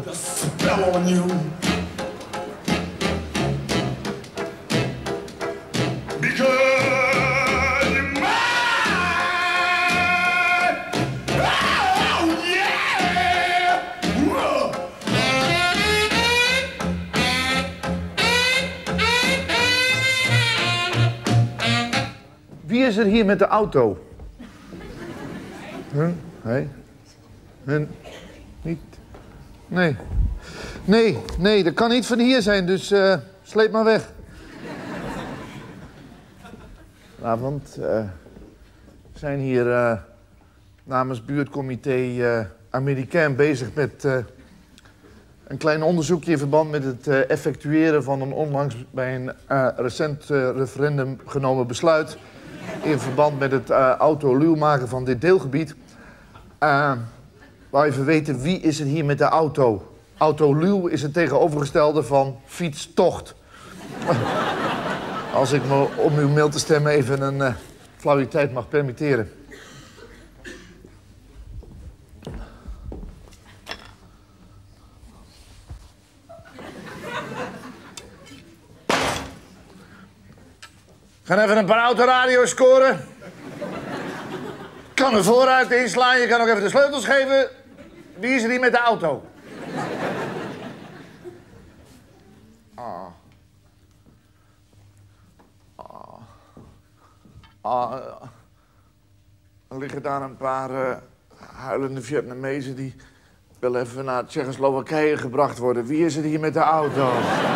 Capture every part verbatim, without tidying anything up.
put a spell on you. Because you're mine. Oh, yeah. Whoa. Wie is er hier met de auto? Huh? Nee. En niet. Nee. Nee, nee, dat kan niet van hier zijn, dus uh, sleep maar weg. Vanavond uh, zijn hier uh, namens buurtcomité uh, Amerikaan bezig met uh, een klein onderzoekje in verband met het uh, effectueren van een onlangs bij een uh, recent uh, referendum genomen besluit in verband met het uh, autoluw maken van dit deelgebied. Uh, wou even weten, wie is er hier met de auto? Autoluw is het tegenovergestelde van fietstocht. Als ik me om uw mail te stemmen even een uh, flauwiteit mag permitteren. Gaan even een paar autoradio's scoren. Kan er vooruit inslaan, je kan ook even de sleutels geven. Wie is er hier met de auto? Ah. Ah. Ah. Er liggen daar een paar uh, huilende Vietnamezen die wel even naar Tsjechoslowakije gebracht worden. Wie is er hier met de auto?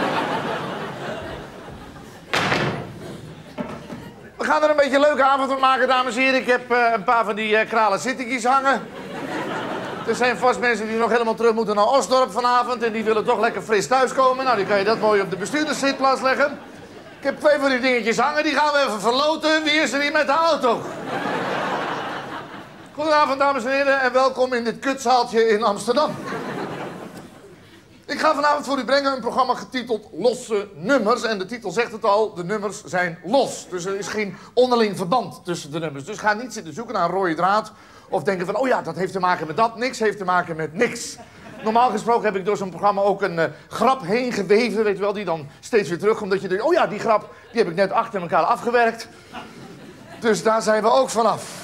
We gaan er een beetje een leuke avond van maken, dames en heren. Ik heb uh, een paar van die uh, kralen zittingjes hangen. Er zijn vast mensen die nog helemaal terug moeten naar Osdorp vanavond en die willen toch lekker fris thuiskomen. Nou, die kan je dat mooi op de bestuurderszitplaats leggen. Ik heb twee van die dingetjes hangen, die gaan we even verloten. Wie is er hier met de auto? Goedenavond, dames en heren, en welkom in dit kutzaaltje in Amsterdam. Ik ga vanavond voor u brengen een programma getiteld Losse Nummers. En de titel zegt het al, de nummers zijn los. Dus er is geen onderling verband tussen de nummers. Dus ga niet zitten zoeken naar een rode draad of denken van, oh ja, dat heeft te maken met dat. Niks heeft te maken met niks. Normaal gesproken heb ik door zo'n programma ook een uh, grap heen geweven, weet je wel, die dan steeds weer terugkomt. Dat je denkt, oh ja, die grap, die heb ik net achter elkaar afgewerkt. Dus daar zijn we ook vanaf.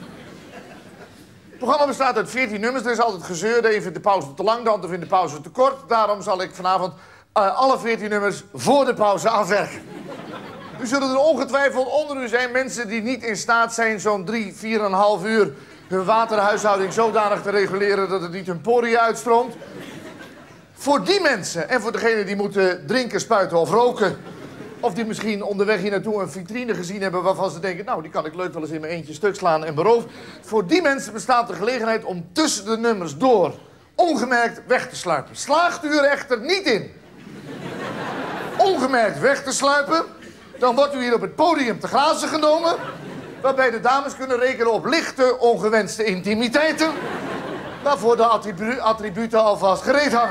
Het programma bestaat uit veertien nummers, er is altijd gezeur. De een vindt de pauze te lang, de ander vindt de pauze te kort. Daarom zal ik vanavond uh, alle veertien nummers voor de pauze afwerken. Nu zullen er ongetwijfeld onder u zijn mensen die niet in staat zijn zo'n drie, vier en een half uur hun waterhuishouding zodanig te reguleren dat het niet hun poriën uitstroomt. Voor die mensen en voor degenen die moeten drinken, spuiten of roken, of die misschien onderweg hier naartoe een vitrine gezien hebben waarvan ze denken, nou, die kan ik leuk wel eens in mijn eentje stuk slaan en beroven. Voor die mensen bestaat de gelegenheid om tussen de nummers door ongemerkt weg te sluipen. Slaagt u er echter niet in ongemerkt weg te sluipen, dan wordt u hier op het podium te grazen genomen, waarbij de dames kunnen rekenen op lichte, ongewenste intimiteiten, waarvoor de attribu attributen alvast gereed hangen.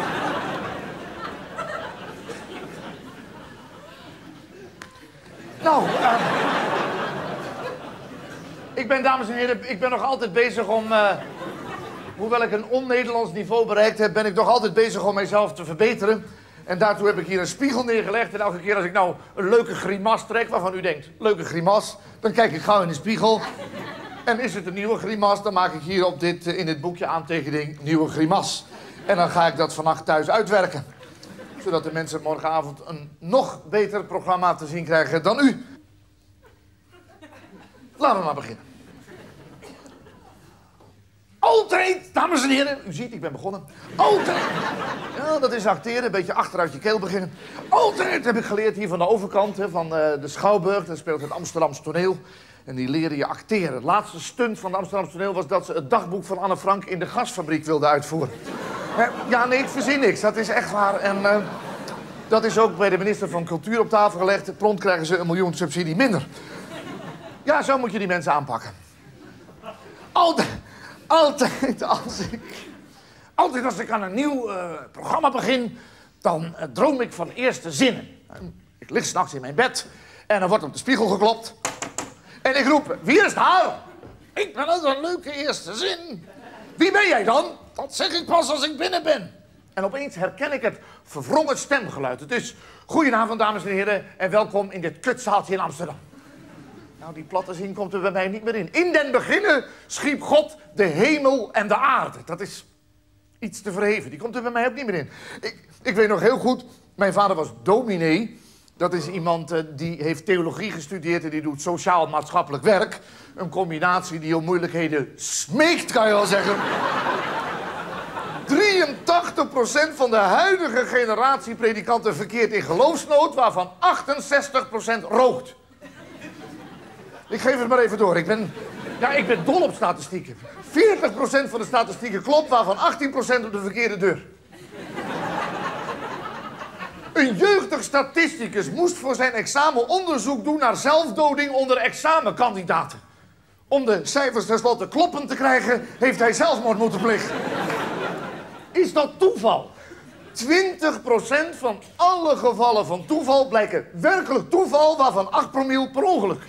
Nou, uh, ik ben, dames en heren, ik ben nog altijd bezig om, uh, hoewel ik een on-Nederlands niveau bereikt heb, ben ik nog altijd bezig om mijzelf te verbeteren. En daartoe heb ik hier een spiegel neergelegd. En elke keer als ik nou een leuke grimas trek, waarvan u denkt, leuke grimas, dan kijk ik gauw in de spiegel. En is het een nieuwe grimas, dan maak ik hier op dit, uh, in dit boekje aantekening nieuwe grimas. En dan ga ik dat vannacht thuis uitwerken. Zodat de mensen morgenavond een nog beter programma te zien krijgen dan u. Laten we maar beginnen. Altijd, dames en heren, u ziet, ik ben begonnen. Altijd, ja, dat is acteren, een beetje achteruit je keel beginnen. Altijd heb ik geleerd hier van de overkant, hè, van uh, de Schouwburg. Daar speelt het Amsterdamse toneel. En die leren je acteren. Het laatste stunt van het Amsterdamse toneel was dat ze het dagboek van Anne Frank in de gasfabriek wilden uitvoeren. Ja, nee, ik verzin niks. Dat is echt waar. En uh, dat is ook bij de minister van Cultuur op tafel gelegd. Prompt krijgen ze een miljoen subsidie minder. Ja, zo moet je die mensen aanpakken. Altijd, altijd als ik... Altijd als ik aan een nieuw uh, programma begin, dan uh, droom ik van eerste zinnen. Ik lig 's nachts in mijn bed en er wordt op de spiegel geklopt. En ik roep, wie is daar? Ik ben uit een leuke eerste zin. Wie ben jij dan? Dat zeg ik pas als ik binnen ben. En opeens herken ik het verwrongen stemgeluid. Het is goedenavond, dames en heren, en welkom in dit kutzaaltje in Amsterdam. Nou, die platte zin komt er bij mij niet meer in. In den beginnen schiep God de hemel en de aarde. Dat is iets te verheven. Die komt er bij mij ook niet meer in. Ik, ik weet nog heel goed, mijn vader was dominee. Dat is iemand uh, die heeft theologie gestudeerd en die doet sociaal-maatschappelijk werk. Een combinatie die om moeilijkheden smeekt, kan je wel zeggen. drieëntachtig procent van de huidige generatie predikanten verkeert in geloofsnood, waarvan achtenzestig procent rookt. Ik geef het maar even door. Ik ben, ja, ik ben dol op statistieken. veertig procent van de statistieken klopt, waarvan achttien procent op de verkeerde deur. Een jeugdig statisticus moest voor zijn examen onderzoek doen naar zelfdoding onder examenkandidaten. Om de cijfers tenslotte kloppend te krijgen, heeft hij zelfmoord moeten plegen. Is dat toeval? twintig procent van alle gevallen van toeval blijken werkelijk toeval, waarvan acht promiel per ongeluk.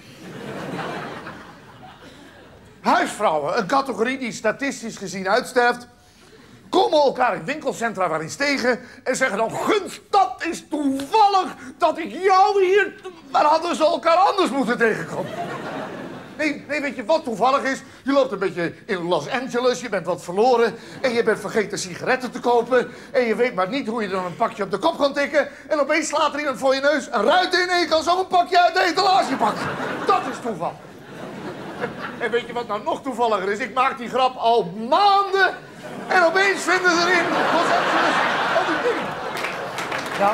Huisvrouwen, een categorie die statistisch gezien uitsterft, komen elkaar in winkelcentra waarin tegen en zeggen dan: gunst, dat is toevallig dat ik jou hier... Maar hadden ze elkaar anders moeten tegenkomen. Nee, nee, weet je wat toevallig is? Je loopt een beetje in Los Angeles, je bent wat verloren en je bent vergeten sigaretten te kopen en je weet maar niet hoe je dan een pakje op de kop kan tikken en opeens slaat er iemand voor je neus een ruit in en je kan zo een pakje uit de etalage pakken. Dat is toeval. En, en weet je wat nou nog toevalliger is? Ik maak die grap al maanden en opeens vinden ze erin Los Angeles al die dingen. Ja.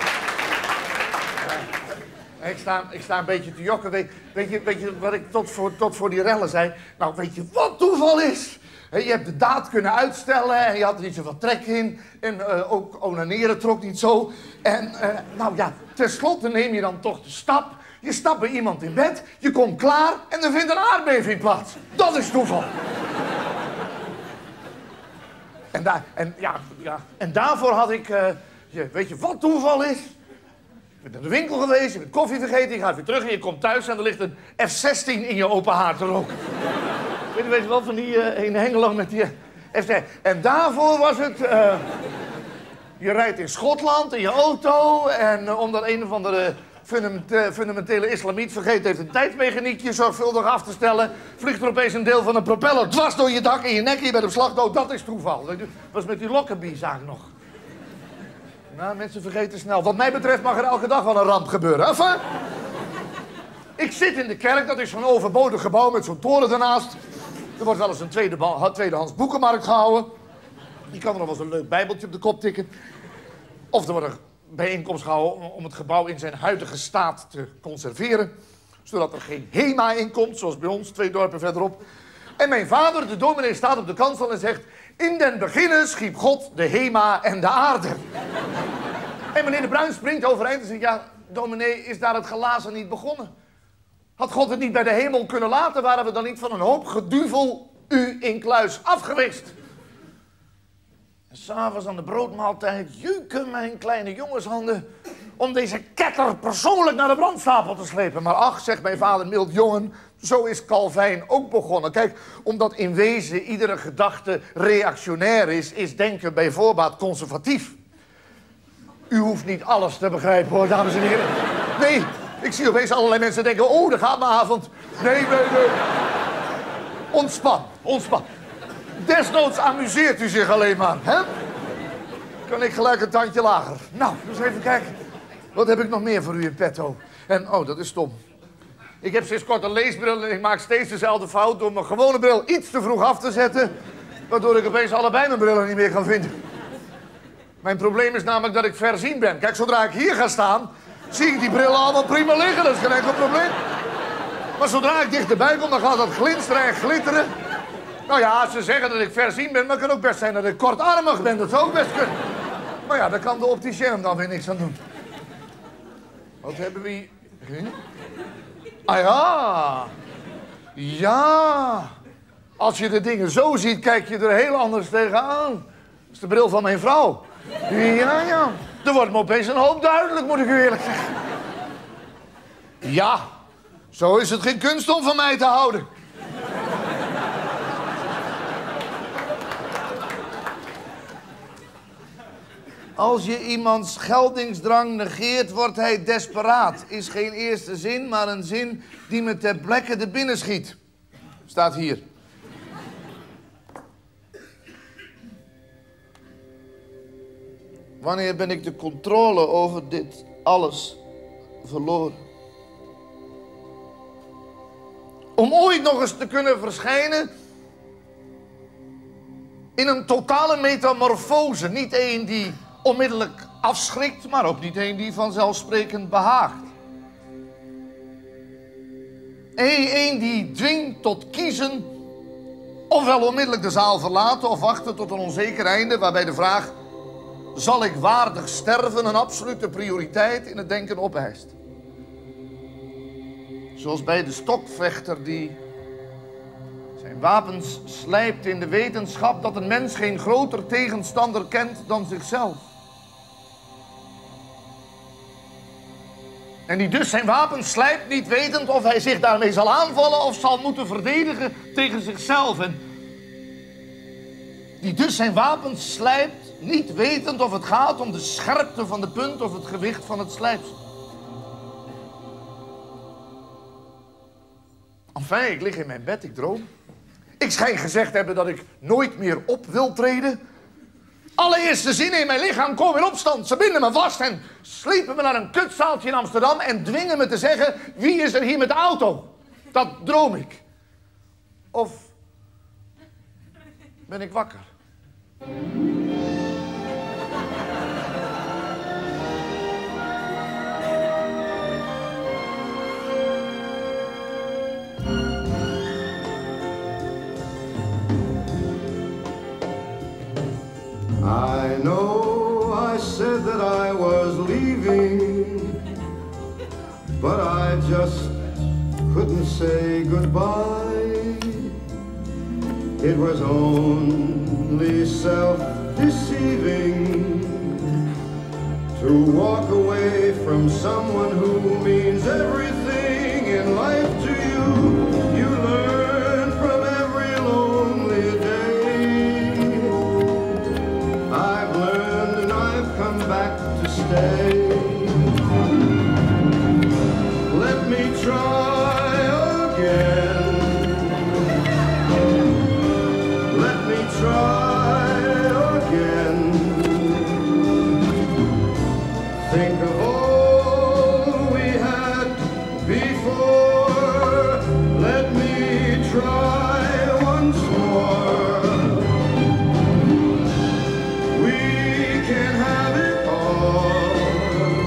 Ik sta, ik sta een beetje te jokken. Weet, weet, je, weet je wat ik tot voor, tot voor die rellen zei? Nou, weet je wat toeval is? He, je hebt de daad kunnen uitstellen en je had er niet zoveel trek in. En uh, ook onaneren trok niet zo. En uh, nou ja, tenslotte neem je dan toch de stap. Je stapt bij iemand in bed, je komt klaar en er vindt een aardbeving plaats. Dat is toeval. En, daar, en, ja, ja, en daarvoor had ik... Uh, je, weet je wat toeval is? Je bent naar de winkel geweest, je bent koffie vergeten, je gaat weer terug en je komt thuis en er ligt een F zestien in je open haard te roken. Weet je, weet je wel, van die uh, in Hengeland met die uh, F zestien. En daarvoor was het... Uh, je rijdt in Schotland in je auto en uh, omdat een of andere fundament, fundamentele islamiet vergeten heeft een tijdsmechaniekje zorgvuldig af te stellen, vliegt er opeens een deel van een propeller dwars door je dak in je nek en je bent op slag dood. Dat is toeval. Dat was met die Lockerbie-zaak nog. Nou, mensen vergeten snel. Wat mij betreft mag er elke dag wel een ramp gebeuren. Enfin, ik zit in de kerk, dat is zo'n overbodig gebouw met zo'n toren ernaast. Er wordt wel eens een tweede, tweedehands boekenmarkt gehouden. Die kan er nog wel eens een leuk bijbeltje op de kop tikken. Of er wordt een bijeenkomst gehouden om het gebouw in zijn huidige staat te conserveren. Zodat er geen HEMA in komt, zoals bij ons, twee dorpen verderop. En mijn vader, de dominee, staat op de kansel en zegt: in den beginnen schiep God de HEMA en de aarde. En meneer De Bruin springt overeind en zegt: ja, dominee, is daar het glazen niet begonnen? Had God het niet bij de hemel kunnen laten? Waren we dan niet van een hoop geduvel u in kluis afgeweest? En s'avonds aan de broodmaaltijd jeuken mijn kleine jongenshanden om deze ketter persoonlijk naar de brandstapel te slepen. Maar ach, zegt mijn vader mild: jongen, zo is Calvijn ook begonnen. Kijk, omdat in wezen iedere gedachte reactionair is, is denken bij voorbaat conservatief. U hoeft niet alles te begrijpen, hoor, dames en heren. Nee, ik zie opeens allerlei mensen denken: oh, daar gaat mijn avond. Nee, nee, nee. Ontspan, ontspan. Desnoods amuseert u zich alleen maar, hè? Kan ik gelijk een tandje lager. Nou, dus even kijken. Wat heb ik nog meer voor u in petto? En, oh, dat is stom. Ik heb sinds kort een leesbril en ik maak steeds dezelfde fout door mijn gewone bril iets te vroeg af te zetten, waardoor ik opeens allebei mijn brillen niet meer kan vinden. Mijn probleem is namelijk dat ik verzien ben. Kijk, zodra ik hier ga staan, zie ik die brillen allemaal prima liggen. Dat is geen enkel probleem. Maar zodra ik dichterbij kom, dan gaat dat glinsteren en glitteren. Nou ja, ze zeggen dat ik verzien ben, maar het kan ook best zijn dat ik kortarmig ben. Dat zou ook best kunnen. Maar ja, daar kan de opticien dan weer niks aan doen. Wat hebben we hier? Huh? Ah ja. Ja. Als je de dingen zo ziet, kijk je er heel anders tegenaan. Dat is de bril van mijn vrouw. Ja, ja. Er wordt me opeens een hoop duidelijk, moet ik u eerlijk zeggen. Ja. Zo is het geen kunst om van mij te houden. Als je iemands geldingsdrang negeert, wordt hij desperaat. Is geen eerste zin, maar een zin die me ter plekke de binnen schiet. Staat hier. Wanneer ben ik de controle over dit alles verloren? Om ooit nog eens te kunnen verschijnen in een totale metamorfose. Niet één die onmiddellijk afschrikt, maar ook niet één die vanzelfsprekend behaagt. Eén die dwingt tot kiezen, ofwel onmiddellijk de zaal verlaten of wachten tot een onzeker einde, waarbij de vraag, zal ik waardig sterven, een absolute prioriteit in het denken opeist. Zoals bij de stokvechter die zijn wapens slijpt in de wetenschap dat een mens geen groter tegenstander kent dan zichzelf. En die dus zijn wapens slijpt, niet wetend of hij zich daarmee zal aanvallen of zal moeten verdedigen tegen zichzelf. En die dus zijn wapens slijpt, niet wetend of het gaat om de scherpte van de punt of het gewicht van het slijpsel. Enfin, ik lig in mijn bed, ik droom. Ik schijn gezegd hebben dat ik nooit meer op wil treden. Allereerste zinnen in mijn lichaam komen in opstand. Ze binden me vast en slepen me naar een kutzaaltje in Amsterdam en dwingen me te zeggen, wie is er hier met de auto? Dat droom ik. Of ben ik wakker? I know I said that I was leaving, but I just couldn't say goodbye. It was only self-deceiving to walk away from someone who means everything in life to you. You learn from every lonely day. I've learned and I've come back to stay. Let me try again. Let me try again. Think of all we had before. Let me try once more. We can have it all.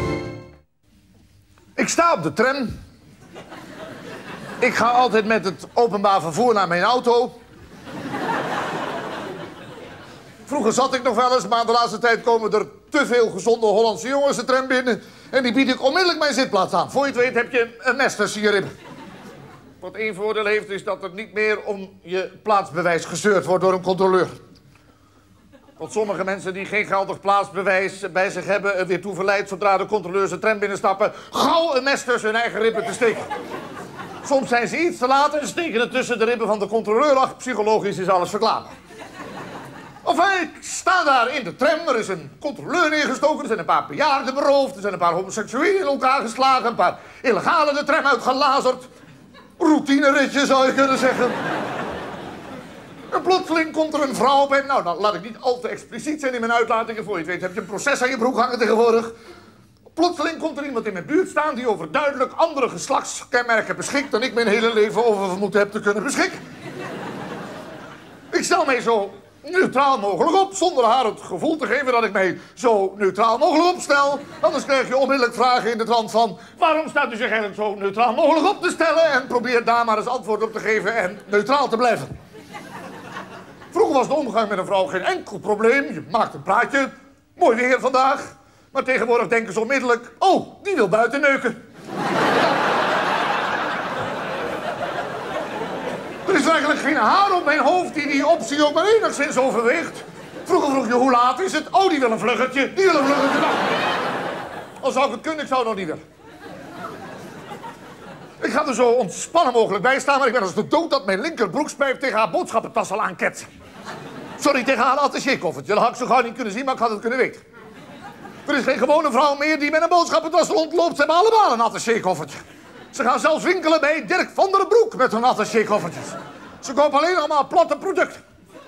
Ik sta op de tram. Ik ga altijd met het openbaar vervoer naar mijn auto. Vroeger zat ik nog wel eens, maar de laatste tijd komen er te veel gezonde Hollandse jongens de tram binnen. En die bied ik onmiddellijk mijn zitplaats aan. Voor je het weet heb je een nest tussen je ribben. Wat één voordeel heeft is dat er niet meer om je plaatsbewijs gezeurd wordt door een controleur. Want sommige mensen die geen geldig plaatsbewijs bij zich hebben, er weer toe verleidt zodra de controleurs de tram binnenstappen, gauw een mes tussen hun eigen ribben te steken. Soms zijn ze iets te laat en steken het tussen de ribben van de controleur. Ach, psychologisch is alles verklaarbaar. Of ik sta daar in de tram, er is een controleur neergestoken, er zijn een paar bejaarden beroofd, er zijn een paar homoseksuelen in elkaar geslagen, een paar illegalen de tram uitgelazerd. Routineritje zou je kunnen zeggen. En plotseling komt er een vrouw bij. Nou, dan laat ik niet al te expliciet zijn in mijn uitlatingen. Voor je het weet heb je een proces aan je broek hangen tegenwoordig. Plotseling komt er iemand in mijn buurt staan die over duidelijk andere geslachtskenmerken beschikt dan ik mijn hele leven over vermoed heb te kunnen beschikken. Ik stel mij zo neutraal mogelijk op, zonder haar het gevoel te geven dat ik mij zo neutraal mogelijk opstel. Anders krijg je onmiddellijk vragen in de trant van, waarom staat u zich eigenlijk zo neutraal mogelijk op te stellen? En probeer daar maar eens antwoord op te geven en neutraal te blijven. Vroeger was de omgang met een vrouw geen enkel probleem. Je maakt een praatje, mooi weer vandaag. Maar tegenwoordig denken ze onmiddellijk, oh, die wil buiten neuken. Er is eigenlijk geen haar op mijn hoofd die die optie ook maar enigszins overweegt. Vroeger vroeg je, hoe laat is het? Oh, die wil een vluggetje. Die wil een vluggetje. Nou, al zou ik het kunnen, ik zou het nog niet willen. Ik ga er zo ontspannen mogelijk bij staan, maar ik ben als de dood dat mijn linkerbroekspijp tegen haar boodschappentas al aanketst. Sorry, tegen haar attachekoffertje. Dat had ik zo gauw niet kunnen zien, maar ik had het kunnen weten. Er is geen gewone vrouw meer die met een boodschappentas rondloopt. Ze hebben allemaal een attachekoffertje. Ze gaan zelfs winkelen bij Dirk van der Broek met hun attachekoffertjes. Ze kopen alleen allemaal platte producten.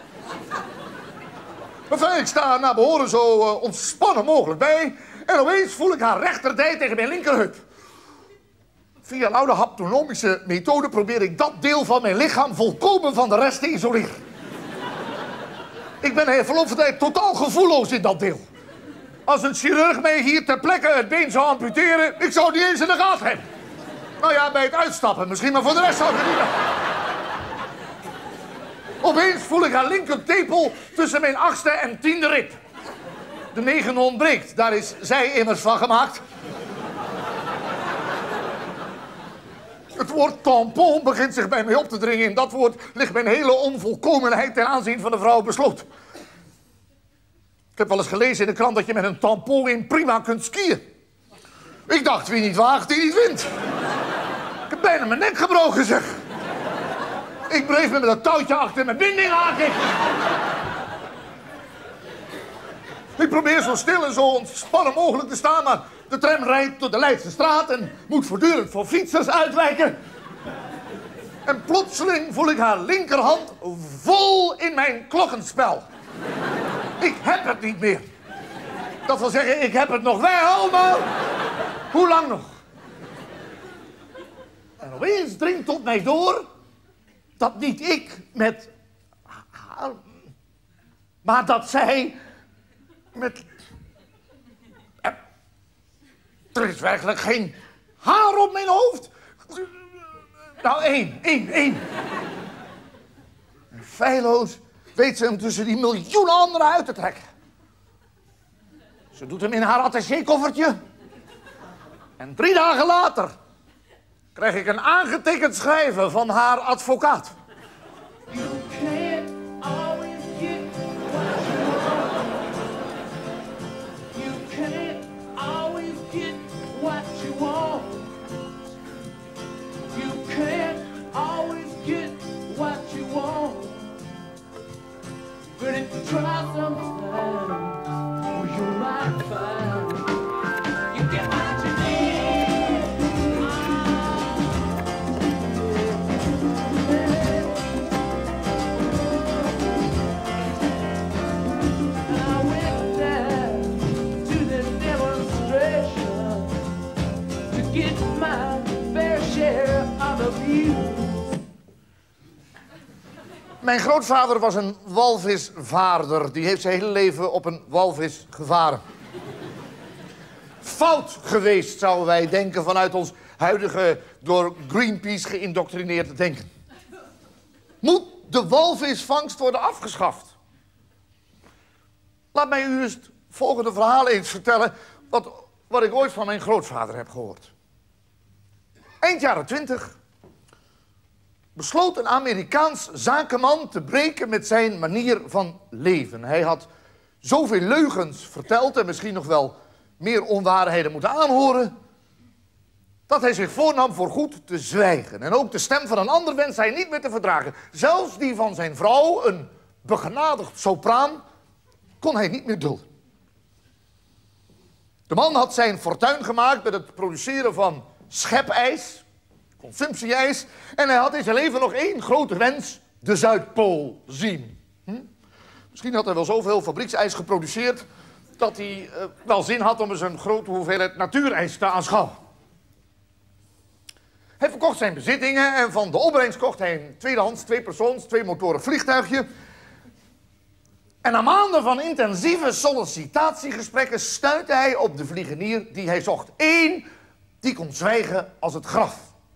Enfin, ik sta naar behoren zo uh, ontspannen mogelijk bij. En opeens voel ik haar rechterdij tegen mijn linkerheup. Via een oude haptonomische methode probeer ik dat deel van mijn lichaam volkomen van de rest te isoleren. Ik ben in verloop van tijd totaal gevoelloos in dat deel. Als een chirurg mij hier ter plekke het been zou amputeren, ik zou het niet eens in de gaten hebben. Nou ja, bij het uitstappen misschien, maar voor de rest zou ik het niet doen. Opeens voel ik haar linkertepel tussen mijn achtste en tiende rib. De negende ontbreekt, daar is zij immers van gemaakt. Het woord tampon begint zich bij mij op te dringen. In dat woord ligt mijn hele onvolkomenheid ten aanzien van de vrouw besloten. Ik heb wel eens gelezen in de krant dat je met een tampon in prima kunt skiën. Ik dacht, wie niet waagt, die niet wint. Ik heb bijna mijn nek gebroken, zeg. Ik bleef met dat touwtje achter mijn binding haken. Ik probeer zo stil en zo ontspannen mogelijk te staan, maar de tram rijdt door de Leidse straat en moet voortdurend voor fietsers uitwijken. En plotseling voel ik haar linkerhand vol in mijn klokkenspel. Ik heb het niet meer. Dat wil zeggen, ik heb het nog wel, maar hoe lang nog? En opeens dringt tot mij door dat niet ik met haar, maar dat zij met... Er is werkelijk geen haar op mijn hoofd. Nou, één, één, één. En feilloos weet ze hem tussen die miljoenen anderen uit te trekken. Ze doet hem in haar attachekoffertje. En drie dagen later krijg ik een aangetekend schrijven van haar advocaat. You can't always get what you want. You can't always get what you want. You can't always get what you want. But if you try sometimes, well, you might find you get what you need. I went down to the demonstration to get my fair share of abuse. Mijn grootvader was een walvisvaarder. Die heeft zijn hele leven op een walvis gevaren. Fout geweest, zouden wij denken, vanuit ons huidige door Greenpeace geïndoctrineerde denken. Moet de walvisvangst worden afgeschaft? Laat mij u eens het volgende verhaal eens vertellen, wat, wat ik ooit van mijn grootvader heb gehoord. Eind jaren twintig besloot een Amerikaans zakenman te breken met zijn manier van leven. Hij had zoveel leugens verteld en misschien nog wel meer onwaarheden moeten aanhoren, dat hij zich voornam voorgoed te zwijgen. En ook de stem van een ander wenste hij niet meer te verdragen. Zelfs die van zijn vrouw, een begenadigd sopraan, kon hij niet meer dulden. De man had zijn fortuin gemaakt met het produceren van schepijs, consumptieijs, en hij had in zijn leven nog één grote wens: de Zuidpool zien. Hm? Misschien had hij wel zoveel fabrieksijs geproduceerd dat hij uh, wel zin had om eens een grote hoeveelheid natuurijs te aanschouwen. Hij verkocht zijn bezittingen en van de opbrengst kocht hij een tweedehands, tweepersoons, tweemotoren vliegtuigje. En na maanden van intensieve sollicitatiegesprekken stuitte hij op de vliegenier die hij zocht. Eén die kon zwijgen als het graf.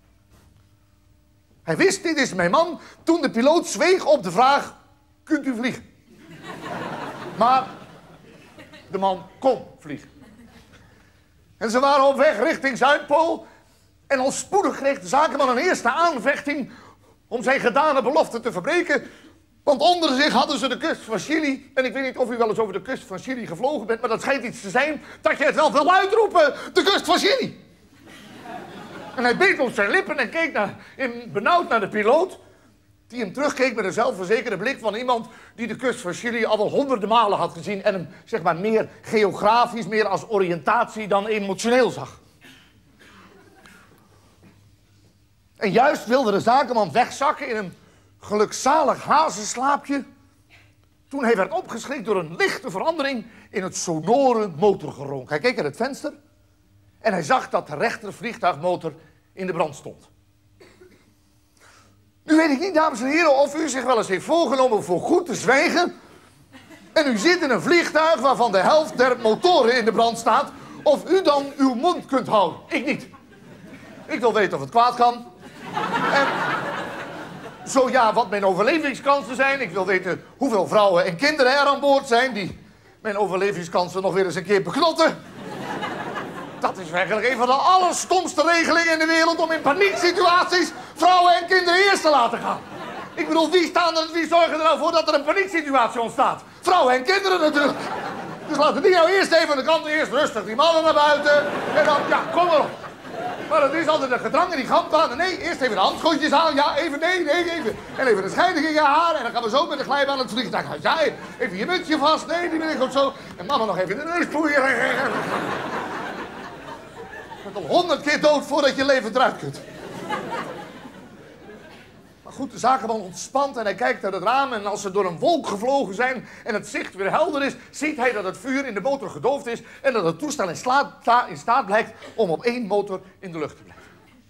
Hij wist, dit is mijn man, toen de piloot zweeg op de vraag: kunt u vliegen? Maar de man kon vliegen. En ze waren op weg richting Zuidpool. En al spoedig kreeg de zakenman een eerste aanvechting om zijn gedane belofte te verbreken. Want onder zich hadden ze de kust van Chili. En ik weet niet of u wel eens over de kust van Chili gevlogen bent, maar dat schijnt iets te zijn dat je het wel wil uitroepen: de kust van Chili. En hij beet op zijn lippen en keek naar, in, benauwd naar de piloot, die hem terugkeek met een zelfverzekerde blik van iemand die de kust van Chili al wel honderden malen had gezien en hem zeg maar meer geografisch, meer als oriëntatie dan emotioneel zag. En juist wilde de zakenman wegzakken in een gelukzalig hazenslaapje toen hij werd opgeschrikt door een lichte verandering in het sonore motorgeronk. Hij keek uit het venster en hij zag dat de rechter vliegtuigmotor in de brand stond. Nu weet ik niet, dames en heren, of u zich wel eens heeft voorgenomen voor goed te zwijgen en u zit in een vliegtuig waarvan de helft der motoren in de brand staat, of u dan uw mond kunt houden. Ik niet. Ik wil weten of het kwaad kan. En zo ja, wat mijn overlevingskansen zijn. Ik wil weten hoeveel vrouwen en kinderen er aan boord zijn die mijn overlevingskansen nog weer eens een keer beknotten. Dat is eigenlijk een van de allerstomste regelingen in de wereld om in panieksituaties vrouwen en kinderen eerst te laten gaan. Ik bedoel, wie, staan er, wie zorgen er nou voor dat er een panieksituatie ontstaat? Vrouwen en kinderen natuurlijk. Dus laten die nou eerst even aan de kant, eerst rustig die mannen naar buiten. En dan, ja, kom maar op. Maar het is altijd een gedrang in die gangpaden. Nee, eerst even de handschoentjes aan. Ja, even, nee, nee, even. En even de scheiding in je haar. En dan gaan we zo met de glijbaan het vliegtuig uit. Ja, even je mutsje vast. Nee, die ben ik goed zo. En mama nog even de neus poeien. Je bent al honderd keer dood voordat je leven eruit kunt. Maar goed, de zakenman ontspant en hij kijkt uit het raam. En als ze door een wolk gevlogen zijn en het zicht weer helder is, ziet hij dat het vuur in de motor gedoofd is en dat het toestel in, sla, in staat blijkt om op één motor in de lucht te blijven.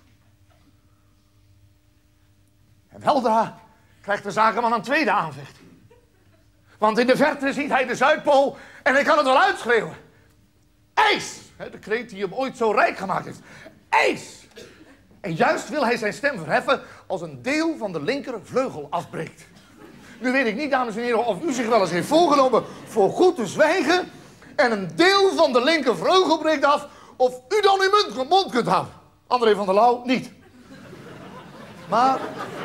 En weldra krijgt de zakenman een tweede aanvecht. Want in de verte ziet hij de Zuidpool en hij kan het wel uitschreeuwen. IJs! De kreet die hem ooit zo rijk gemaakt heeft. IJs! En juist wil hij zijn stem verheffen als een deel van de linker vleugel afbreekt. Nu weet ik niet, dames en heren, of u zich wel eens heeft voorgenomen voor goed te zwijgen en een deel van de linker vleugel breekt af, of u dan uw mond kunt houden. André van der Lauw niet. Maar...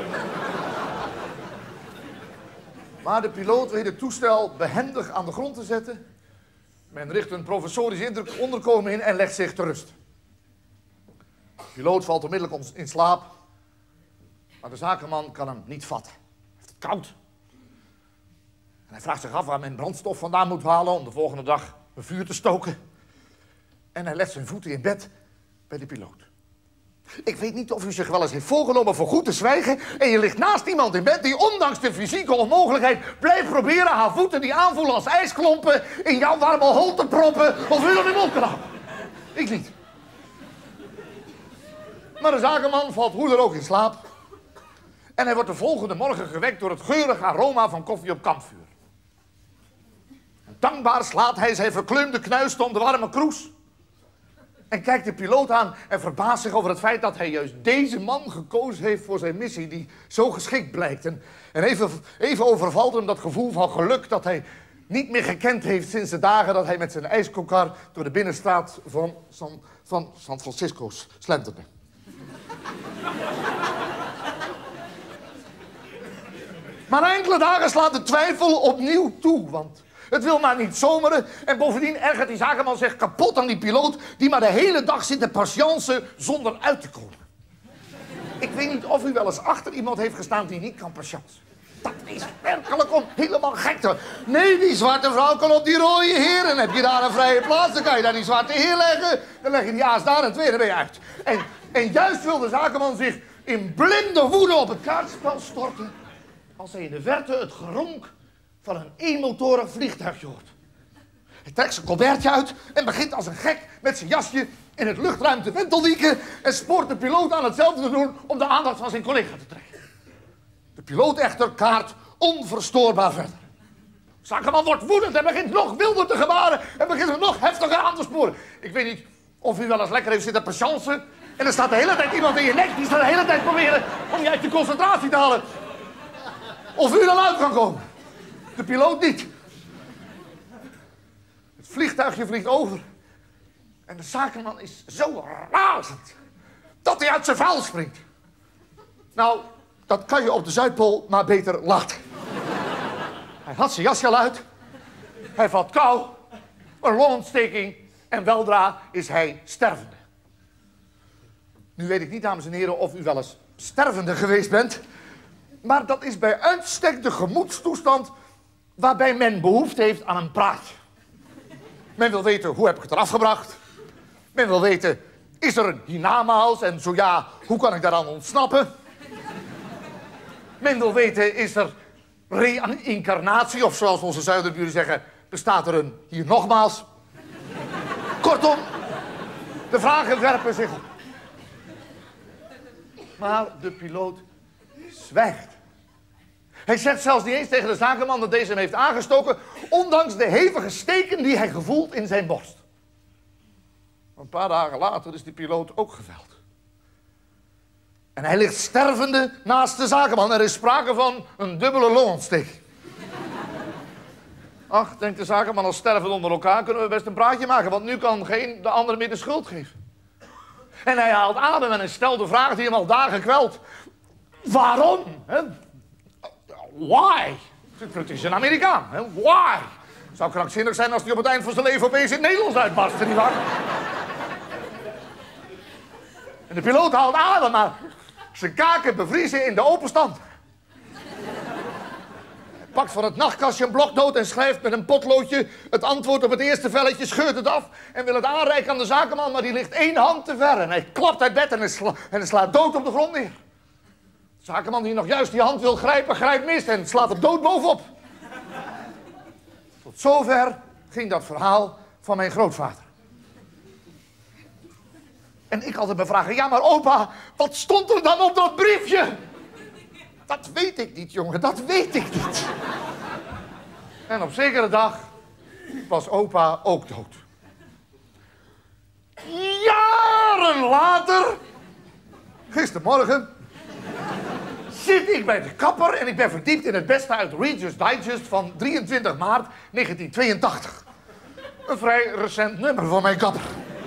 Maar de piloot weet het toestel behendig aan de grond te zetten. Men richt een professorisch onderkomen in en legt zich te rust. De piloot valt onmiddellijk in slaap. Maar de zakenman kan hem niet vatten. Hij heeft het koud. En hij vraagt zich af waar men brandstof vandaan moet halen om de volgende dag een vuur te stoken. En hij legt zijn voeten in bed bij de piloot. Ik weet niet of u zich wel eens heeft voorgenomen voor goed te zwijgen en je ligt naast iemand in bed die ondanks de fysieke onmogelijkheid blijft proberen haar voeten die aanvoelen als ijsklompen in jouw warme hol te proppen of u dan in mond kan houden. Ik niet. Maar de zakenman valt hoe dan ook in slaap en hij wordt de volgende morgen gewekt door het geurige aroma van koffie op kampvuur. En dankbaar slaat hij zijn verkleumde knuisten om de warme kroes. En kijkt de piloot aan en verbaast zich over het feit dat hij juist deze man gekozen heeft voor zijn missie, die zo geschikt blijkt. En, en even, even overvalt hem dat gevoel van geluk dat hij niet meer gekend heeft sinds de dagen dat hij met zijn ijskokar door de binnenstraat van San, van San Francisco slenterde. Maar enkele dagen slaat de twijfel opnieuw toe, want het wil maar niet zomeren. En bovendien ergert die zakenman zich kapot aan die piloot die maar de hele dag zit te patiënten zonder uit te komen. Ik weet niet of u wel eens achter iemand heeft gestaan die niet kan patiënten. Dat is werkelijk om helemaal gek te... Nee, die zwarte vrouw kan op die rode heer. En heb je daar een vrije plaats, dan kan je daar die zwarte heer leggen. Dan leg je die aas daar en twee, dan ben je uit. En, en juist wil de zakenman zich in blinde woede op het kaartspel storten als hij in de verte het geronk van een eenmotorig vliegtuigje hoort. Hij trekt zijn colbertje uit en begint als een gek met zijn jasje in het luchtruim te wentelwieken en spoort de piloot aan hetzelfde te doen om de aandacht van zijn collega te trekken. De piloot echter kaart onverstoorbaar verder. Zakenman wordt woedend en begint nog wilder te gebaren en begint hem nog heftiger aan te sporen. Ik weet niet of u wel eens lekker heeft zitten patiënten en er staat de hele tijd iemand in je nek die staat de hele tijd proberen om je uit je concentratie te halen. Of u dan uit kan komen. De piloot niet. Het vliegtuigje vliegt over. En de zakenman is zo razend dat hij uit zijn vel springt. Nou, dat kan je op de Zuidpool maar beter laten. Hij had zijn jasje al uit. Hij valt kou. Een longontsteking. En weldra is hij stervende. Nu weet ik niet, dames en heren, of u wel eens stervende geweest bent. maar dat is bij uitstek de gemoedstoestand waarbij men behoefte heeft aan een praatje. Men wil weten, hoe heb ik het eraf gebracht? Men wil weten, is er een hiernamaals? En zo ja, hoe kan ik daaraan ontsnappen? Men wil weten, is er reïncarnatie? Of zoals onze zuiderburen zeggen, bestaat er een hier nogmaals? Kortom, de vragen werpen zich op. Maar de piloot zwijgt. Hij zegt zelfs niet eens tegen de zakenman dat deze hem heeft aangestoken, ondanks de hevige steken die hij gevoelt in zijn borst. Een paar dagen later is die piloot ook geveld. En hij ligt stervende naast de zakenman. Er is sprake van een dubbele longontsteking. Ach, denkt de zakenman, als sterven onder elkaar kunnen we best een praatje maken, want nu kan geen de andere meer de schuld geven. En hij haalt adem en hij stelt de vraag die hem al dagen kwelt. Waarom? Hè? Why? Het is een Amerikaan. Hè? Why? Het zou krankzinnig zijn als hij op het eind van zijn leven opeens in het Nederlands uitbarstte, nietwaar? En de piloot haalt adem, maar zijn kaken bevriezen in de open stand. Hij pakt van het nachtkastje een bloknoot en schrijft met een potloodje het antwoord op het eerste velletje, scheurt het af en wil het aanreiken aan de zakenman, maar die ligt één hand te ver. En hij klapt uit bed en hij, sla en hij slaat dood op de grond neer. De zakenman die nog juist die hand wil grijpen, grijpt mis en slaat er dood bovenop. Tot zover ging dat verhaal van mijn grootvader. En ik altijd me vragen, ja maar opa, wat stond er dan op dat briefje? Dat weet ik niet, jongen, dat weet ik niet. En op zekere dag was opa ook dood. Jaren later, gistermorgen, zit ik bij de kapper en ik ben verdiept in het beste uit Reader's Digest van drieëntwintig maart negentien tweeëntachtig. Een vrij recent nummer van mijn kapper.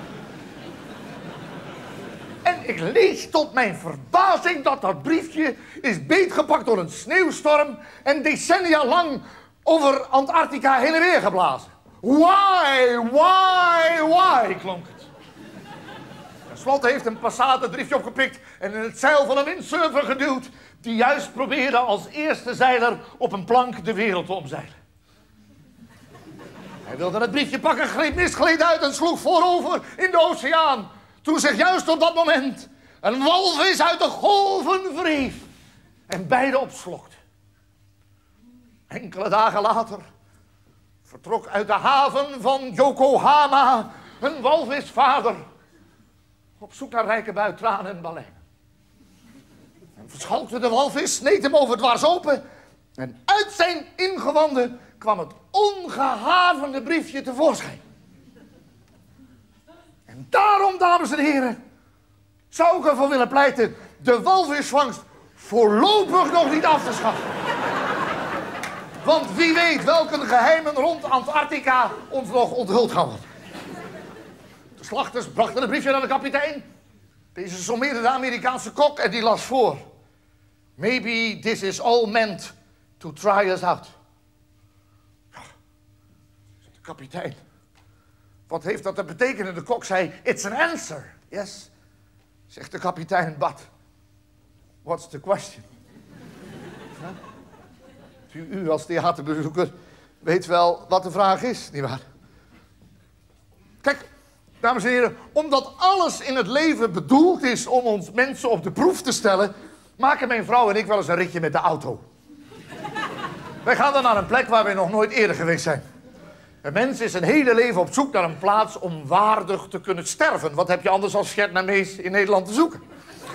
En ik lees tot mijn verbazing dat dat briefje is beetgepakt door een sneeuwstorm en decennia lang over Antarctica heen en weer geblazen. Why, why, why, klonk het. Ten slotte heeft een Passat het briefje opgepikt en in het zeil van een windsurfer geduwd die juist probeerde als eerste zeiler op een plank de wereld te omzeilen. Hij wilde het briefje pakken, greep mis, gleed uit en sloeg voorover in de oceaan. Toen zich juist op dat moment een walvis uit de golven wreef en beide opslokte. Enkele dagen later vertrok uit de haven van Yokohama een walvisvader op zoek naar rijke bui, tranen en baleinen. En verschalkte de walvis, sneed hem over dwars open en uit zijn ingewanden kwam het ongehavende briefje tevoorschijn. En daarom, dames en heren, zou ik ervoor willen pleiten de walvisvangst voorlopig nog niet af te schaffen. Want wie weet welke geheimen rond Antarctica ons nog onthuld gaan worden. De slachters brachten het briefje naar de kapitein. Deze sommeerde de Amerikaanse kok en die las voor. Maybe this is all meant to try us out. Ja, de kapitein. Wat heeft dat te betekenen? De kok zei, it's an answer. Yes, zegt de kapitein, but what's the question? Huh? U, u als theaterbezoeker weet wel wat de vraag is, nietwaar? Kijk, dames en heren, omdat alles in het leven bedoeld is om ons mensen op de proef te stellen, maken mijn vrouw en ik wel eens een ritje met de auto. Wij gaan dan naar een plek waar wij nog nooit eerder geweest zijn. Een mens is een hele leven op zoek naar een plaats om waardig te kunnen sterven. Wat heb je anders als Vietnamees in Nederland te zoeken?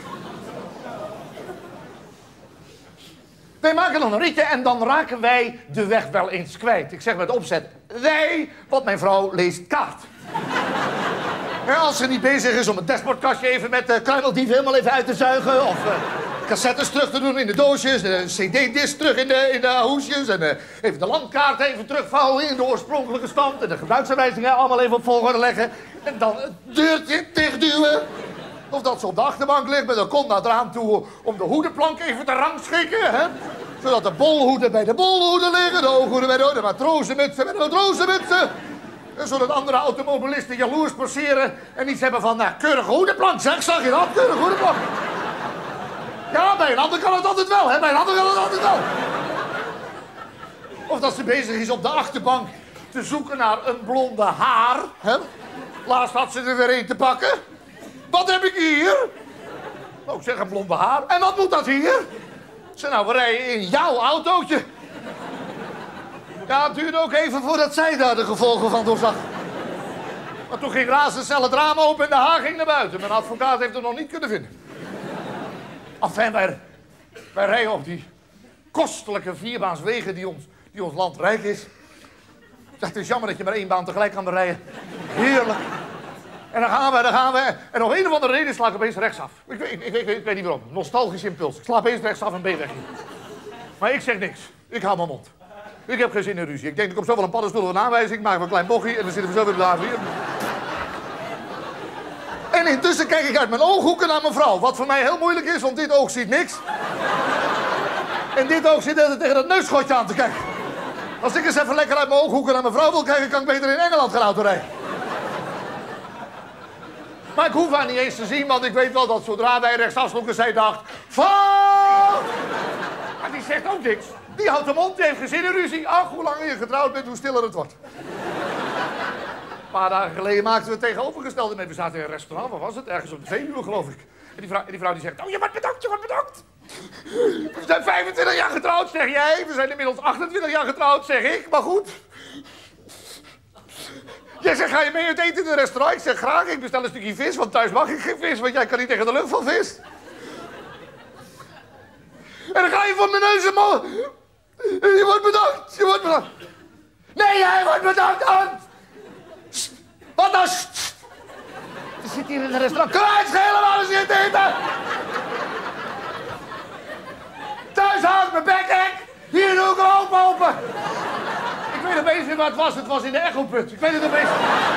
Wij maken dan een ritje en dan raken wij de weg wel eens kwijt. Ik zeg met opzet wij, want mijn vrouw leest kaart. En als ze niet bezig is om het dashboardkastje even met de kruimeldief helemaal even uit te zuigen. Of uh, cassettes terug te doen in de doosjes. De cd-disc terug in de, in de hoesjes. En uh, even de landkaart even terugvouwen in de oorspronkelijke stand. En de gebruiksaanwijzingen allemaal even op volgorde leggen. En dan het deurtje dichtduwen. Of dat ze op de achterbank ligt met een kont naar het raam toe om de hoedenplank even te rangschikken. Hè? Zodat de bolhoeden bij de bolhoeden liggen. De ooghoeden bij de, de matrozenmutsen bij de matrozenmutsen. Zodat andere automobilisten jaloers passeren en iets hebben van, nou, keurige hoedenplank, zeg, zag je dat? Keurige hoedenplank. Ja, bij een ander kan het altijd wel, hè. Bij een ander kan het altijd wel. Of dat ze bezig is op de achterbank te zoeken naar een blonde haar, hè. Laatst had ze er weer een te pakken. Wat heb ik hier? Nou, ik zeg een blonde haar. En wat moet dat hier? Ze nou, we rijden in jouw autootje. Ja, het duurde ook even voordat zij daar de gevolgen van doorzag. Maar toen ging razendsnel het raam open en de haar ging naar buiten. Mijn advocaat heeft hem nog niet kunnen vinden. Enfin, wij, wij rijden op die kostelijke vierbaanswegen die ons, die ons land rijk is. Het is jammer dat je maar één baan tegelijk kan berijden. Heerlijk. En dan gaan we, dan gaan we. En om een of andere reden sla ik opeens rechtsaf. Ik, ik, ik, ik, ik weet niet waarom. Nostalgisch impuls. Ik sla opeens rechtsaf en ben weg. Maar ik zeg niks. Ik hou mijn mond. Ik heb geen zin in ruzie. Ik denk, ik kom zo wel een paddenstoel een aanwijzing, maak een klein bochtje en dan zitten we zo weer op de A vier. En intussen kijk ik uit mijn ooghoeken naar mijn vrouw. Wat voor mij heel moeilijk is, want dit oog ziet niks. En dit oog zit altijd tegen dat neusschotje aan te kijken. Als ik eens even lekker uit mijn ooghoeken naar mijn vrouw wil kijken, kan ik beter in Engeland gaan autorijden. Maar ik hoef haar niet eens te zien, want ik weet wel dat zodra wij rechtsaf sloegen, zij dacht... Fout! Maar die zegt ook niks. Die houdt de mond, die heeft geen zin in ruzie. Ach, hoe langer je getrouwd bent, hoe stiller het wordt. Een paar dagen geleden maakten we het tegenovergestelde mee. We zaten in een restaurant, waar was het? Ergens op de Veluwe, geloof ik. En die vrouw, en die, vrouw die zegt, oh, je wordt bedankt, je wordt bedankt. We zijn vijfentwintig jaar getrouwd, zeg jij. We zijn inmiddels achtentwintig jaar getrouwd, zeg ik. Maar goed. Jij zegt, ga je mee uit eten in een restaurant? Ik zeg, graag. Ik bestel een stukje vis, want thuis mag ik geen vis. Want jij kan niet tegen de lucht van vis. En dan ga je van mijn neus en mond. Je wordt bedankt, je wordt bedankt. Nee, jij wordt bedankt, Ant. Wat dan? Je zit hier in een restaurant. Kruid schelen waar we zitten eten. Thuis haal ik mijn bek, hek. Hier doe ik hem open, open. Ik weet opeens niet wat het was. Het was in de echoput. Ik weet het opeens.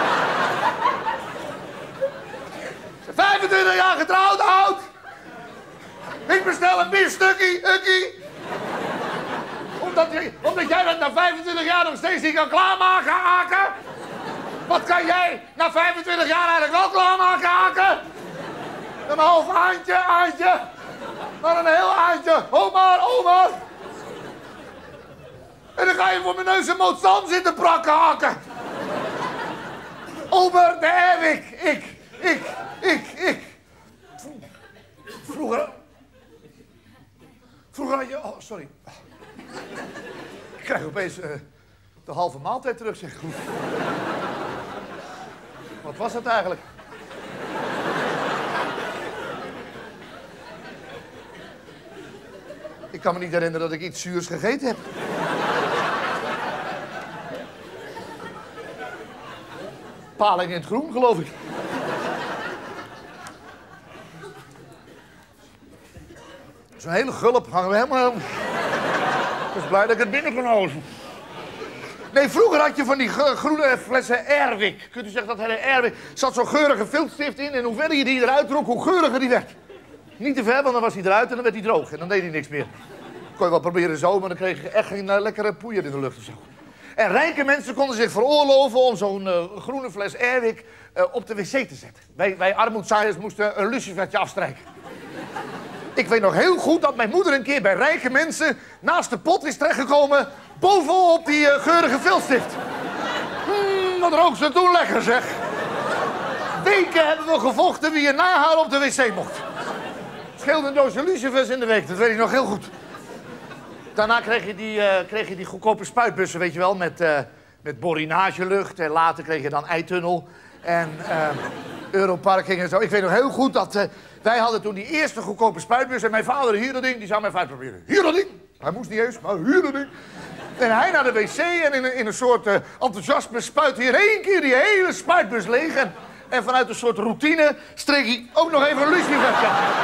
vijfentwintig jaar getrouwd, oud. Ik bestel een biefstukkie, ukkie. Omdat, omdat jij dat na vijfentwintig jaar nog steeds niet kan klaarmaken, Aken. Wat kan jij na vijfentwintig jaar eigenlijk wel klaarmaken, Aken? Een half aantje, aantje. Maar een heel aantje. Omar, Omar. En dan ga je voor mijn neus een moot zand zitten prakken, Aken. Ober de Erwik. Ik, ik, ik, ik. Vroeger... Vroeger had je... Oh, sorry. Ik krijg opeens uh, de halve maaltijd terug, zeg. Wat was dat eigenlijk? Ik kan me niet herinneren dat ik iets zuurs gegeten heb. Paling in het groen, geloof ik. Zo'n hele gulp hangen we helemaal... Ik was blij dat ik het binnen kon houden. Nee, vroeger had je van die groene flessen Airwick. Kunt u zeggen dat hele Airwick... zat zo'n geurige viltstift in en hoe verder je die eruit trok, hoe geuriger die werd. Niet te ver, want dan was hij eruit en dan werd hij droog. En dan deed hij niks meer. Kon je wel proberen zo, maar dan kreeg je echt geen uh, lekkere poeier in de lucht of zo. En rijke mensen konden zich veroorloven om zo'n uh, groene fles Airwick uh, op de wc te zetten. Wij, wij armoedzaaiers moesten een lucifertje afstrijken. Ik weet nog heel goed dat mijn moeder een keer bij rijke mensen naast de pot is terechtgekomen bovenop die uh, geurige viltstift. Hmm, wat rook ze toen lekker, zeg. Weken hebben we gevochten wie er na haar op de wc mocht. Scheelde een doosje lucifers in de week, dat weet ik nog heel goed. Daarna kreeg je die, uh, kreeg je die goedkope spuitbussen, weet je wel, met, uh, met borinagelucht. En later kreeg je dan eitunnel en uh, Europarking en zo. Ik weet nog heel goed dat uh, wij hadden toen die eerste goedkope spuitbus. En mijn vader hier dat ding, die zou mij even uitproberen. Hier dat ding. Hij moest niet eens, maar hier dat ding. En hij naar de wc en in, in een soort uh, enthousiasme spuitte hij in één keer die hele spuitbus leeg. En, en vanuit een soort routine streek hij ook nog even een lucifertje.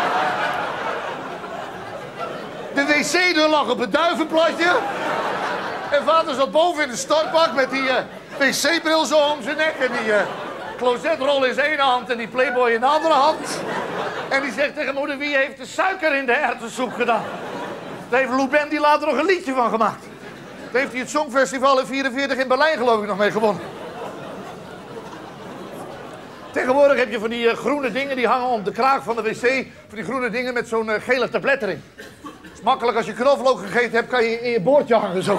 De wc-deur lag op het duivenplatje. En vader zat boven in de stortbak met die uh, wc-bril zo om zijn nek. En die uh, closetrol in zijn ene hand en die Playboy in de andere hand. En die zegt tegen moeder, wie heeft de suiker in de erwtensoep gedaan? Daar heeft Lou Bendy later nog een liedje van gemaakt. Daar heeft hij het Songfestival in vierenveertig in Berlijn geloof ik nog mee gewonnen. Tegenwoordig heb je van die uh, groene dingen die hangen om de kraag van de wc. Van die groene dingen met zo'n uh, gele tablet erin. Het is makkelijk, als je knoflook gegeten hebt, kan je in je boordje hangen zo.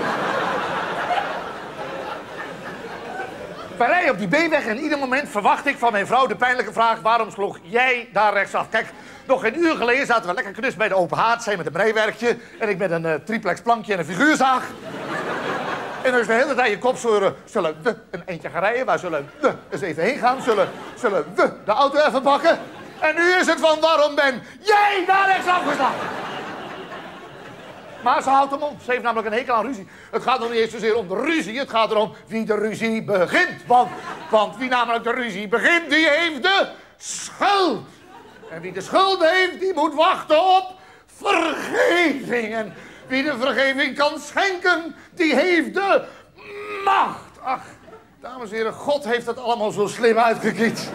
Wij rijden op die B-weg en ieder moment verwacht ik van mijn vrouw de pijnlijke vraag: waarom sloeg jij daar rechtsaf? Kijk, nog een uur geleden zaten we lekker knus bij de open haard. Zij met een breiwerkje en ik met een uh, triplex plankje en een figuurzaag. En dan is de hele tijd je kop zeuren. Zullen we een eentje gaan rijden? Waar zullen we eens even heen gaan? Zullen, zullen we de auto even pakken? En nu is het van: waarom ben jij daar rechtsaf geslagen? Maar ze houdt hem om. Ze heeft namelijk een hekel aan ruzie. Het gaat nog niet eens zozeer om de ruzie. Het gaat erom wie de ruzie begint. Want, want wie namelijk de ruzie begint, die heeft de schuld. En wie de schuld heeft, die moet wachten op vergeving. En wie de vergeving kan schenken, die heeft de macht. Ach, dames en heren, God heeft het allemaal zo slim uitgekiet.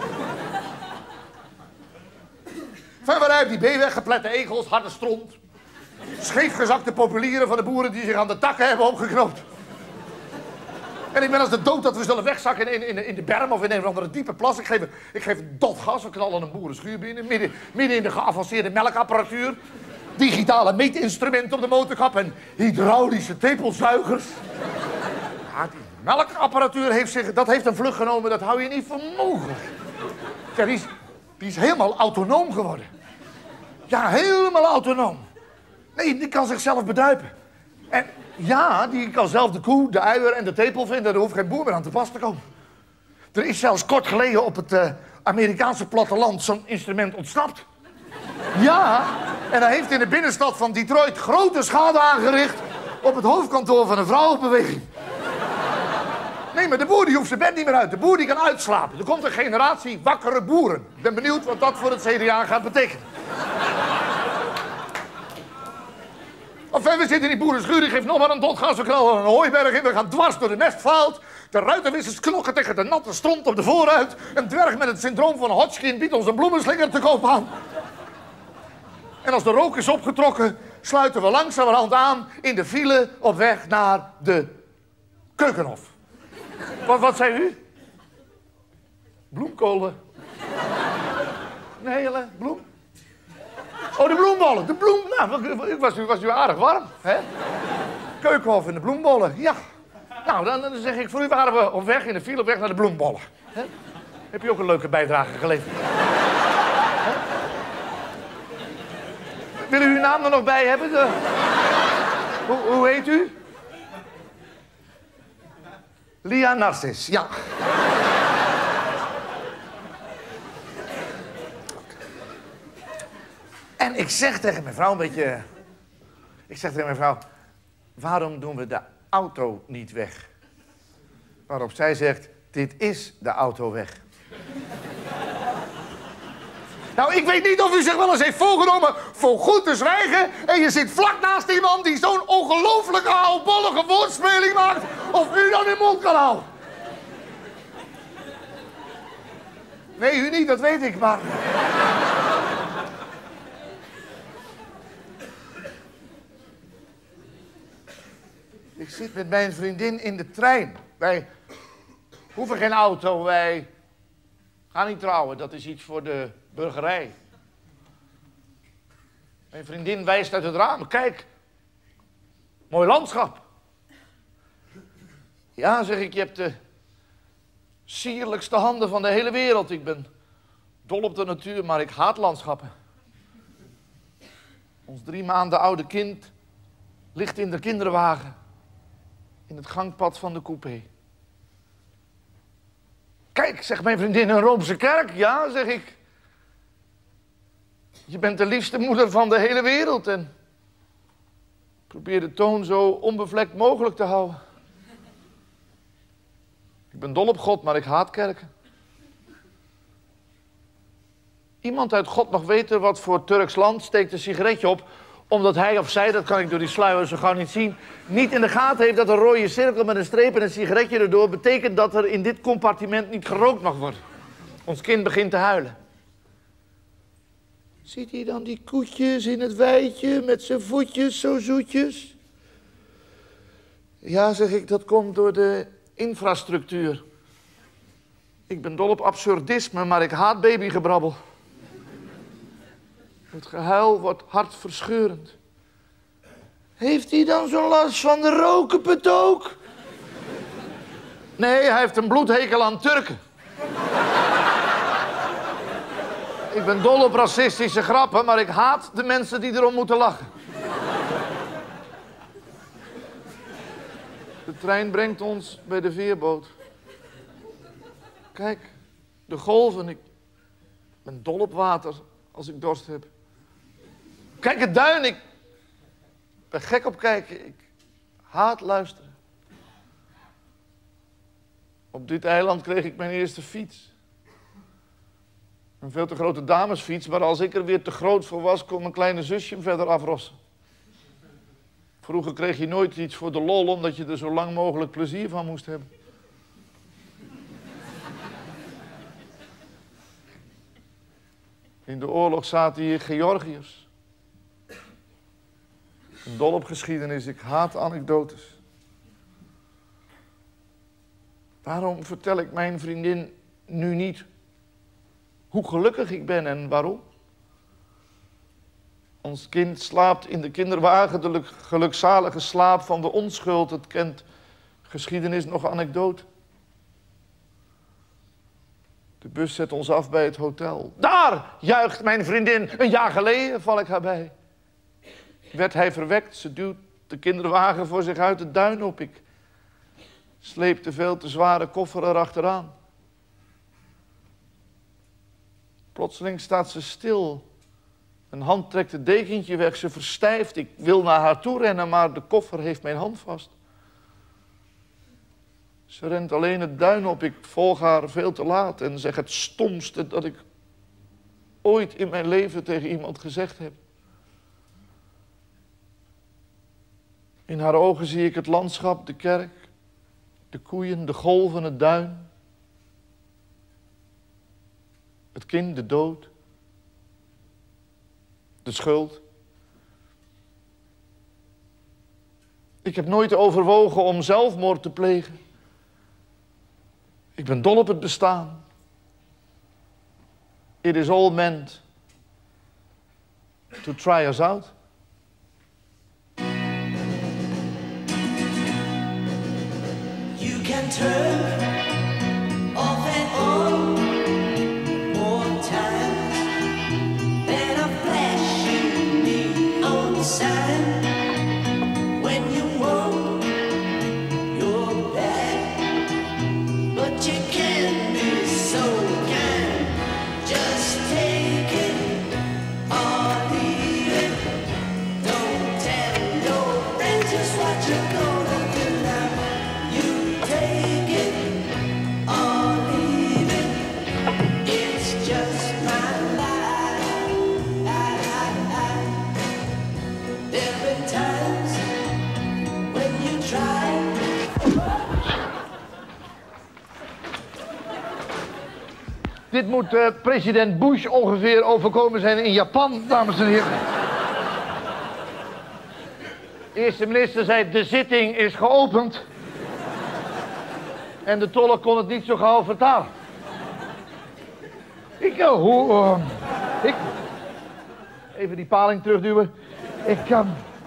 Van waaruit die B-weg, geplette egels, harde stront. Scheefgezakte populieren van de boeren die zich aan de takken hebben opgeknoopt. En ik ben als de dood dat we zullen wegzakken in, in, in de berm of in een of andere diepe plas. Ik geef, ik geef een dot gas, we knallen een boerenschuur binnen. Midden, midden in de geavanceerde melkapparatuur. Digitale meetinstrumenten op de motorkap en hydraulische tepelzuigers. Ja, die melkapparatuur heeft zich, dat heeft een vlucht genomen, dat hou je niet voor mogelijk. Ja, die is, die is helemaal autonoom geworden. Ja, helemaal autonoom. Nee, die kan zichzelf beduipen. En ja, die kan zelf de koe, de uier en de tepel vinden. Daar hoeft geen boer meer aan te pas te komen. Er is zelfs kort geleden op het uh, Amerikaanse platteland zo'n instrument ontsnapt. Ja, en hij heeft in de binnenstad van Detroit grote schade aangericht op het hoofdkantoor van een vrouwenbeweging. Nee, maar de boer die hoeft zijn bed niet meer uit. De boer die kan uitslapen. Er komt een generatie wakkere boeren. Ik ben benieuwd wat dat voor het C D A gaat betekenen. Enfin, we zitten in die boerenschuur, die geeft nog maar een dotgas. We knallen een hooiberg in, we gaan dwars door de mestvaalt. De ruitenwissers knokken tegen de natte stront op de vooruit. Een dwerg met het syndroom van Hodgkin biedt ons een bloemenslinger te koop aan. En als de rook is opgetrokken, sluiten we langzamerhand aan in de file op weg naar de Keukenhof. Wat, wat zei u? Bloemkolen. Nee, hele bloem. Oh, de bloembollen. De bloem... Nou, ik was, was u aardig warm, hè? Keukenhof en de bloembollen, ja. Nou, dan, dan zeg ik, voor u waren we op weg in de file op weg naar de bloembollen. Hè? Heb je ook een leuke bijdrage geleverd? Hè? Wil u uw naam er nog bij hebben? De... Hoe, hoe heet u? Lia Narcis, ja. En ik zeg tegen mijn vrouw een beetje... Ik zeg tegen mijn vrouw... Waarom doen we de auto niet weg? Waarop zij zegt... Dit is de auto weg. Nou, ik weet niet of u zich wel eens heeft voorgenomen... voor goed te zwijgen... en je zit vlak naast iemand... die zo'n ongelooflijke oudbollige woordspeling maakt... of u dan uw mond kan houden. Nee, u niet, dat weet ik, maar... Ik zit met mijn vriendin in de trein. Wij hoeven geen auto, wij gaan niet trouwen. Dat is iets voor de burgerij. Mijn vriendin wijst uit het raam. Kijk, mooi landschap. Ja, zeg ik, je hebt de sierlijkste handen van de hele wereld. Ik ben dol op de natuur, maar ik haat landschappen. Ons drie maanden oude kind ligt in de kinderwagen. In het gangpad van de coupé. Kijk, zegt mijn vriendin, een Roomse kerk. Ja, zeg ik. Je bent de liefste moeder van de hele wereld en probeer de toon zo onbevlekt mogelijk te houden. Ik ben dol op God, maar ik haat kerken. Iemand uit God mag weten wat voor Turks land steekt een sigaretje op, omdat hij of zij, dat kan ik door die sluier zo gauw niet zien, niet in de gaten heeft dat een rode cirkel met een streep en een sigaretje erdoor betekent dat er in dit compartiment niet gerookt mag worden. Ons kind begint te huilen. Ziet hij dan die koetjes in het weidje met zijn voetjes zo zoetjes? Ja, zeg ik, dat komt door de infrastructuur. Ik ben dol op absurdisme, maar ik haat babygebrabbel. Het gehuil wordt hartverscheurend. Heeft hij dan zo'n last van de rokenput ook? Nee, hij heeft een bloedhekel aan Turken. Ik ben dol op racistische grappen, maar ik haat de mensen die erom moeten lachen. De trein brengt ons bij de veerboot. Kijk, de golven. Ik ben dol op water als ik dorst heb. Kijk, het duin. Ik ben gek op kijken. Ik haat luisteren. Op dit eiland kreeg ik mijn eerste fiets. Een veel te grote damesfiets, maar als ik er weer te groot voor was, kon mijn kleine zusje hem verder afrossen. Vroeger kreeg je nooit iets voor de lol, omdat je er zo lang mogelijk plezier van moest hebben. In de oorlog zaten hier Georgiërs. Ik ben dol op geschiedenis, ik haat anekdotes. Daarom vertel ik mijn vriendin nu niet hoe gelukkig ik ben en waarom. Ons kind slaapt in de kinderwagen de gelukzalige slaap van de onschuld. Het kent geschiedenis nog anekdote. De bus zet ons af bij het hotel. Daar juicht mijn vriendin. Een jaar geleden val ik haar bij. Werd hij verwekt, ze duwt de kinderwagen voor zich uit het duin op. Ik sleep de veel te zware koffer erachteraan. Plotseling staat ze stil. Een hand trekt het dekentje weg, ze verstijft. Ik wil naar haar toe rennen, maar de koffer heeft mijn hand vast. Ze rent alleen het duin op, ik volg haar veel te laat en zeg het stomste dat ik ooit in mijn leven tegen iemand gezegd heb. In haar ogen zie ik het landschap, de kerk, de koeien, de golven, het duin. Het kind, de dood. De schuld. Ik heb nooit overwogen om zelfmoord te plegen. Ik ben dol op het bestaan. It is all meant to try us out. You can turn off and on more times than a flashing neon sign. When you want your back, but you can't be so kind. Just take it or leave it. Don't tell your friends just what you're gonna do now. You take it or leave it. It's just my life. I, I, I. There've been times when you try. Dit moet uh, president Bush ongeveer overkomen zijn in Japan, dames en heren. De eerste minister zei, de zitting is geopend. En de tolk kon het niet zo gauw vertalen. Ik, uh, hoe, uh, ik... Even die paling terugduwen. Ik, uh,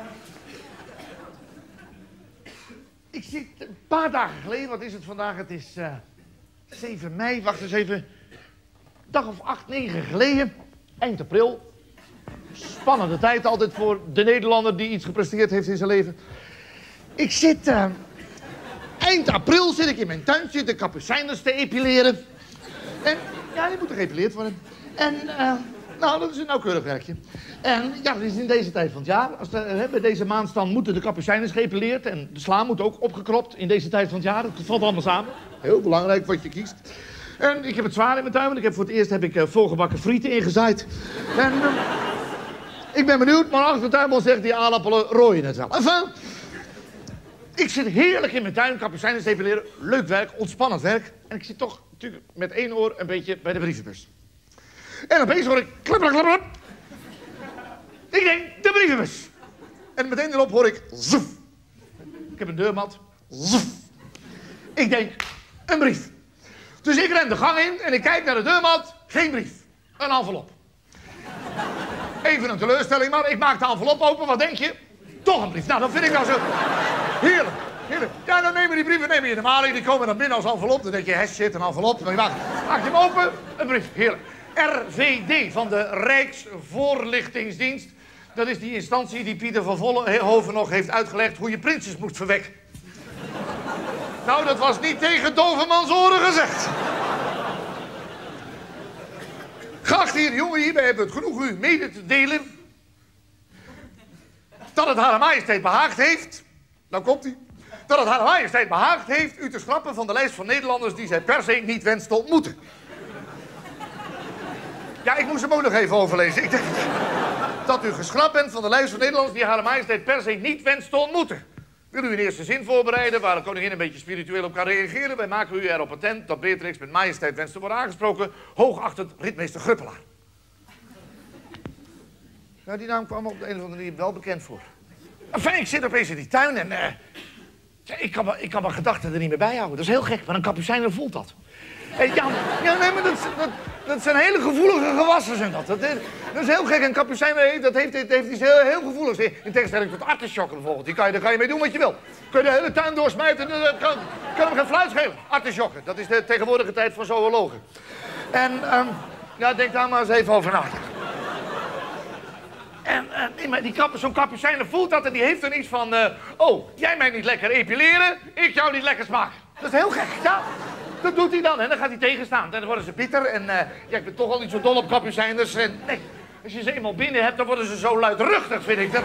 ik zit een paar dagen geleden, wat is het vandaag? Het is uh, zeven mei, wacht eens even. Dag of acht, negen geleden, eind april. Spannende tijd altijd voor de Nederlander die iets gepresteerd heeft in zijn leven. Ik zit, uh, eind april zit ik in mijn tuintje de kapucijners te epileren. En, ja, die moeten geëpileerd worden. En, uh, nou, dat is een nauwkeurig werkje. En, ja, dat is in deze tijd van het jaar. Als de, uh, bij deze maandstand moeten de kapucijners geëpileerd en de sla moet ook opgekropt in deze tijd van het jaar. Het valt allemaal samen. Heel belangrijk wat je kiest. En ik heb het zwaar in mijn tuin, want ik heb voor het eerst heb ik uh, volgebakken frieten ingezaaid. En uh, ik ben benieuwd, maar achter de tuinman zegt die aardappelen rooien het wel. Enfin, ik zit heerlijk in mijn tuin, kapucijnen depileren. Leuk werk, ontspannend werk. En ik zit toch natuurlijk met één oor een beetje bij de brievenbus. En opeens hoor ik klap, klap, klap. Ik denk, de brievenbus. En meteen erop hoor ik zoef. Ik heb een deurmat. Zoef. Ik denk, een brief. Dus ik ren de gang in en ik kijk naar de deurmat. Geen brief. Een envelop. Even een teleurstelling, maar ik maak de envelop open. Wat denk je? Toch een brief. Nou, dat vind ik nou zo... Heerlijk. Heerlijk. Ja, dan nemen die brieven neem je in de maling. Die komen dan binnen als envelop. Dan denk je, hè, shit, een envelop. Dan maak, maak je hem open. Een brief. Heerlijk. R V D van de Rijksvoorlichtingsdienst. Dat is die instantie die Pieter van Vollenhoven nog heeft uitgelegd hoe je prinsjes moest verwekken. Nou, dat was niet tegen Dovermans oren gezegd. Geachte heer jongen, hierbij hebben we het genoeg u mede te delen dat het Hare Majesteit behaagd heeft, nou komt ie, dat het Hare Majesteit behaagd heeft u te schrappen van de lijst van Nederlanders die zij per se niet wenst te ontmoeten. Ja, ik moest hem ook nog even overlezen. Ik denk dat u geschrapt bent van de lijst van Nederlanders die Hare Majesteit per se niet wenst te ontmoeten. Wil u een eerste zin voorbereiden waar de koningin een beetje spiritueel op kan reageren? Wij maken u erop attent dat Beatrix met majesteit wenst te worden aangesproken. Hoogachtend ritmeester Gruppelaar. Nou, die naam kwam op de een of andere manier wel bekend voor. Enfin, ik zit opeens in die tuin en... Uh, ik, kan me, ik kan mijn gedachten er niet meer bij houden. Dat is heel gek, maar een kapucijner voelt dat. Hey, ja, ja, nee, maar dat, dat, dat zijn hele gevoelige gewassen, zijn dat. Dat is, dat is heel gek. Een kapucijner, dat heeft, dat heeft iets heel, heel gevoeligs. In tegenstelling tot artisjokken bijvoorbeeld. Die kan je, daar kan je mee doen wat je wil. Kun je de hele tuin doorsmijten, dan kan, kan hem geen fluit schelen. Artisjokken, dat is de tegenwoordige tijd van zoologen. En, um, ja, denk daar maar eens even over na. En uh, nee, maar die kap, zo'n kapucijner voelt dat en die heeft dan iets van... Uh, oh, jij mij niet lekker epileren, ik jou niet lekker smaken. Dat is heel gek, ja. Dat doet hij dan en dan gaat hij tegenstaan. En dan worden ze bitter en uh, ja, ik ben toch al niet zo dol op kapucijners. En nee, als je ze eenmaal binnen hebt, dan worden ze zo luidruchtig, vind ik. Dat...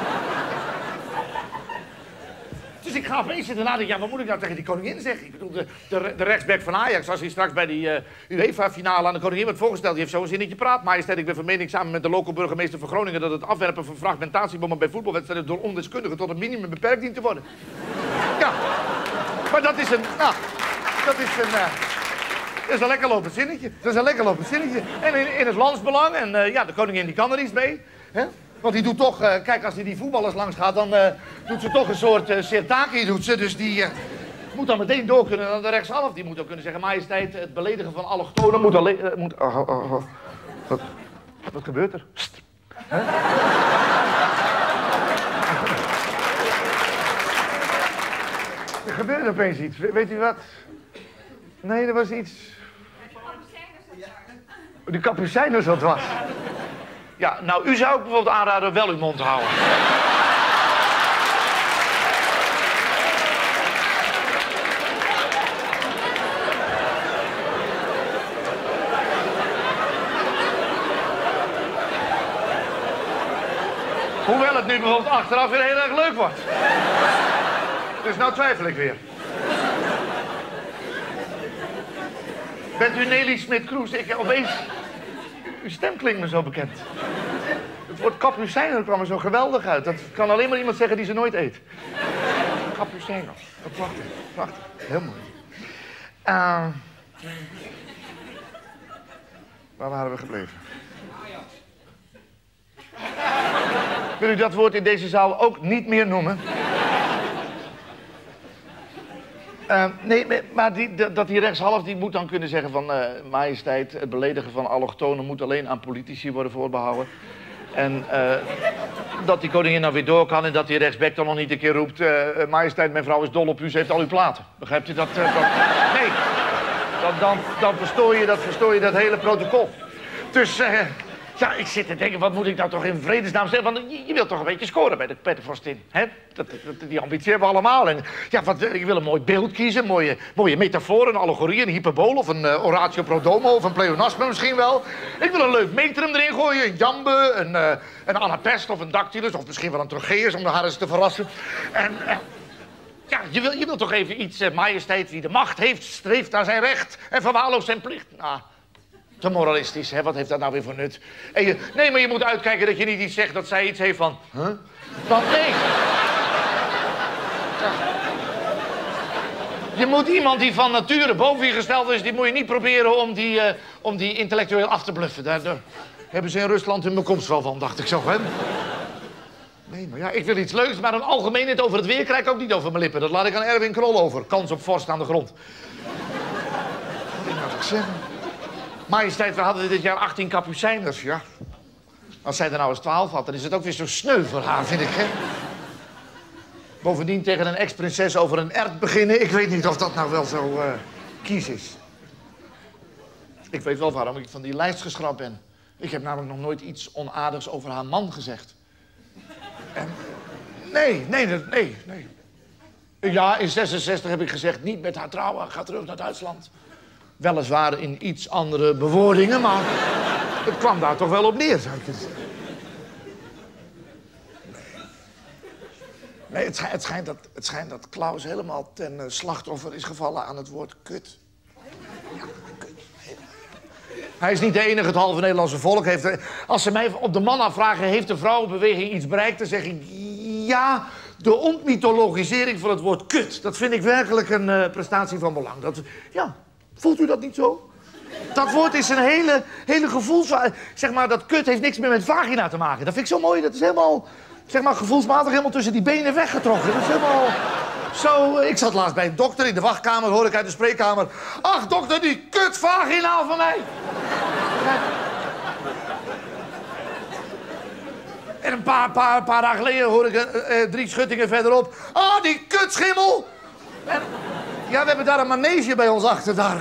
Dus ik ga opeens zitten nadenken, ja, wat moet ik nou tegen die koningin zeggen? Ik bedoel, de, de, de rechtsback van Ajax, als hij straks bij die uh, UEFA-finale aan de koningin wordt voorgesteld, die heeft zo'n zinnetje praat. Majesteit, ik ben van mening samen met de lokale burgemeester van Groningen dat het afwerpen van fragmentatiebommen bij voetbalwedstrijden door ondeskundigen tot een minimum beperkt dient te worden. Ja, maar dat is een... Nou, Dat is een, uh, dat is een lekker lopend zinnetje. Dat is een lekker lopend zinnetje. En in, in het landsbelang. En uh, ja, de koningin die kan er iets mee. Hè? Want die doet toch, uh, kijk, als die die voetballers langs gaat, dan uh, doet ze toch een soort uh, sirtaki, doet ze. Dus die uh, moet dan meteen door kunnen naar de rechtshalf. Die moet ook kunnen zeggen, majesteit, het beledigen van allochtonen moet alleen... Uh, moet, oh, oh, oh. Wat, wat gebeurt er? Pst. Huh? Er gebeurde opeens iets. We, weet u wat? Nee, er was iets... De kapucijners dat was. Ja, nou, u zou ik bijvoorbeeld aanraden wel uw mond te houden. Hoewel het nu bijvoorbeeld achteraf weer heel erg leuk wordt. Dus nou twijfel ik weer. Bent u Nelly Smit-Kroes? Ik opeens... Uw stem klinkt me zo bekend. Het woord kapucijner kwam er zo geweldig uit. Dat kan alleen maar iemand zeggen die ze nooit eet. Kapucijner. Prachtig, prachtig. Heel mooi. Uh, waar waren we gebleven? Wil u dat woord in deze zaal ook niet meer noemen? Uh, nee, maar die, dat die rechtshalf die moet dan kunnen zeggen van... Uh, majesteit, het beledigen van allochtonen moet alleen aan politici worden voorbehouden. En uh, dat die koningin nou weer door kan en dat die rechtsback dan nog niet een keer roept... Uh, majesteit, mijn vrouw is dol op u, ze heeft al uw platen. Begrijpt u dat? Uh, dat... Nee, dan, dan, dan verstoor je dat, verstoor je dat hele protocol. Dus... Uh, Ja, ik zit te denken, wat moet ik nou toch in vredesnaam zeggen? Want je, je wilt toch een beetje scoren bij de pettenvorstin, hè? Dat, dat, die ambitie hebben we allemaal. En ja, wat, ik wil een mooi beeld kiezen, mooie, mooie metafoor, een allegorie, een hyperbool... of een uh, oratio pro domo, of een pleonasme misschien wel. Ik wil een leuk metrum erin gooien, een jambe, een, uh, een anapest of een dactylus... of misschien wel een trocheus om de haar eens te verrassen. En... Uh, Ja, je wil, je wil toch even iets, uh, majesteit, wie de macht heeft, streeft naar zijn recht... en verwaarloost zijn plicht. Nou... Te moralistisch, hè? Wat heeft dat nou weer voor nut? En je, nee, maar je moet uitkijken dat je niet iets zegt dat zij iets heeft van... Huh? Dan nee. Ja. Je moet iemand die van nature boven je gesteld is... die moet je niet proberen om die, uh, om die intellectueel af te bluffen. Daar, daar hebben ze in Rusland hun bekomst wel van, dacht ik zo, hè? Nee, maar ja, ik wil iets leuks, maar een algemeenheid over het weer krijg ik ook niet over mijn lippen. Dat laat ik aan Erwin Krol over. Kans op vorst aan de grond. moet ik zeggen? Majesteit, we hadden dit jaar achttien kapucijners, ja. Als zij er nou eens twaalf had, dan is het ook weer zo sneu voor haar, vind ik, hè? Bovendien tegen een ex-prinses over een erwt beginnen, ik weet niet of dat nou wel zo uh, kies is. Ik weet wel waarom ik van die lijst geschrapt ben. Ik heb namelijk nog nooit iets onaardigs over haar man gezegd. En... Nee, nee, nee, nee. Ja, in zesenzestig heb ik gezegd, niet met haar trouwen, ga terug naar Duitsland. Weliswaar in iets andere bewoordingen, maar het kwam daar toch wel op neer, zou ik het. Nee, het, schijnt, het, schijnt dat, het schijnt dat Klaus helemaal ten uh, slachtoffer is gevallen aan het woord kut. Ja, kut. Hij is niet de enige, het halve Nederlandse volk heeft... Als ze mij op de man afvragen, heeft de vrouwenbeweging iets bereikt? Dan zeg ik, ja, de ontmythologisering van het woord kut. Dat vind ik werkelijk een uh, prestatie van belang. Dat, ja, voelt u dat niet zo? Dat woord is een hele, hele gevoels... Zeg maar, dat kut heeft niks meer met vagina te maken. Dat vind ik zo mooi, dat is helemaal... Zeg maar, gevoelsmatig helemaal tussen die benen weggetrokken. Dat is helemaal... Zo, ik zat laatst bij een dokter in de wachtkamer, hoor ik uit de spreekkamer. Ach, dokter, die kutvagina van mij. Ja. En een paar, paar, paar dagen geleden hoor ik uh, uh, drie schuttingen verderop. Ah, die kutschimmel. En, ja, we hebben daar een manege bij ons achter, daar.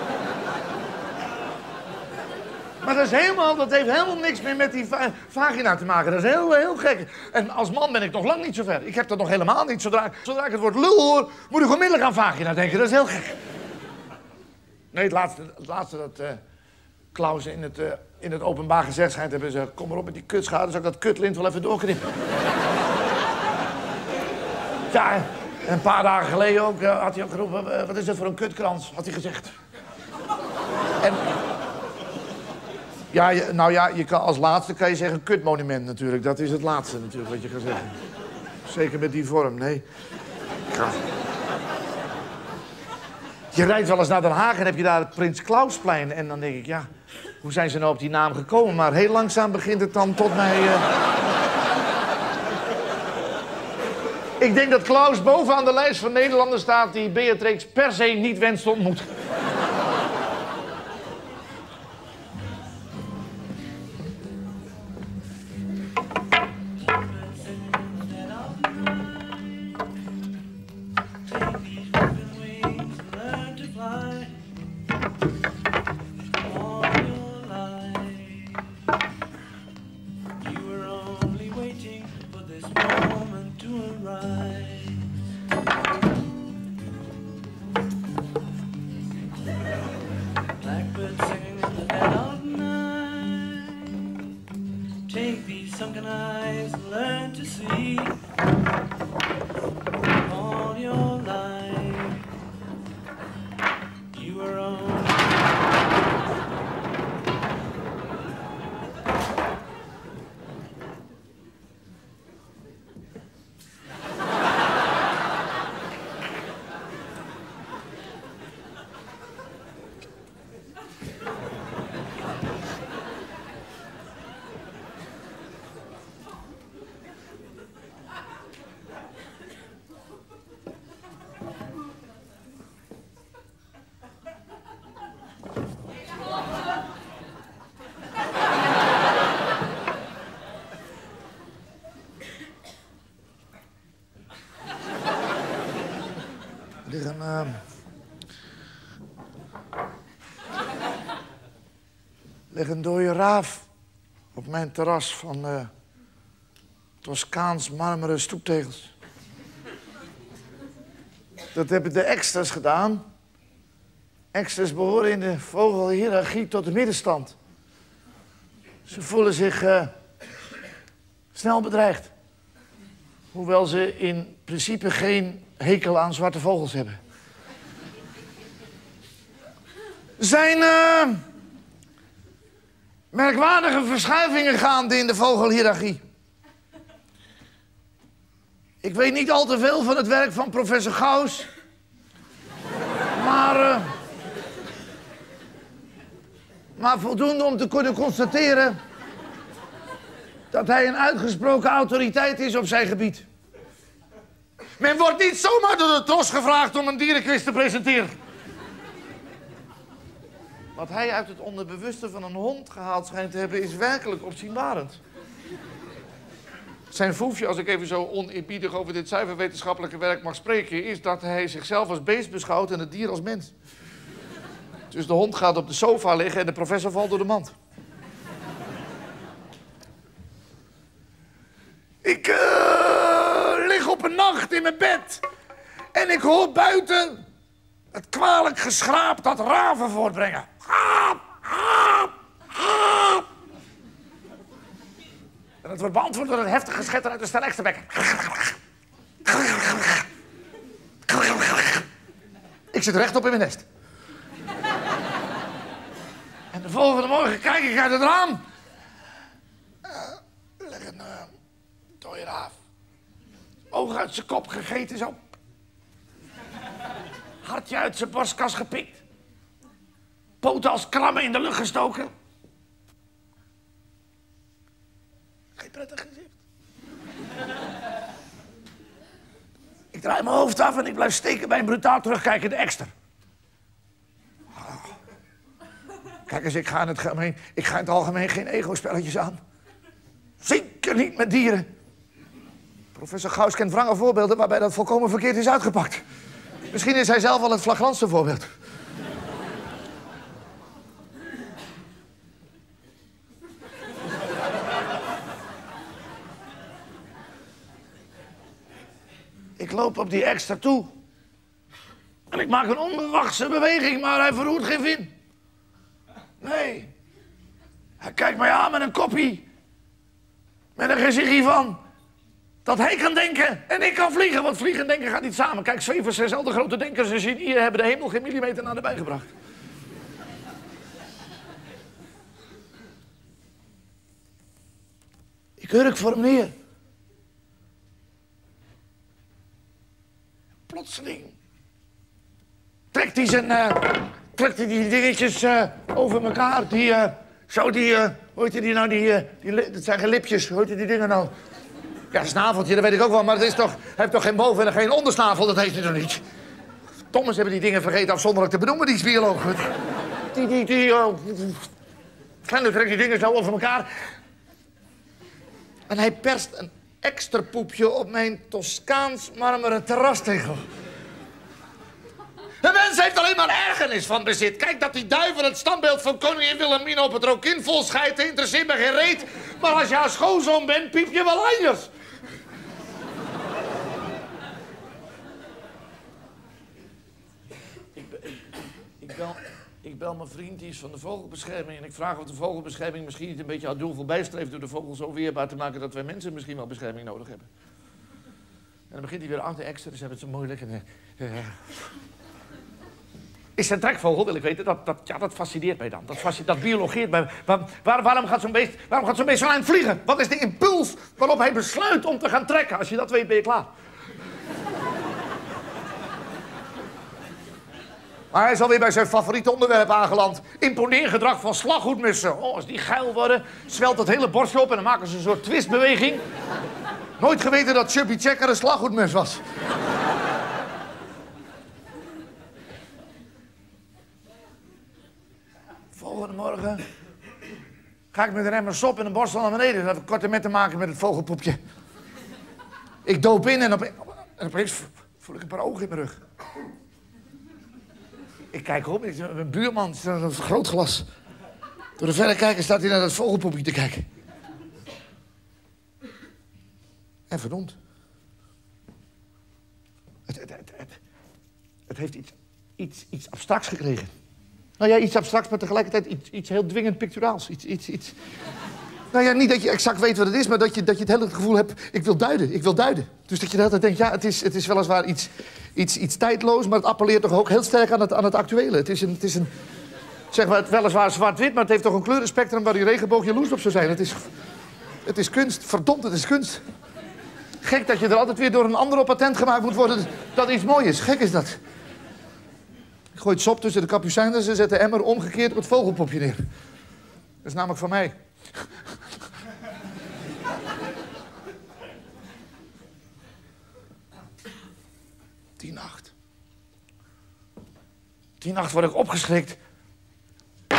Maar dat, is helemaal, dat heeft helemaal niks meer met die va vagina te maken. Dat is heel, heel gek. En als man ben ik nog lang niet zo ver. Ik heb dat nog helemaal niet. Zodra, zodra ik het woord lul hoor, moet ik onmiddellijk aan vagina denken. Dat is heel gek. Nee, het laatste, het laatste dat uh, Klaus in het, uh, in het openbaar gezegd schijnt hebben ze... Kom maar op met die kutschade, zou ik dat kutlint wel even doorknippen. Ja, en een paar dagen geleden ook, uh, had hij ook geroepen... Uh, wat is dit voor een kutkrans, had hij gezegd. En... Ja, je, nou ja, je kan, als laatste kan je zeggen kutmonument natuurlijk. Dat is het laatste natuurlijk wat je gaat zeggen. Zeker met die vorm, nee. Ja. Je rijdt wel eens naar Den Haag en heb je daar het Prins Klausplein. En dan denk ik, ja, hoe zijn ze nou op die naam gekomen? Maar heel langzaam begint het dan tot mij... Uh... Ik denk dat Klaus bovenaan de lijst van Nederlanders staat... die Beatrix per se niet wenst te ontmoeten. liggen... Uh... ligt een dode raaf op mijn terras van uh, Toscaans marmeren stoeptegels. Dat hebben de extras gedaan. Extras behoren in de vogelhiërarchie tot de middenstand. Ze voelen zich uh, snel bedreigd. Hoewel ze in principe geen hekel aan zwarte vogels hebben. Er zijn uh, merkwaardige verschuivingen gaande in de vogelhiërarchie. Ik weet niet al te veel van het werk van professor Gauss. Maar... Uh, maar voldoende om te kunnen constateren... dat hij een uitgesproken autoriteit is op zijn gebied. Men wordt niet zomaar door de T R O S gevraagd om een dierenquiz te presenteren. Wat hij uit het onderbewuste van een hond gehaald schijnt te hebben, is werkelijk opzienbarend. Zijn foefje, als ik even zo oneerbiedig over dit zuiver wetenschappelijke werk mag spreken, is dat hij zichzelf als beest beschouwt en het dier als mens. Dus de hond gaat op de sofa liggen en de professor valt door de mand. Ik uh, lig op een nacht in mijn bed en ik hoor buiten het kwalijk geschraap dat raven voortbrengen. Haap, haap, haap. En dat wordt beantwoord door een heftige schetter uit de stel Eksterbekken. Ik zit rechtop in mijn nest. En de volgende morgen kijk ik uit het raam. Uh, leg een uh, dode raaf. Ogen uit zijn kop gegeten zo. Hartje uit zijn borstkas gepikt. Poten als krammen in de lucht gestoken. Geen prettig gezicht. Ik draai mijn hoofd af en ik blijf steken bij een brutaal terugkijkende ekster. Kijk eens, ik ga in het algemeen, ik ga in het algemeen geen ego-spelletjes aan. Zeker niet met dieren. Professor Gauss kent wrange voorbeelden waarbij dat volkomen verkeerd is uitgepakt. Misschien is hij zelf wel het flagrantste voorbeeld. Ik loop op die ekster toe. En ik maak een onverwachte beweging, maar hij verroert geen vin. Nee. Hij kijkt mij aan met een koppie. Met een gezichtje van... dat hij kan denken en ik kan vliegen. Want vliegen en denken gaat niet samen. Kijk, zwevers zijn zelden grote denkers en genieën hebben de hemel geen millimeter naar de bij gebracht. Ik hurk voor hem neer. Plotseling trekt hij zijn, uh, trekt hij die dingetjes uh, over elkaar. Die, uh, zo die, uh, hoe heet die nou, die, uh, die, dat zijn geen lipjes, hoe heet die dingen nou? Ja, snaveltje, dat weet ik ook wel, maar het is toch, hij heeft toch geen boven- en geen ondersnavel, dat heeft hij toch niet? Thomas hebben die dingen vergeten afzonderlijk te benoemen, die bioloog. Die, die, die, uh, Slender trekt die dingen zo over elkaar. En hij perst een extra poepje op mijn Toscaans marmeren terrastegel. De mens heeft alleen maar ergernis van bezit. Kijk dat die duivel het standbeeld van koningin Wilhelmina op het rokin vol scheidt. Interesseert me geen reet. Maar als je haar schoonzoon bent, piep je wel anders. ik, be, ik, ik, bel, ik bel mijn vriend, die is van de vogelbescherming. En ik vraag of de vogelbescherming misschien niet een beetje haar doel voorbij streeft door de vogel zo weerbaar te maken dat wij mensen misschien wel bescherming nodig hebben. En dan begint hij weer achter extra, dus hebben het zo moeilijk. En, uh, uh, Is het een trekvogel, wil ik weten. Dat, dat, ja, dat fascineert mij dan. Dat, fascineert, dat biologeert mij. Waar, waar, waarom gaat zo'n beest, waarom gaat zo'n beest zo aan het vliegen? Wat is de impuls waarop hij besluit om te gaan trekken? Als je dat weet, ben je klaar. Maar hij is alweer bij zijn favoriete onderwerp aangeland. Imponeergedrag van slaghoedmussen. Oh, als die geil worden, zwelt dat hele borstje op en dan maken ze een soort twistbeweging. Nooit geweten dat Chubby Checker een slaghoedmus was. Volgende morgen ga ik met een emmer sop en een borstel naar beneden. Dat heeft korte met te maken met het vogelpoepje. Ik doop in en, op, en opeens voel ik een paar ogen in mijn rug. Ik kijk op, ik, mijn buurman staat een groot glas. Door de verrekijker staat hij naar dat vogelpoepje te kijken. En verdomd. Het, het, het, het, het heeft iets, iets, iets abstracts gekregen. Nou ja, iets abstracts, maar tegelijkertijd iets, iets heel dwingend picturaals. Iets, iets, iets... Nou ja, niet dat je exact weet wat het is, maar dat je, dat je het hele gevoel hebt... ik wil duiden, ik wil duiden. Dus dat je de hele tijd denkt, ja, het is, het is weliswaar iets, iets, iets tijdloos... maar het appelleert toch ook heel sterk aan het, aan het actuele. Het is een, het is een zeg maar, het weliswaar zwart-wit, maar het heeft toch een kleurenspectrum... waar die regenboog jaloers op zou zijn. Het is, het is kunst, verdomd, het is kunst. Gek dat je er altijd weer door een ander op patent gemaakt moet worden... dat iets mooi is. Gek is dat. Ik gooi het sop tussen de kapucijnen en zet de emmer omgekeerd op het vogelpopje neer. Dat is namelijk van mij. Die nacht. Die nacht word ik opgeschrikt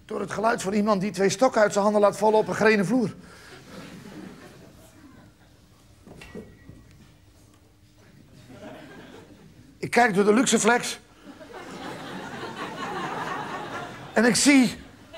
Door het geluid van iemand die twee stokken uit zijn handen laat vallen op een grenen vloer. Ik kijk door de Luxeflex. En ik zie...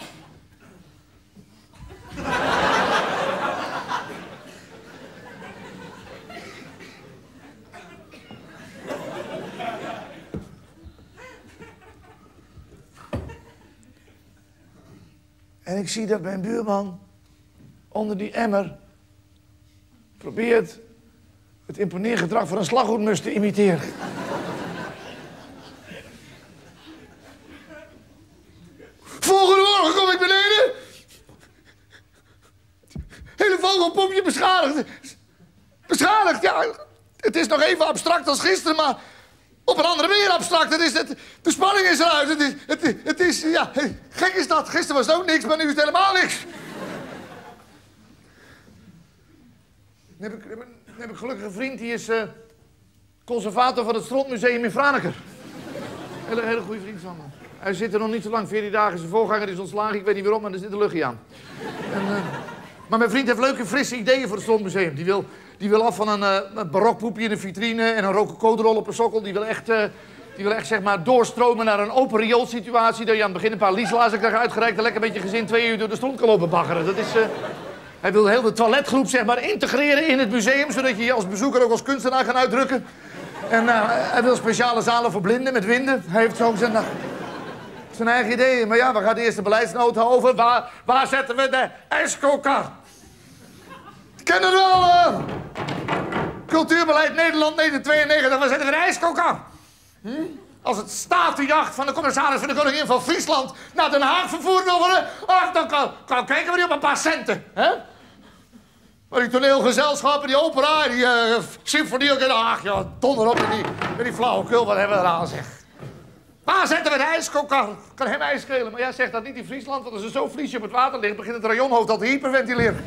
En ik zie dat mijn buurman onder die emmer probeert het imponeergedrag van een slaghoedmus te imiteren. Volgende morgen kom ik beneden. Hele vogelpompje beschadigd. Beschadigd, ja. Het is nog even abstract als gisteren, maar op een andere manier abstract. Het is, het, de spanning is eruit. Het is, het, het is, ja, gek is dat. Gisteren was het ook niks, maar nu is het helemaal niks. Dan heb ik, dan heb ik gelukkig een vriend, die is uh, conservator van het Strontmuseum in Franeker. Hele, hele goede vriend van me. Hij zit er nog niet zo lang, veertien dagen. Zijn voorganger is ontslagen, ik weet niet waarom, maar er zit een luchtje aan. En, uh, maar mijn vriend heeft leuke, frisse ideeën voor het Strontmuseum. Die wil, die wil af van een, uh, een barokpoepje in een vitrine en een rococo-rol op een sokkel. Die wil echt, uh, die wil echt zeg maar, doorstromen naar een open rioolsituatie. Dat je aan het begin een paar liesglazen krijgt uitgereikt en lekker met je gezin twee uur door de stront kan lopen baggeren. Dat is... Uh, Hij wil heel de toiletgroep zeg maar, integreren in het museum, zodat je je als bezoeker ook als kunstenaar kan uitdrukken. En uh, hij wil speciale zalen voor blinden met winden. Hij heeft zo zijn, uh, zijn eigen ideeën. Maar ja, waar gaat de eerste beleidsnota over? Waar, waar zetten we de ijskoker? Kennen we wel? Uh, Cultuurbeleid Nederland negentien tweeënnegentig. Waar zetten we de ijskoker? Hm? Als het statenjacht van de commissaris van de koningin van Friesland naar Den Haag vervoerd wil worden, ach, dan kan, kan kijken we niet op een paar centen, hè? Maar die toneelgezelschappen, die opera, die uh, symfonie ook in Den Haag, ja, donder op met die, met die flauwekul, wat hebben we eraan, zeg. Waar zetten we de ijskoker? Kan hem ijs schelen, maar jij zegt dat niet in Friesland, want als er zo'n vliesje op het water ligt, begint het rayonhoofd al te hyperventileren.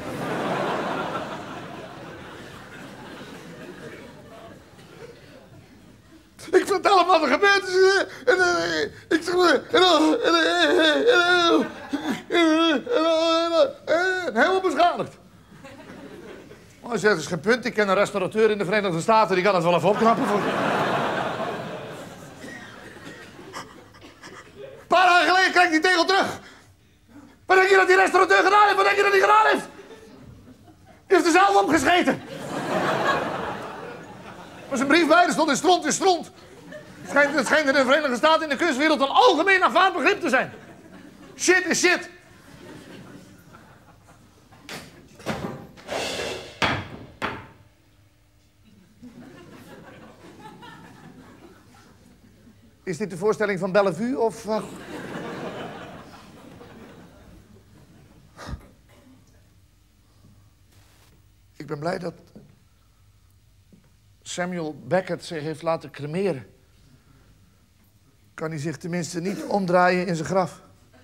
Ik vertel hem wat er gebeurd is. En, uh, ik zeg maar... En, uh, en, uh, en helemaal beschadigd. Maar hij zegt, dat is geen punt. Ik ken een restaurateur in de Verenigde Staten. Die kan het wel even opknappen voor... Een paar dagen geleden krijg ik die tegel terug. Wat denk je dat die restaurateur gedaan heeft? Wat denk je dat hij gedaan heeft? Die heeft er zelf opgescheten. Er was een brief bij, er stond in stront, in stront. Het schijnt, het schijnt in de Verenigde Staten in de kunstwereld een algemeen aanvaard begrip te zijn. Shit is shit. Is dit de voorstelling van Bellevue of... Uh... Ik ben blij dat Samuel Beckett zich heeft laten cremeren. Kan hij zich tenminste niet omdraaien in zijn graf.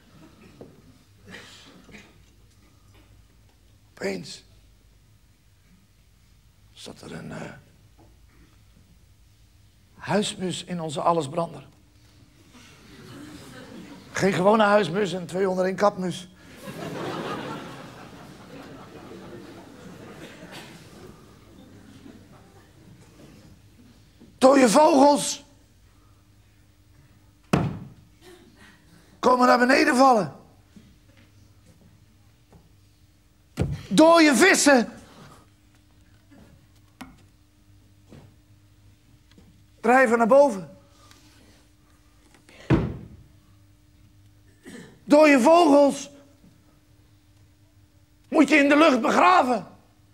Opeens zat er een uh, huismus in onze allesbrander. Geen gewone huismus en twee onder één kapmus. Dode vogels komen naar beneden vallen. Dode vissen drijven naar boven. Dode vogels moet je in de lucht begraven.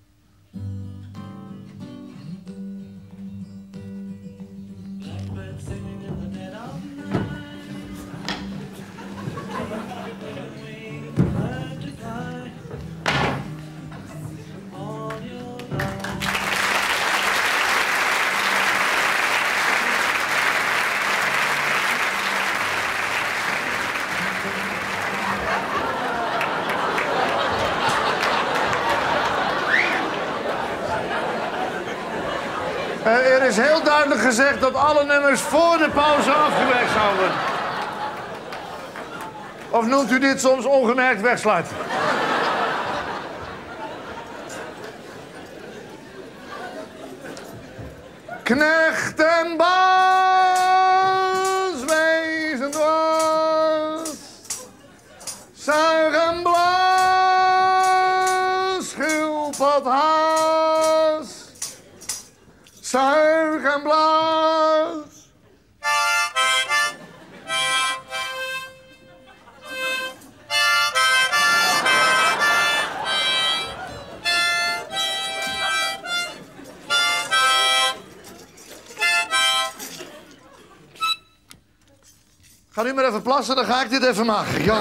Er is heel duidelijk gezegd dat alle nummers voor de pauze afgewerkt zouden worden. Of noemt u dit soms ongemerkt wegsluiten? Knecht en baas, wezen dwaas. Zuig en blaas, schildpad haas. Zuig en blaas. Ga nu maar even plassen, dan ga ik dit even maken. Ja.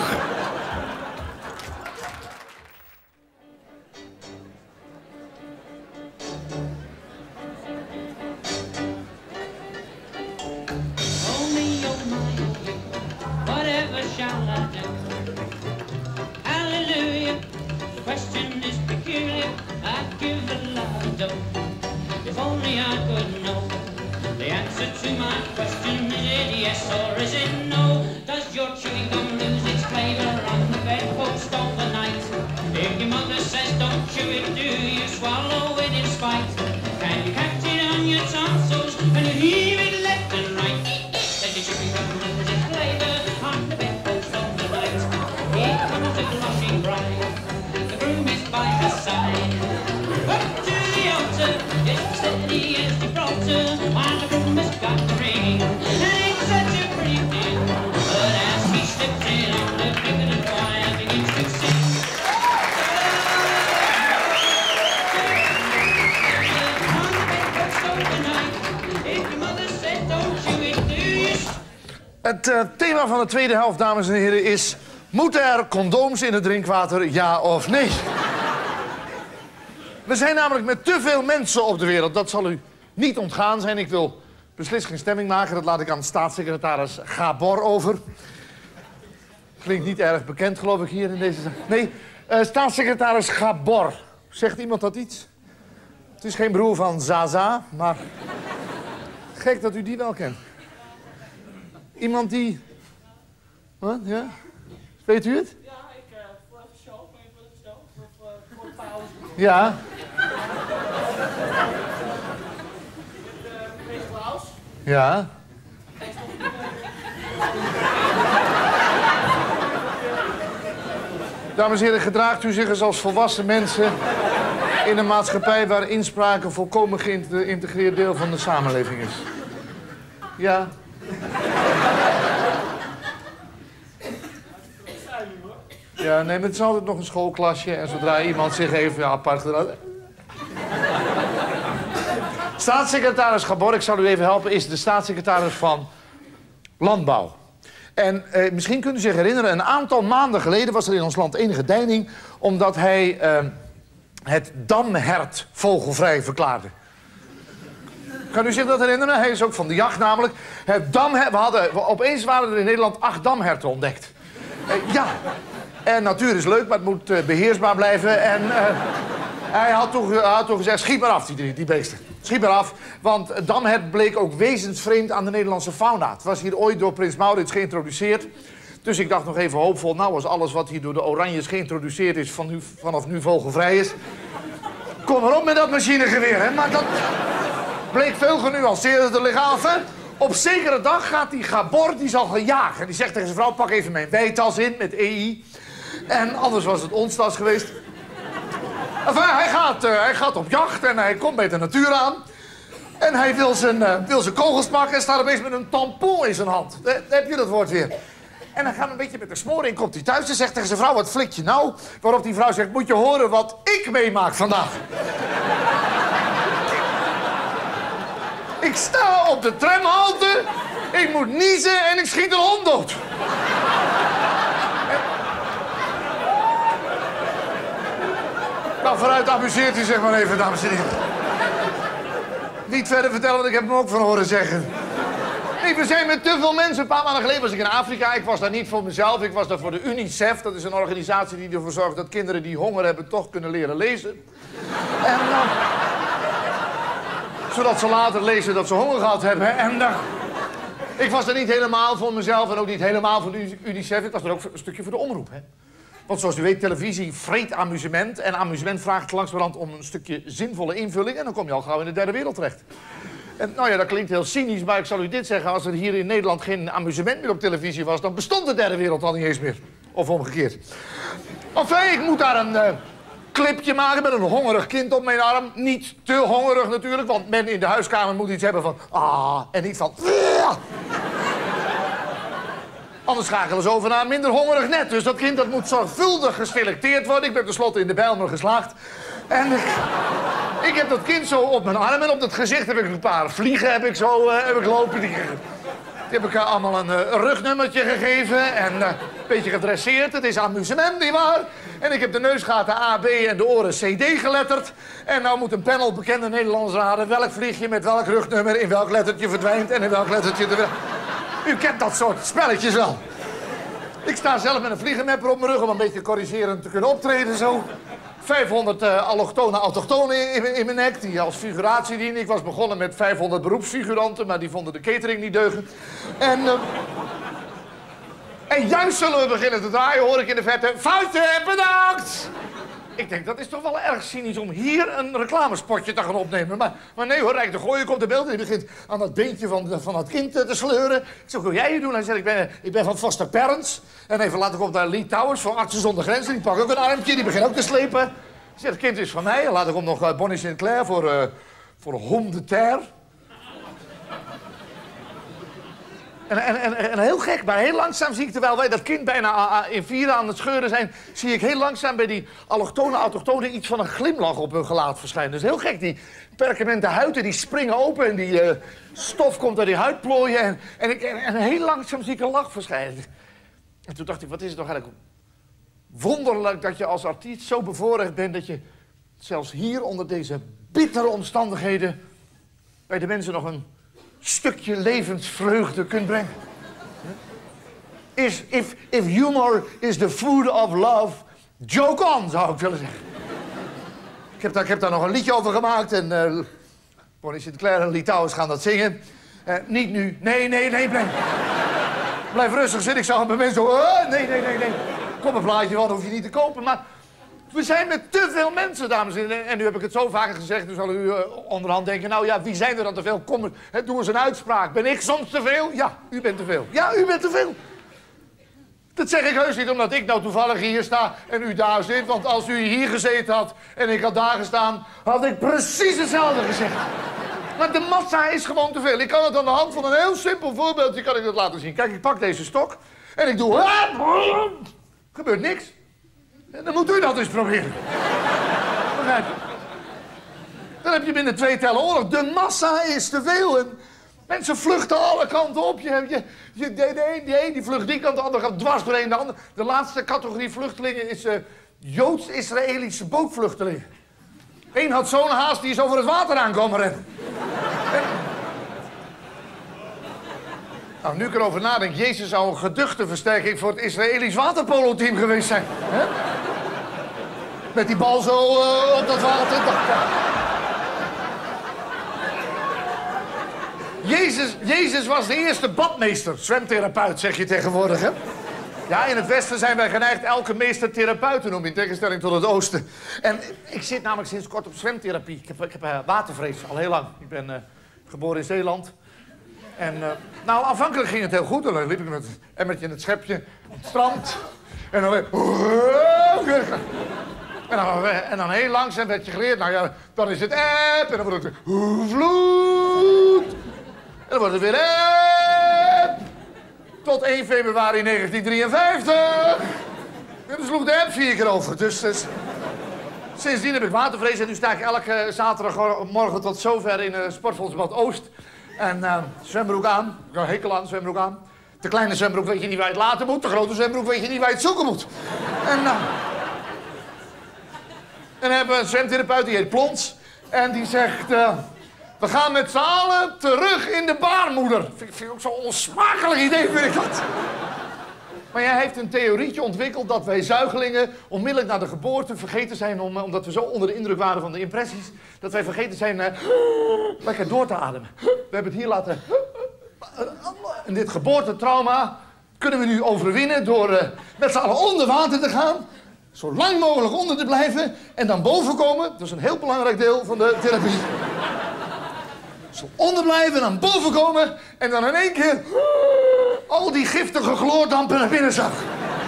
Het uh, thema van de tweede helft, dames en heren, is... Moeten er condooms in het drinkwater, ja of nee? We zijn namelijk met te veel mensen op de wereld. Dat zal u niet ontgaan zijn. Ik wil beslist geen stemming maken. Dat laat ik aan staatssecretaris Gabor over. Klinkt niet erg bekend, geloof ik, hier in deze zaak. Nee, uh, staatssecretaris Gabor. Zegt iemand dat iets? Het is geen broer van Zaza, maar... Gek dat u die wel kent. Iemand die... Wat? Ja? Weet u het? Ja, ik uh, voor even show, maar ik wil het snel. Of uh, voor een pauze. Ja. Met uh, Chris Klaus. Ja. Dames en heren, gedraagt u zich eens als volwassen mensen in een maatschappij waar inspraak een volkomen geïntegreerd deel van de samenleving is. Ja. Ja, nee, maar het is altijd nog een schoolklasje en zodra iemand zich even ja, apart gedraagt. Staatssecretaris Gabor, ik zal u even helpen, is de staatssecretaris van Landbouw. En eh, misschien kunt u zich herinneren, een aantal maanden geleden was er in ons land enige deining omdat hij eh, het damhert vogelvrij verklaarde. Kan u zich dat herinneren? Hij is ook van de jacht namelijk. Het damhert, we hadden, opeens waren er in Nederland acht damherten ontdekt. Uh, ja, en natuur is leuk, maar het moet uh, beheersbaar blijven. En uh, hij had toen, uh, had toen gezegd, schiet maar af die, die beesten. Schiet maar af, want het damhert bleek ook wezensvreemd aan de Nederlandse fauna. Het was hier ooit door prins Maurits geïntroduceerd. Dus ik dacht nog even hoopvol, nou als alles wat hier door de Oranjes geïntroduceerd is van nu, vanaf nu vogelvrij is. Kom maar op met dat machinegeweer, hè. Maar dat bleek veel genuanceerder te liggen af, hè. Op zekere dag gaat die Gabor, die zal gaan jagen. Die zegt tegen zijn vrouw, pak even mijn wijtas in met E I. En anders was het ons tas geweest. Enfin, hij gaat, uh, hij gaat op jacht en hij komt bij de natuur aan. En hij wil zijn, uh, wil zijn kogels pakken en staat opeens met een tampon in zijn hand. Daar heb je dat woord weer. En dan gaat een beetje met de smoor in, komt hij thuis en zegt tegen zijn vrouw, wat flik je nou? Waarop die vrouw zegt, moet je horen wat ik meemaak vandaag. Ik sta op de tramhalte, ik moet niezen en ik schiet een hond dood. En... Nou, vooruit amuseert u zich maar even, dames en heren. Niet verder vertellen, want ik heb hem ook van horen zeggen. Nee, we zijn met te veel mensen. Een paar maanden geleden was ik in Afrika. Ik was daar niet voor mezelf, ik was daar voor de UNICEF. Dat is een organisatie die ervoor zorgt dat kinderen die honger hebben toch kunnen leren lezen. En uh, zodat ze later lezen dat ze honger gehad hebben. En uh, Ik was er niet helemaal voor mezelf en ook niet helemaal voor de UNICEF. Ik was er ook een stukje voor de omroep, hè. Want zoals u weet, televisie vreet amusement. En amusement vraagt langzamerhand om een stukje zinvolle invulling. En dan kom je al gauw in de derde wereld terecht. En nou ja, dat klinkt heel cynisch, maar ik zal u dit zeggen. Als er hier in Nederland geen amusement meer op televisie was, dan bestond de derde wereld al niet eens meer. Of omgekeerd. Enfin, ik moet daar een uh, clipje maken met een hongerig kind op mijn arm. Niet te hongerig natuurlijk, want men in de huiskamer moet iets hebben van... Ah, en niet van... Anders schakelen ze over naar een minder hongerig net. Dus dat kind dat moet zorgvuldig geselecteerd worden. Ik ben tenslotte in de Bijlmer geslaagd. En ik, ik heb dat kind zo op mijn arm en op het gezicht heb ik een paar vliegen heb ik zo uh, heb ik lopen. Die, die heb ik uh, allemaal een uh, rugnummertje gegeven en uh, een beetje gedresseerd. Het is amusement, nietwaar? En ik heb de neusgaten A, B en de oren C, D geletterd. En nou moet een panel bekende Nederlanders raden welk vliegje met welk rugnummer in welk lettertje verdwijnt en in welk lettertje... De... U kent dat soort spelletjes wel. Ik sta zelf met een vliegenmapper op mijn rug om een beetje corrigerend te kunnen optreden zo. vijfhonderd uh, allochtone autochtonen in, in mijn nek die als figuratie dienen. Ik was begonnen met vijfhonderd beroepsfiguranten, maar die vonden de catering niet deugen. En, uh, en juist zullen we beginnen te draaien, hoor ik in de verte. Foutje, bedankt! Ik denk, dat is toch wel erg cynisch om hier een reclamespotje te gaan opnemen. Maar, maar nee hoor, Rijk de Gooier komt in beeld en die begint aan dat beentje van, van dat kind te sleuren. Ik zeg, hoe jij je doen? Hij zegt, ik ben, ik ben van Foster Parents. En even laat ik op naar Lee Towers van Artsen zonder Grenzen. Die pakt ook een armpje, die begint ook te slepen. Ik zeg, het kind is van mij. En laat ik op nog uh, Bonnie Sinclair voor, uh, voor Homme de Terre. En, en, en, en heel gek, maar heel langzaam zie ik, terwijl wij dat kind bijna in vieren aan het scheuren zijn, zie ik heel langzaam bij die allochtone autochtonen iets van een glimlach op hun gelaat verschijnen. Dus heel gek, die perkamenten huiden die springen open en die uh, stof komt uit die huidplooien. En, en, ik, en, en heel langzaam zie ik een lach verschijnen. En toen dacht ik, wat is het toch eigenlijk wonderlijk dat je als artiest zo bevoorrecht bent dat je zelfs hier onder deze bittere omstandigheden bij de mensen nog een stukje levensvreugde kunt brengen. Is, if, if humor is the food of love, joke on, zou ik willen zeggen. Ik heb daar, ik heb daar nog een liedje over gemaakt en uh, Bonnie Sinclair en Lee Towers gaan dat zingen. Uh, niet nu. Nee, nee, nee, blijf. Blijf rustig zitten. Ik zag een moment zo. Uh, nee, nee, nee, nee. Kom een plaatje van, hoef je niet te kopen. Maar we zijn met te veel mensen, dames en heren. En nu heb ik het zo vaker gezegd, nu zal u uh, onderhand denken... nou ja, wie zijn er dan te veel? Kom, he, doe eens een uitspraak. Ben ik soms te veel? Ja, u bent te veel. Ja, u bent te veel. Dat zeg ik heus niet omdat ik nou toevallig hier sta en u daar zit. Want als u hier gezeten had en ik had daar gestaan, had ik precies hetzelfde gezegd. Maar de massa is gewoon te veel. Ik kan het aan de hand van een heel simpel voorbeeldje kan ik dat laten zien. Kijk, ik pak deze stok en ik doe... Gebeurt niks. En dan moet u dat eens proberen. Begrijp je? Dan heb je binnen twee tellen oorlog. De massa is te veel. En mensen vluchten alle kanten op. Je, je, je, de, de een, die een die vlucht die kant, de ander gaat dwars doorheen de ander. De laatste categorie vluchtelingen is uh, Joods-Israëlische bootvluchtelingen. Eén had zo'n haast, die is over het water aankomen rennen. En... Nou, nu ik erover nadenk, Jezus zou een geduchte versterking voor het Israëlisch waterpolo-team geweest zijn. He? Met die bal zo uh, op dat water. Jezus, Jezus was de eerste badmeester, zwemtherapeut, zeg je tegenwoordig, hè? Ja, in het Westen zijn wij geneigd elke meester therapeut te noemen, in tegenstelling tot het Oosten. En ik zit namelijk sinds kort op zwemtherapie. Ik heb, ik heb uh, watervrees, al heel lang. Ik ben uh, geboren in Zeeland. En uh, nou, aanvankelijk ging het heel goed. Dan liep ik met het emmertje in het schepje op het strand. En dan weer... En dan, en dan heel langzaam werd je geleerd. Nou ja, dan is het eb. En dan wordt het vloed. En dan wordt het weer eb. Tot één februari negentien drieënvijftig. En dan sloeg de eb vier keer over. Dus, dus sindsdien heb ik watervrees. En nu sta ik elke zaterdagmorgen tot zover in uh, Sportfondsbad Oost. En uh, zwembroek aan. Ik heb een hekel aan, zwembroek aan. De kleine zwembroek weet je niet waar je het laten moet. De grote zwembroek weet je niet waar je het zoeken moet. En, uh, en dan hebben we een zwemtherapeut, die heet Plons. En die zegt... Uh, we gaan met z'n allen terug in de baarmoeder. Vind, vind ik ook zo'n onsmakelijk idee, vind ik dat. Maar hij heeft een theorietje ontwikkeld dat wij zuigelingen onmiddellijk na de geboorte vergeten zijn, om, omdat we zo onder de indruk waren van de impressies, dat wij vergeten zijn uh, lekker door te ademen. We hebben het hier laten... En dit geboortetrauma kunnen we nu overwinnen door uh, met z'n allen onder water te gaan. Zo lang mogelijk onder te blijven en dan boven komen. Dat is een heel belangrijk deel van de therapie. Zo onder blijven en dan boven komen en dan in één keer al die giftige gloordampen naar binnen zag.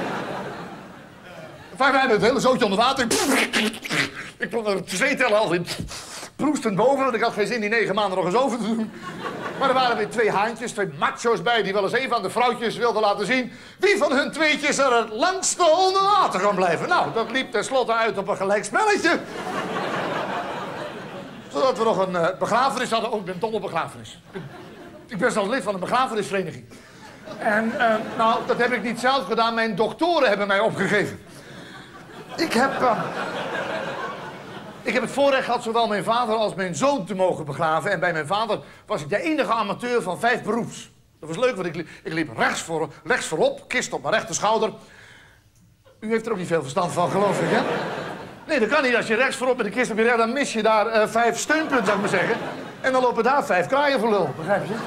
Wij hebben het hele zootje onder water. Ik kon er twee tellen al in. Proestend boven, want ik had geen zin die negen maanden nog eens over te doen. Maar er waren weer twee haantjes, twee macho's bij, die wel eens even aan de vrouwtjes wilden laten zien wie van hun tweetjes er het langste onder water kan blijven. Nou, dat liep tenslotte uit op een gelijk spelletje. Zodat we nog een uh, begrafenis hadden. Oh, ik ben dol op begrafenis. Ik, ik ben zelfs lid van een begrafenisvereniging. En, uh, nou, dat heb ik niet zelf gedaan. Mijn doktoren hebben mij opgegeven. Ik heb... Uh, Ik heb het voorrecht gehad zowel mijn vader als mijn zoon te mogen begraven. En bij mijn vader was ik de enige amateur van vijf beroeps. Dat was leuk, want ik, li ik liep rechts, voor, rechts voorop, kist op mijn rechterschouder. U heeft er ook niet veel verstand van, geloof ik, hè? Nee, dat kan niet. Als je rechts voorop met de kist op je recht, dan mis je daar uh, vijf steunpunten, zou ik maar zeggen. En dan lopen daar vijf kraaien voor lul, begrijp je?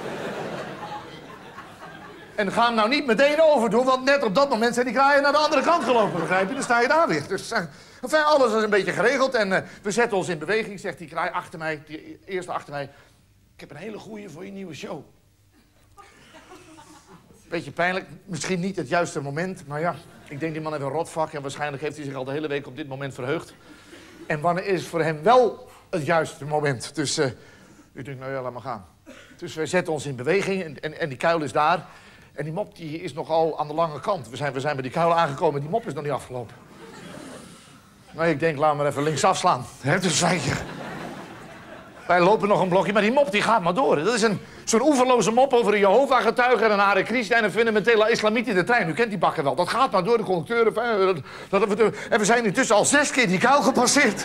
En ga hem nou niet meteen overdoen, want net op dat moment zijn die kraaien naar de andere kant gelopen, begrijp je? Dan sta je daar weer. Dus... Uh, Enfin, alles is een beetje geregeld en uh, we zetten ons in beweging, zegt die kraai achter mij, die eerste achter mij. Ik heb een hele goeie voor je nieuwe show. Beetje pijnlijk, misschien niet het juiste moment, maar ja, ik denk die man heeft een rotvak en waarschijnlijk heeft hij zich al de hele week op dit moment verheugd. En wanneer is voor hem wel het juiste moment? Dus uh, ik denk, nou ja, laat maar gaan. Dus wij zetten ons in beweging en, en, en die kuil is daar. En die mop die is nogal aan de lange kant. We zijn, we zijn bij die kuil aangekomen en die mop is nog niet afgelopen. Nou, ik denk, laat maar even links afslaan. He, dus wij, wij lopen nog een blokje, maar die mop die gaat maar door. Dat is een, zo'n oeverloze mop over een Jehovah-getuige en een Hare Krishna en een fundamentele islamiet in de trein. U kent die bakken wel. Dat gaat maar door, de conducteur. Dat, dat, en we zijn intussen al zes keer die kuil gepasseerd.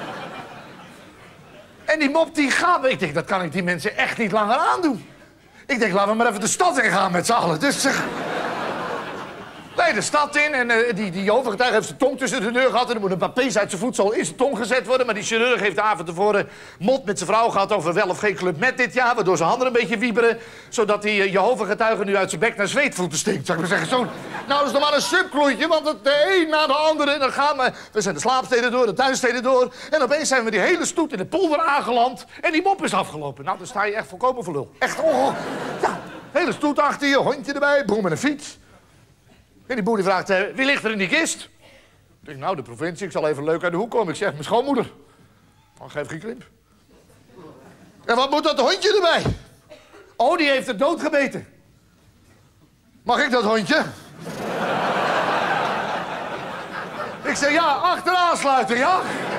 En die mop die gaat... Ik denk, dat kan ik die mensen echt niet langer aandoen. Ik denk, laten we maar even de stad in gaan met z'n allen. Dus zeg... Nee, de stad in en uh, die, die Jehovah-getuige heeft zijn tong tussen de deur gehad... en er moet een paar pees uit zijn voedsel in zijn tong gezet worden... maar die chirurg heeft de avond tevoren mot met zijn vrouw gehad... over wel of geen Club Med dit jaar, waardoor zijn handen een beetje wieberen... zodat die uh, Jehovah-getuige nu uit zijn bek naar zweetvoeten stinkt, zou ik maar zeggen. Zo, nou, dat is nog maar een subkloeitje, want het, de een na de andere... en dan gaan we, we zijn de slaapsteden door, de tuinsteden door... en opeens zijn we die hele stoet in de polder aangeland... en die mop is afgelopen. Nou, dan sta je echt volkomen voor lul. Echt, oh, ja, hele stoet achter je, hondje erbij, boem met een fiets... En die boer die vraagt, uh, wie ligt er in die kist? Ik denk, nou, de provincie, ik zal even leuk uit de hoek komen. Ik zeg, mijn schoonmoeder. Oh, geef geen krimp. En wat moet dat hondje erbij? Oh, die heeft het doodgebeten. Mag ik dat hondje? Ik zeg, ja, achteraan sluiten, ja?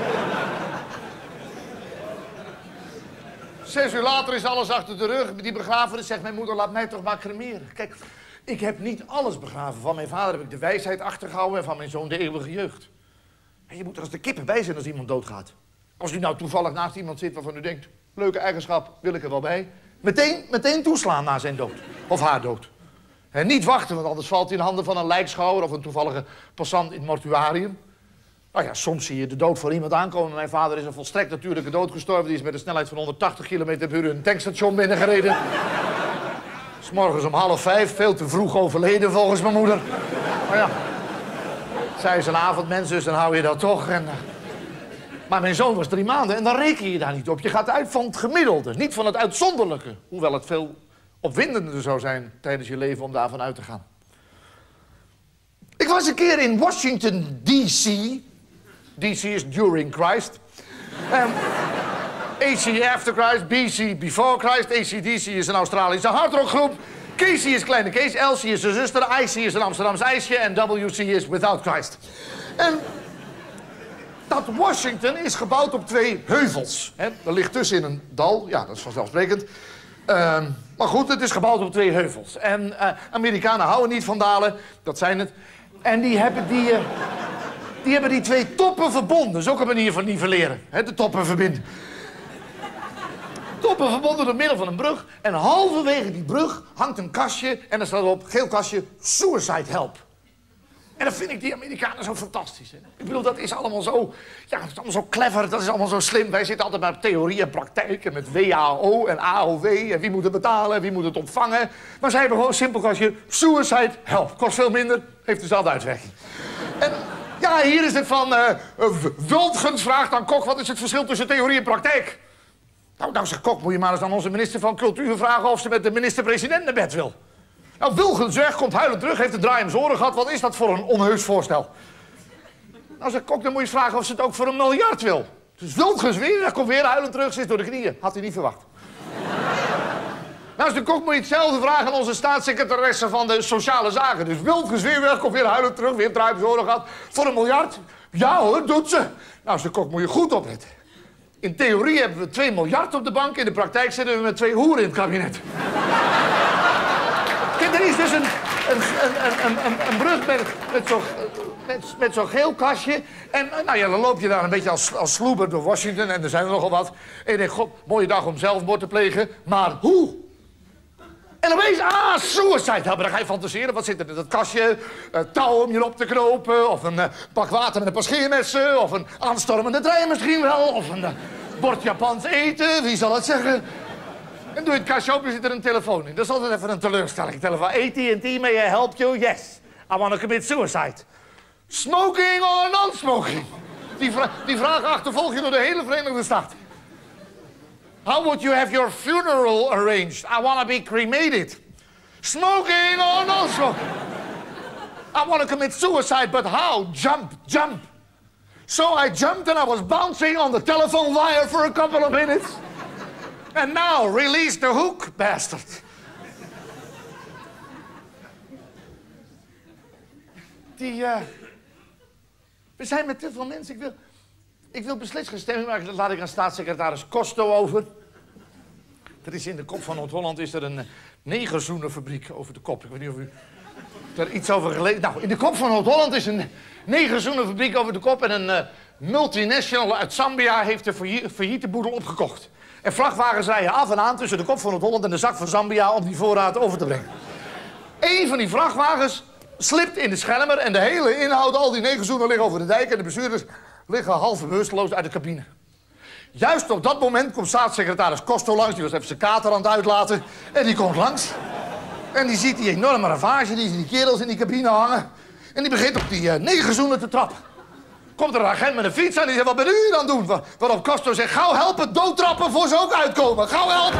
Zes uur later is alles achter de rug. Die begrafenis zegt mijn moeder, laat mij toch maar cremeren. Kijk... Ik heb niet alles begraven. Van mijn vader heb ik de wijsheid achtergehouden... en van mijn zoon de eeuwige jeugd. En je moet er als de kippen bij zijn als iemand doodgaat. Als u nou toevallig naast iemand zit waarvan u denkt... leuke eigenschap, wil ik er wel bij. Meteen, meteen toeslaan na zijn dood. Of haar dood. En niet wachten, want anders valt hij in handen van een lijkschouwer... of een toevallige passant in het mortuarium. Nou ja, soms zie je de dood voor iemand aankomen. Mijn vader is een volstrekt natuurlijke dood gestorven. Die is met een snelheid van honderdtachtig kilometer per uur... een tankstation binnengereden. 'S morgens om half vijf, veel te vroeg overleden volgens mijn moeder. Maar ja, zij is een avondmens, dus dan hou je dat toch. En, uh... Maar mijn zoon was drie maanden en dan reken je daar niet op. Je gaat uit van het gemiddelde, niet van het uitzonderlijke. Hoewel het veel opwindender zou zijn tijdens je leven om daarvan uit te gaan. Ik was een keer in Washington, D C D C is during Christ. Um, A C after Christ, B C before Christ, A C D C is een Australische hardrockgroep. Casey is Kleine Kees, Elsie is zijn zuster, I C is een Amsterdams ijsje en W C is Without Christ. En dat Washington is gebouwd op twee heuvels. Hè? Er ligt tussenin een dal, ja, dat is vanzelfsprekend. Uh, maar goed, het is gebouwd op twee heuvels. En uh, Amerikanen houden niet van dalen, dat zijn het. En die hebben die, uh, die, hebben die twee toppen verbonden. Dat is ook een manier van nivelleren, hè? De toppen verbinden. Toppen verbonden door middel van een brug. En halverwege die brug hangt een kastje en er staat op, geel kastje, suicide help. En dat vind ik die Amerikanen zo fantastisch. Hè? Ik bedoel, dat is allemaal zo, ja, dat is allemaal zo clever, dat is allemaal zo slim. Wij zitten altijd bij theorie en praktijk en met W A O en A O W en wie moet het betalen en wie moet het ontvangen. Maar zij hebben gewoon simpel als je suicide help. Kost veel minder, heeft dezelfde uitwerking. En ja, hier is het van, uh, Wultgens vraagt aan Kok, wat is het verschil tussen theorie en praktijk? Nou, nou zegt Kok, moet je maar eens aan onze minister van Cultuur vragen of ze met de minister-president naar bed wil. Nou, Wilgens weg, komt huilend terug, heeft de draai om zijn oren gehad. Wat is dat voor een onheus voorstel? Nou, zegt Kok, dan moet je eens vragen of ze het ook voor een miljard wil. Dus Wilgens weer, hij komt weer huilend terug, zit door de knieën. Had hij niet verwacht. Nou, als de Kok moet je hetzelfde vragen aan onze staatssecretaresse van de sociale zaken. Dus Wilgens weer weg, komt weer huilend terug, weer draai om zijn oren gehad. Voor een miljard? Ja hoor, doet ze. Nou, als de Kok moet je goed opletten. In theorie hebben we twee miljard op de bank, in de praktijk zitten we met twee hoeren in het kabinet. Kijk, er is dus een, een, een, een, een, een brug met, met zo'n met, met zo'n geel kastje. En nou ja, dan loop je daar een beetje als, als sloeber door Washington en er zijn er nogal wat. En je denkt, god, mooie dag om zelfmoord te plegen, maar hoe? En opeens, ah, suicide. Ja, maar dan ga je fantaseren. Wat zit er in dat kastje? Uh, touw om je op te knopen. Of een uh, pak water met een paar scheermessen. Of een aanstormende trein misschien wel. Of een uh, bord Japans eten. Wie zal het zeggen? En doe je het kastje open, zit er een telefoon in. Dat is altijd even een teleurstelling. Telefoon. A T and T, may I help you? Yes. I want to commit suicide. Smoking or non-smoking? Die, vra die vraag achtervolg je door de hele Verenigde Staten. How would you have your funeral arranged? I want to be cremated. Smoking or non-smoking? I want to commit suicide, but how? Jump, jump. So I jumped and I was bouncing on the telephone wire for a couple of minutes. And now, release the hook, bastard. Die, uh... We zijn met te veel mensen. Ik wil... Ik wil beslist geen stemming maken, dat laat ik aan staatssecretaris Costo over. Er is in de kop van Noord-Holland is er een uh, negerzoenenfabriek over de kop. Ik weet niet of u er iets over gelezen... Nou, in de kop van Noord-Holland is een negerzoenenfabriek over de kop en een uh, multinational uit Zambia heeft de failliete boedel opgekocht. En vrachtwagens rijden af en aan tussen de kop van Noord-Holland en de zak van Zambia om die voorraad over te brengen. Eén van die vrachtwagens slipt in de Schelmer en de hele inhoud, al die negerzoenen liggen over de dijk en de bestuurders liggen half bewusteloos uit de cabine. Juist op dat moment komt staatssecretaris Costo langs, die was even zijn kater aan het uitlaten. En die komt langs. En die ziet die enorme ravage, die ziet die kerels in die cabine hangen. En die begint op die uh, negerzoenen te trappen. Komt er een agent met een fiets aan die zegt, wat ben u aan het doen? Waarop Costo zegt, gauw helpen, doodtrappen voor ze ook uitkomen. Gauw helpen.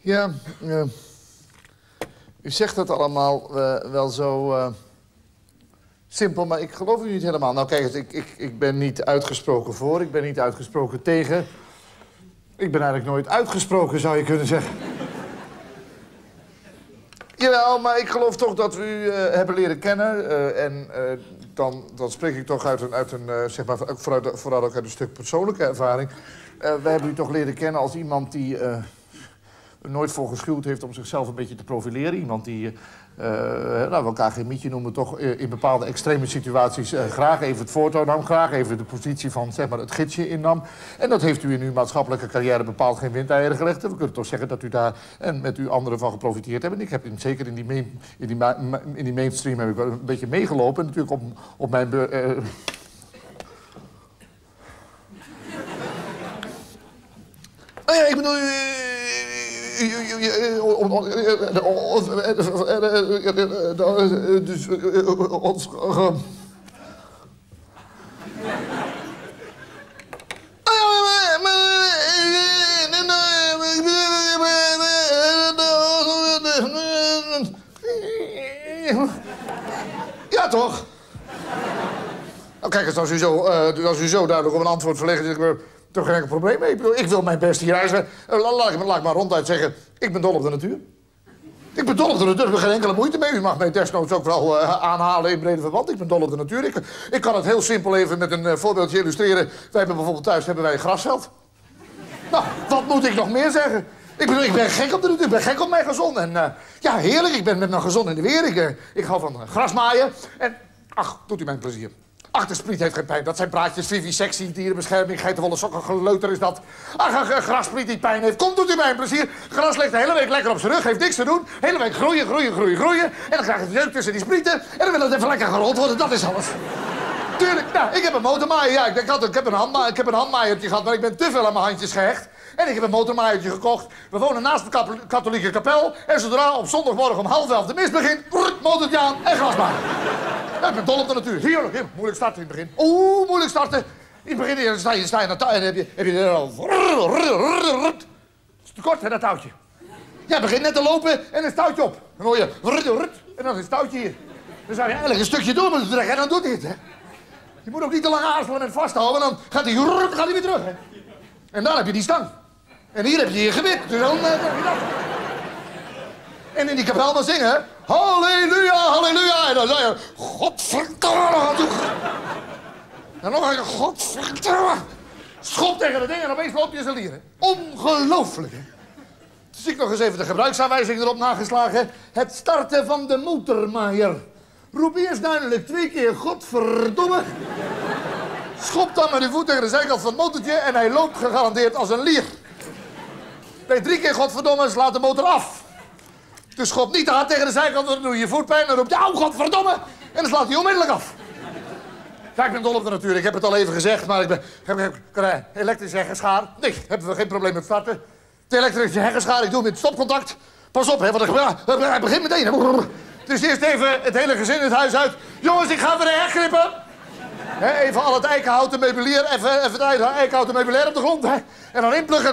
Ja, uh, u zegt dat allemaal uh, wel zo uh, simpel, maar ik geloof u niet helemaal. Nou, kijk eens, ik, ik, ik ben niet uitgesproken voor, ik ben niet uitgesproken tegen. Ik ben eigenlijk nooit uitgesproken, zou je kunnen zeggen. Jawel, maar ik geloof toch dat we u uh, hebben leren kennen. Uh, en uh, dan, dan spreek ik toch uit een, uit een uh, zeg maar, vooruit, vooruit ook uit een stuk persoonlijke ervaring. Uh, we hebben u toch leren kennen als iemand die uh, er nooit voor geschuwd heeft om zichzelf een beetje te profileren. Iemand die, uh, nou, we elkaar geen mietje noemen, toch uh, in bepaalde extreme situaties uh, graag even het voortouw nam. Graag even de positie van, zeg maar, het gidsje innam. En dat heeft u in uw maatschappelijke carrière bepaald geen windeieren gelegd. We kunnen toch zeggen dat u daar en met u anderen van geprofiteerd hebt. En ik heb in, zeker in die, main, in, die ma in die mainstream heb ik wel een beetje meegelopen. Natuurlijk op, op mijn... Uh, Oh ja, ik bedoel... Dus... ons... Ja, toch? Nou, kijk eens, als u zo, uh, als u zo duidelijk op een antwoord verlegt... is er toch geen enkel probleem mee. Ik, bedoel, ik wil mijn best hier reizen. Uh, laat, ik, laat ik maar ronduit zeggen, ik ben dol op de natuur. Ik ben dol op de natuur, ik heb geen enkele moeite mee. U mag mij desnoods ook wel uh, aanhalen in brede verband. Ik ben dol op de natuur. Ik, ik kan het heel simpel even met een uh, voorbeeldje illustreren. Wij hebben bijvoorbeeld thuis hebben wij een grasveld. Nou, wat moet ik nog meer zeggen? Ik bedoel, ik ben gek op de natuur, ik ben gek op mijn gezon. En uh, ja, heerlijk, ik ben met mijn gezon in de weer. Ik, uh, ik hou van uh, grasmaaien. En, ach, doet u mij een plezier. Ach, de spriet heeft geen pijn. Dat zijn praatjes, vivisectie, dierenbescherming, geitenwolle sokken, geleuter is dat. Ach, ach, ach, grasspriet die pijn heeft. Komt, doet u mij een plezier. Gras ligt de hele week lekker op zijn rug, heeft niks te doen. De hele week groeien, groeien, groeien, groeien. En dan krijg je het jeuk tussen die sprieten. En dan wil het even lekker gerold worden, dat is alles. Tuurlijk, nou, ik heb een motormaaier. Ja, ik, ik, had, ik, heb een handma ik heb een handmaaiertje gehad, maar ik ben te veel aan mijn handjes gehecht. En ik heb een motormaaiertje gekocht. We wonen naast de katholieke kapel. En zodra op zondagmorgen om half elf de mis begint, motortje aan en grasmaaien. Ja, ik ben dol op de natuur. Heerlijk, heerlijk. Moeilijk starten in het begin. Oeh, moeilijk starten. In het begin sta je, sta je aan het touw en heb je, heb je er al... Het is te kort, hè, dat touwtje. Ja, begint net te lopen en dan is het touwtje op. Dan hoor je... En dan is het touwtje hier. Dan zou je eigenlijk een stukje door moeten trekken en dan doet hij het, hè. Je moet ook niet te lang aarzelen met vasthouden, dan gaat hij, gaat hij weer terug, hè. En dan heb je die stang. En hier heb je je gewit. Dus dan uh, heb je dat. En in die kapel dan zingen, halleluja, halleluja. En dan zei je, godverdomme. En nog een keer, godverdomme. Schop tegen dat ding en opeens loopt je zijn lieren. Ongelooflijk, hè. Dus ik nog eens even de gebruiksaanwijzing erop nageslagen. Het starten van de motormaaier. Roep eerst duidelijk twee keer godverdomme. Schop dan met uw voet tegen de zijkant van het motortje en hij loopt gegarandeerd als een lier. Bij drie keer godverdomme slaat de motor af. Dus schop niet te hard tegen de zijkant, dan doe je je voet pijn. Dan roep je, auw, godverdomme. En dan slaat hij onmiddellijk af. Ja, ik ben dol op de natuur. Ik heb het al even gezegd, maar ik ben... Heb, heb, kan hij elektrische heggenschaar? Nee, hebben we geen probleem met starten. De elektrische heggenschaar, ik doe met stopcontact. Pas op, hè, want ik, hij begint meteen. Dus eerst even het hele gezin het huis uit. Jongens, ik ga weer de heg knippen. He, even al het eikenhouten meubilair, even, even het eikenhouten meubilair op de grond. Hè. En dan inpluggen.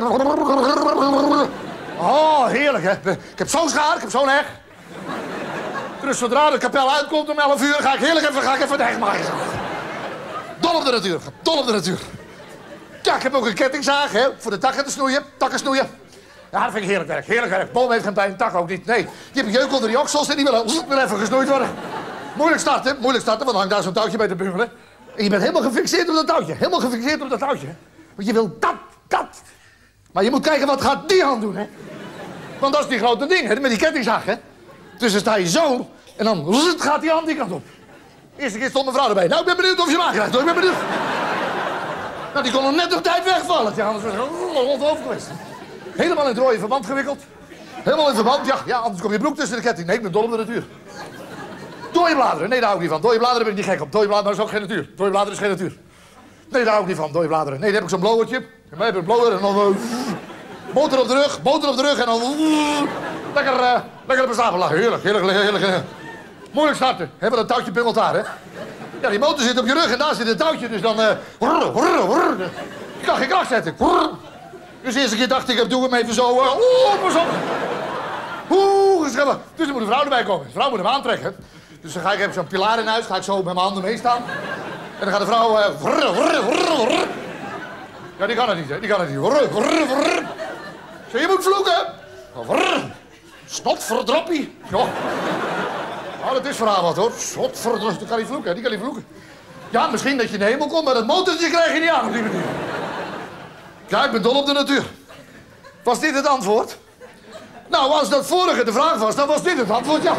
Oh, heerlijk, hè. Ik heb zo'n schaar, ik heb zo'n heg. Dus zodra de kapel uitkomt om elf uur, ga ik heerlijk even, ga ik even de heg maken. Dol op de natuur, dol op de natuur. Ja, ik heb ook een kettingzaag, hè, voor de takken te snoeien, takken snoeien. Ja, dat vind ik heerlijk werk, heerlijk werk. Boom heeft geen pijn, tak ook niet. Nee, die heb jeuk onder die oksels en die willen weer even gesnoeid worden. Moeilijk starten, moeilijk starten, want dan hangt daar zo'n touwtje bij te bungelen. En je bent helemaal gefixeerd op dat touwtje, helemaal gefixeerd op dat touwtje. Want je wil dat, dat. Maar je moet kijken, wat gaat die hand doen, hè? Want dat is die grote ding, hè, met die kettingzaag, hè? Dus dan sta je zo en dan gaat die hand die kant op. Eerste keer stond mevrouw erbij. Nou, ik ben benieuwd of je hem aankrijgt, hoor, ik ben benieuwd. Nou, die kon nog net op tijd wegvallen. Ja, anders was het rondhoofd geweest. Helemaal in het rode verband gewikkeld. Helemaal in verband, ja, ja, anders kom je broek tussen de ketting. Nee, ik ben dol op de natuur. Dode bladeren, nee, daar hou ik niet van. Dode bladeren ben ik niet gek op. Dode bladeren is ook geen natuur. Dode bladeren is geen natuur. Nee, daar hou ik niet van, dode bladeren. Nee, dan heb ik zo'n blowertje. En mij heb ik een blower en dan... Uh, motor op de rug, motor op de rug en dan... Uh, lekker, uh, lekker op een stapel lachen. Heerlijk, heerlijk, heerlijk, heerlijk. Moeilijk starten. Hè, want dat touwtje bungelt daar, hè. Ja, die motor zit op je rug en daar zit het touwtje. Dus dan... Uh, rrr, rrr, rrr. Je kan geen kracht zetten. Rrr. Dus de eerste keer dacht ik, ik doe hem even zo. Uh, Oeh, pas op. Oeh, gezellig. Dus dan moet de vrouw erbij komen. De vrouw moet hem aantrekken. Dus dan ga ik even zo'n pilaar in huis. Ga ik zo met mijn handen mee staan. En dan gaat de vrouw... Uh, vrr, vrr, vrr, vrr. Ja, die kan het niet, hè. Die kan het niet. Vrr, vrr, vrr. Zo, je moet vloeken. Vrr. Snotverdroppie. Ja. Nou, dat is voor haar wat, hoor. Snotverdroppie. Die kan niet vloeken, die kan niet vloeken. Ja, misschien dat je in de hemel komt, maar dat motortje krijg je niet aan op die manier. Ja, ik ben dol op de natuur. Was dit het antwoord? Nou, als dat vorige de vraag was, dan was dit het antwoord, ja.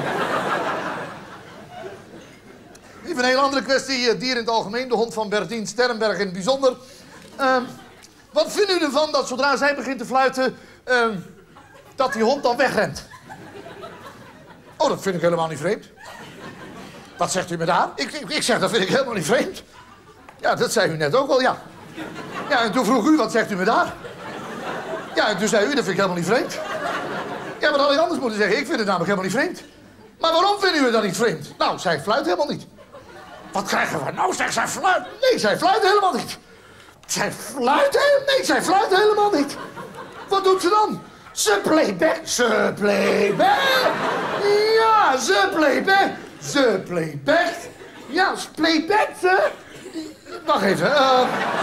Even een hele andere kwestie. Dier in het algemeen, de hond van Bertien Sternberg in het bijzonder. Uh, wat vinden u ervan dat zodra zij begint te fluiten, uh, dat die hond dan wegrent? Oh, dat vind ik helemaal niet vreemd. Wat zegt u me daar? Ik, ik, ik zeg, dat vind ik helemaal niet vreemd. Ja, dat zei u net ook al, ja. Ja, en toen vroeg u, wat zegt u me daar? Ja, en toen zei u, dat vind ik helemaal niet vreemd. Ja, wat had ik anders moeten zeggen? Ik vind het namelijk helemaal niet vreemd. Maar waarom vindt u het dan niet vreemd? Nou, zij fluit helemaal niet. Wat krijgen we nou? Zeg, zij fluit. Nee, zij fluit helemaal niet. Zij fluit helemaal Nee, zij fluit helemaal niet. Wat doet ze dan? Ze playback. Ze playback. Ja, ze playback. Ze playback. Ja, ze playback, ze. Wacht even. Uh...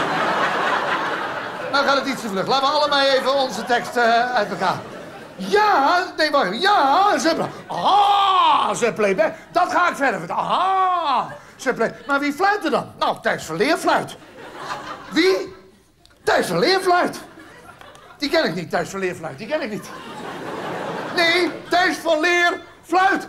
Nou gaat het iets te vlug. Laten we allemaal even onze tekst uh, uit elkaar. Ja, nee, wacht even. Ja, ze play... Ah, ze playback. Dat ga ik verder vertellen. Ah, ze play... Maar wie fluit er dan? Nou, Thijs van Leer fluit. Wie? Thijs van Leer fluit. Die ken ik niet, Thijs van Leer fluit. Die ken ik niet. Nee, Thijs van Leer fluit.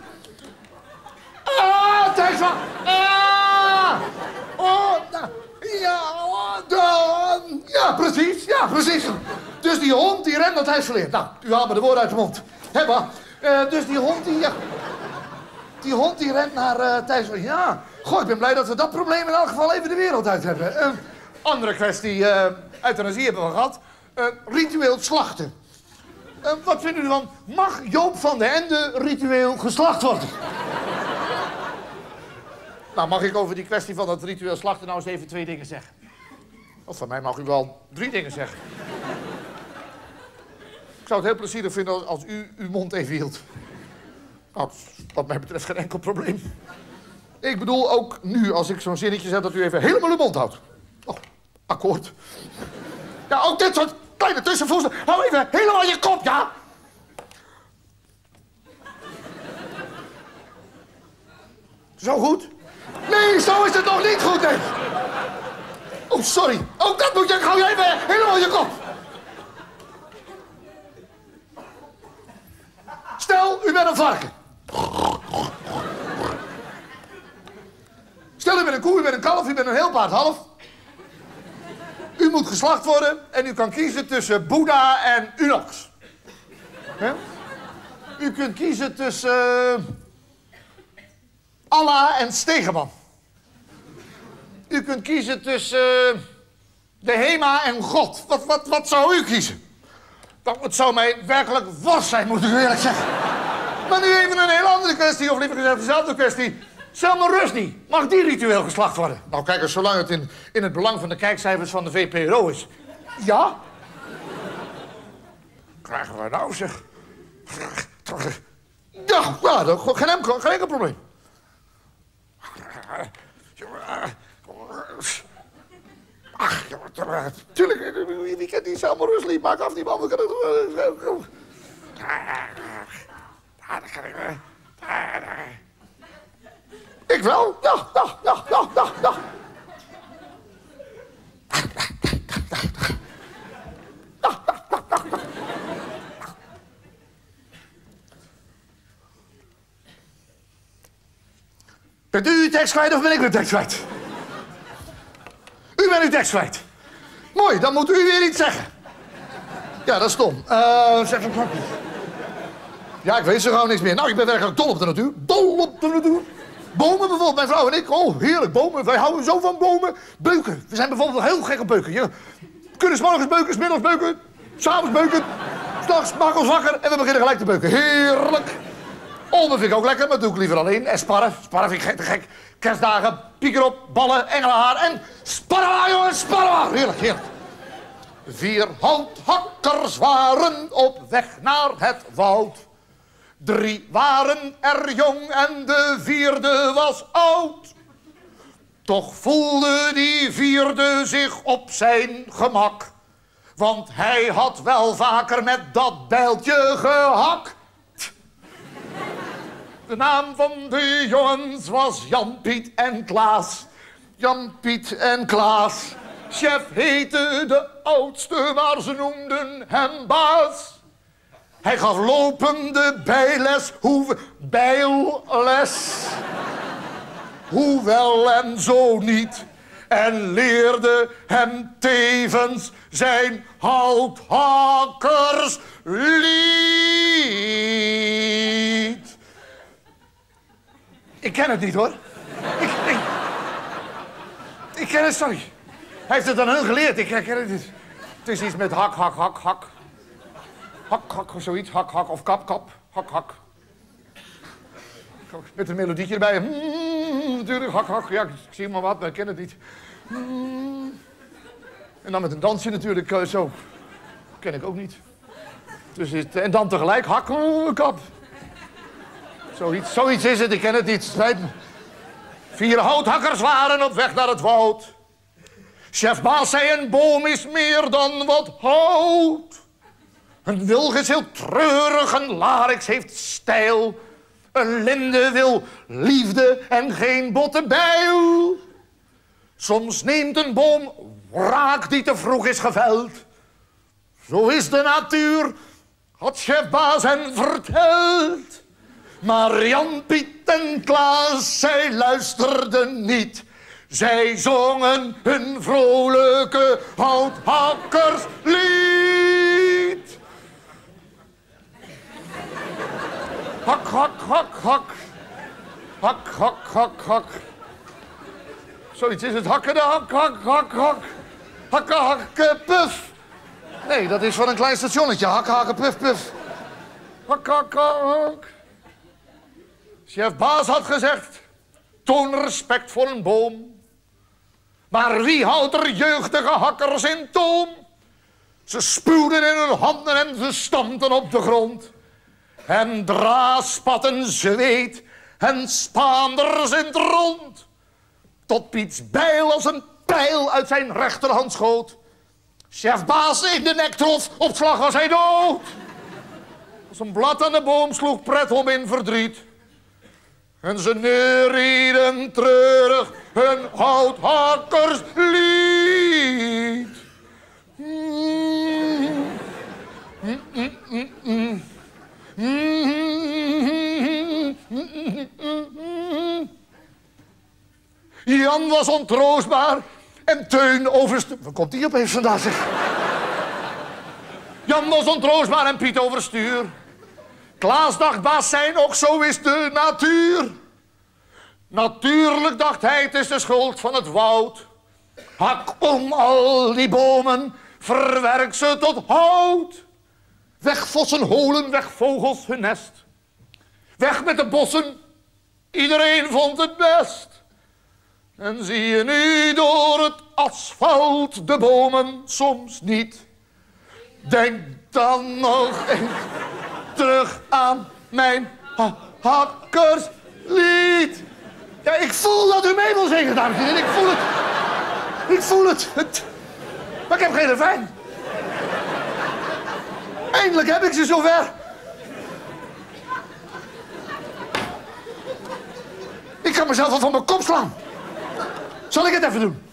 Ah, Thijs van... Ah! Oh, nou... Ja, oh, de, ja, precies, ja, precies. Dus die hond, die rent naar Thijs van Leer. Nou, u haalt me de woorden uit de mond. Hè, maar, uh, dus die hond, die... Ja, die hond, die rent naar uh, Thijs van Leer. Ja, goh, ik ben blij dat we dat probleem in elk geval even de wereld uit hebben. Uh, andere kwestie, uh, euthanasie hebben we gehad. Uh, ritueel slachten. Uh, wat vinden u van, mag Joop van den Ende ritueel geslacht worden? Nou, mag ik over die kwestie van dat ritueel slachten nou eens even twee dingen zeggen? Of van mij mag u wel drie dingen zeggen. Ik zou het heel plezierig vinden als, als u uw mond even hield. Nou, wat mij betreft geen enkel probleem. Ik bedoel ook nu, als ik zo'n zinnetje zeg, dat u even helemaal uw mond houdt. Oh, akkoord. Ja, ook dit soort kleine tussenvoezen. Hou even helemaal je kop, ja? Zo goed? Nee, zo is het nog niet goed, nee. Oh, sorry. Oh, dat moet je... Hou je even helemaal je kop. Stel, u bent een varken. Stel, u bent een koe, u bent een kalf, u bent een heel paard half. U moet geslacht worden en u kan kiezen tussen Boeddha en Unox. He? U kunt kiezen tussen... Uh, Allah en Stegeman. U kunt kiezen tussen uh, de Hema en God. Wat, wat, wat zou u kiezen? Dat, het zou mij werkelijk worst zijn, moet ik u eerlijk zeggen. Maar nu even een heel andere kwestie, of liever gezegd dezelfde kwestie. Salman Rushdie, mag die ritueel geslacht worden? Nou kijk eens, zolang het in, in het belang van de kijkcijfers van de V P R O is. Ja? Krijgen we nou zeg. Ja, ja, dat, geen, enkel, geen enkel probleem. Ach, tuurlijk, wie kent die Salman Rushdie? Maak af die man. Ik wel, ja, ja, ja, ja, ja, ja. Bent u uw tekst kwijt of ben ik uw tekst kwijt? U bent uw tekst kwijt. Mooi, dan moet u weer iets zeggen. Ja, dat is stom. Uh, zeg een knopje. Ja, ik weet zo gauw niks meer. Nou, ik ben werkelijk dol op de natuur. Dol op de natuur. Bomen bijvoorbeeld, mijn vrouw en ik. Oh, heerlijk, bomen. Wij houden zo van bomen. Beuken. We zijn bijvoorbeeld heel gek op beuken. Je kunnen 's morgens beuken, 's middags beuken, 's avonds beuken. 's nachts maken ons wakker en we beginnen gelijk te beuken. Heerlijk. Olmen vind ik ook lekker, maar dat doe ik liever alleen. En sparren. Sparren vind ik gek te gek. Kerstdagen, pieker op, ballen, engelenhaar en sparren maar, jongens, sparren maar. Heerlijk, heerlijk. Vier houthakkers waren op weg naar het woud. Drie waren er jong en de vierde was oud. Toch voelde die vierde zich op zijn gemak. Want hij had wel vaker met dat bijltje gehakt. De naam van de jongens was Jan, Piet en Klaas. Jan, Piet en Klaas. Chef heette de oudste, maar ze noemden hem baas. Hij gaf lopende bijles, hoe bijles. Hoewel en zo niet. En leerde hem tevens zijn houthakkerslied. Ik ken het niet, hoor. Ik, ik, ik ken het, sorry. Hij heeft het aan hun geleerd, ik ken het niet. Het is iets met hak, hak, hak, hak. Hak, hak, of zoiets. Hak, hak, of kap, kap. Hak, hak. Met een melodietje erbij. Mm, natuurlijk, hak, hak. Ja, ik zie maar wat, maar ik ken het niet. Mm. En dan met een dansje natuurlijk, uh, zo. Ken ik ook niet. Dus het, en dan tegelijk, hak, uh, kap. Zoiets, zoiets is het, ik ken het niet. Spijt me. Vier houthakkers waren op weg naar het woud. Chef Baas zei, een boom is meer dan wat hout. Een wilg is heel treurig, een larix heeft stijl. Een linde wil liefde en geen botte bijl. Soms neemt een boom wraak die te vroeg is geveld. Zo is de natuur, had Chef Baas hen verteld. Maar Jan, Piet en Klaas, zij luisterden niet. Zij zongen hun vrolijke houthakkerslied. Hak, hak, hak, hak. Hak, hak, hak, hak. Zoiets is het. Hakken, hak, hak, hak, hak. Hakken, hakken, puf. Nee, dat is van een klein stationnetje. Hakken, hakken, puf, puf. Hak, hak, hak. Chef Baas had gezegd, toon respect voor een boom. Maar wie houdt er jeugdige hakkers in toom? Ze spuwden in hun handen en ze stampten op de grond. En draaspatten zweet en spaanders in het rond. Tot Piets bijl als een pijl uit zijn rechterhand schoot. Chef Baas in de nek trof, op slag was hij dood. Als een blad aan de boom sloeg pret om in verdriet. En ze neurieden treurig hun houthakkerslied. Mm. Mm, mm, mm, mm. Jan was ontroostbaar en Teun overstuur. Waar komt die opeens vandaan, zeg? Jan was ontroostbaar en Piet overstuur. Klaas dacht, baas zijn, ook zo is de natuur. Natuurlijk dacht hij, het is de schuld van het woud. Hak om al die bomen, verwerk ze tot hout. Weg vossen holen, weg vogels hun nest. Weg met de bossen, iedereen vond het best. En zie je nu door het asfalt de bomen soms niet. Denk dan nog eens terug aan mijn ha hakkerslied. Ja, ik voel dat u mee wil zingen, dames en heren. Ik voel het. Ik voel het. het. Maar ik heb geen refrein. Eindelijk heb ik ze zover. Ik kan mezelf al van mijn kop slaan. Zal ik het even doen?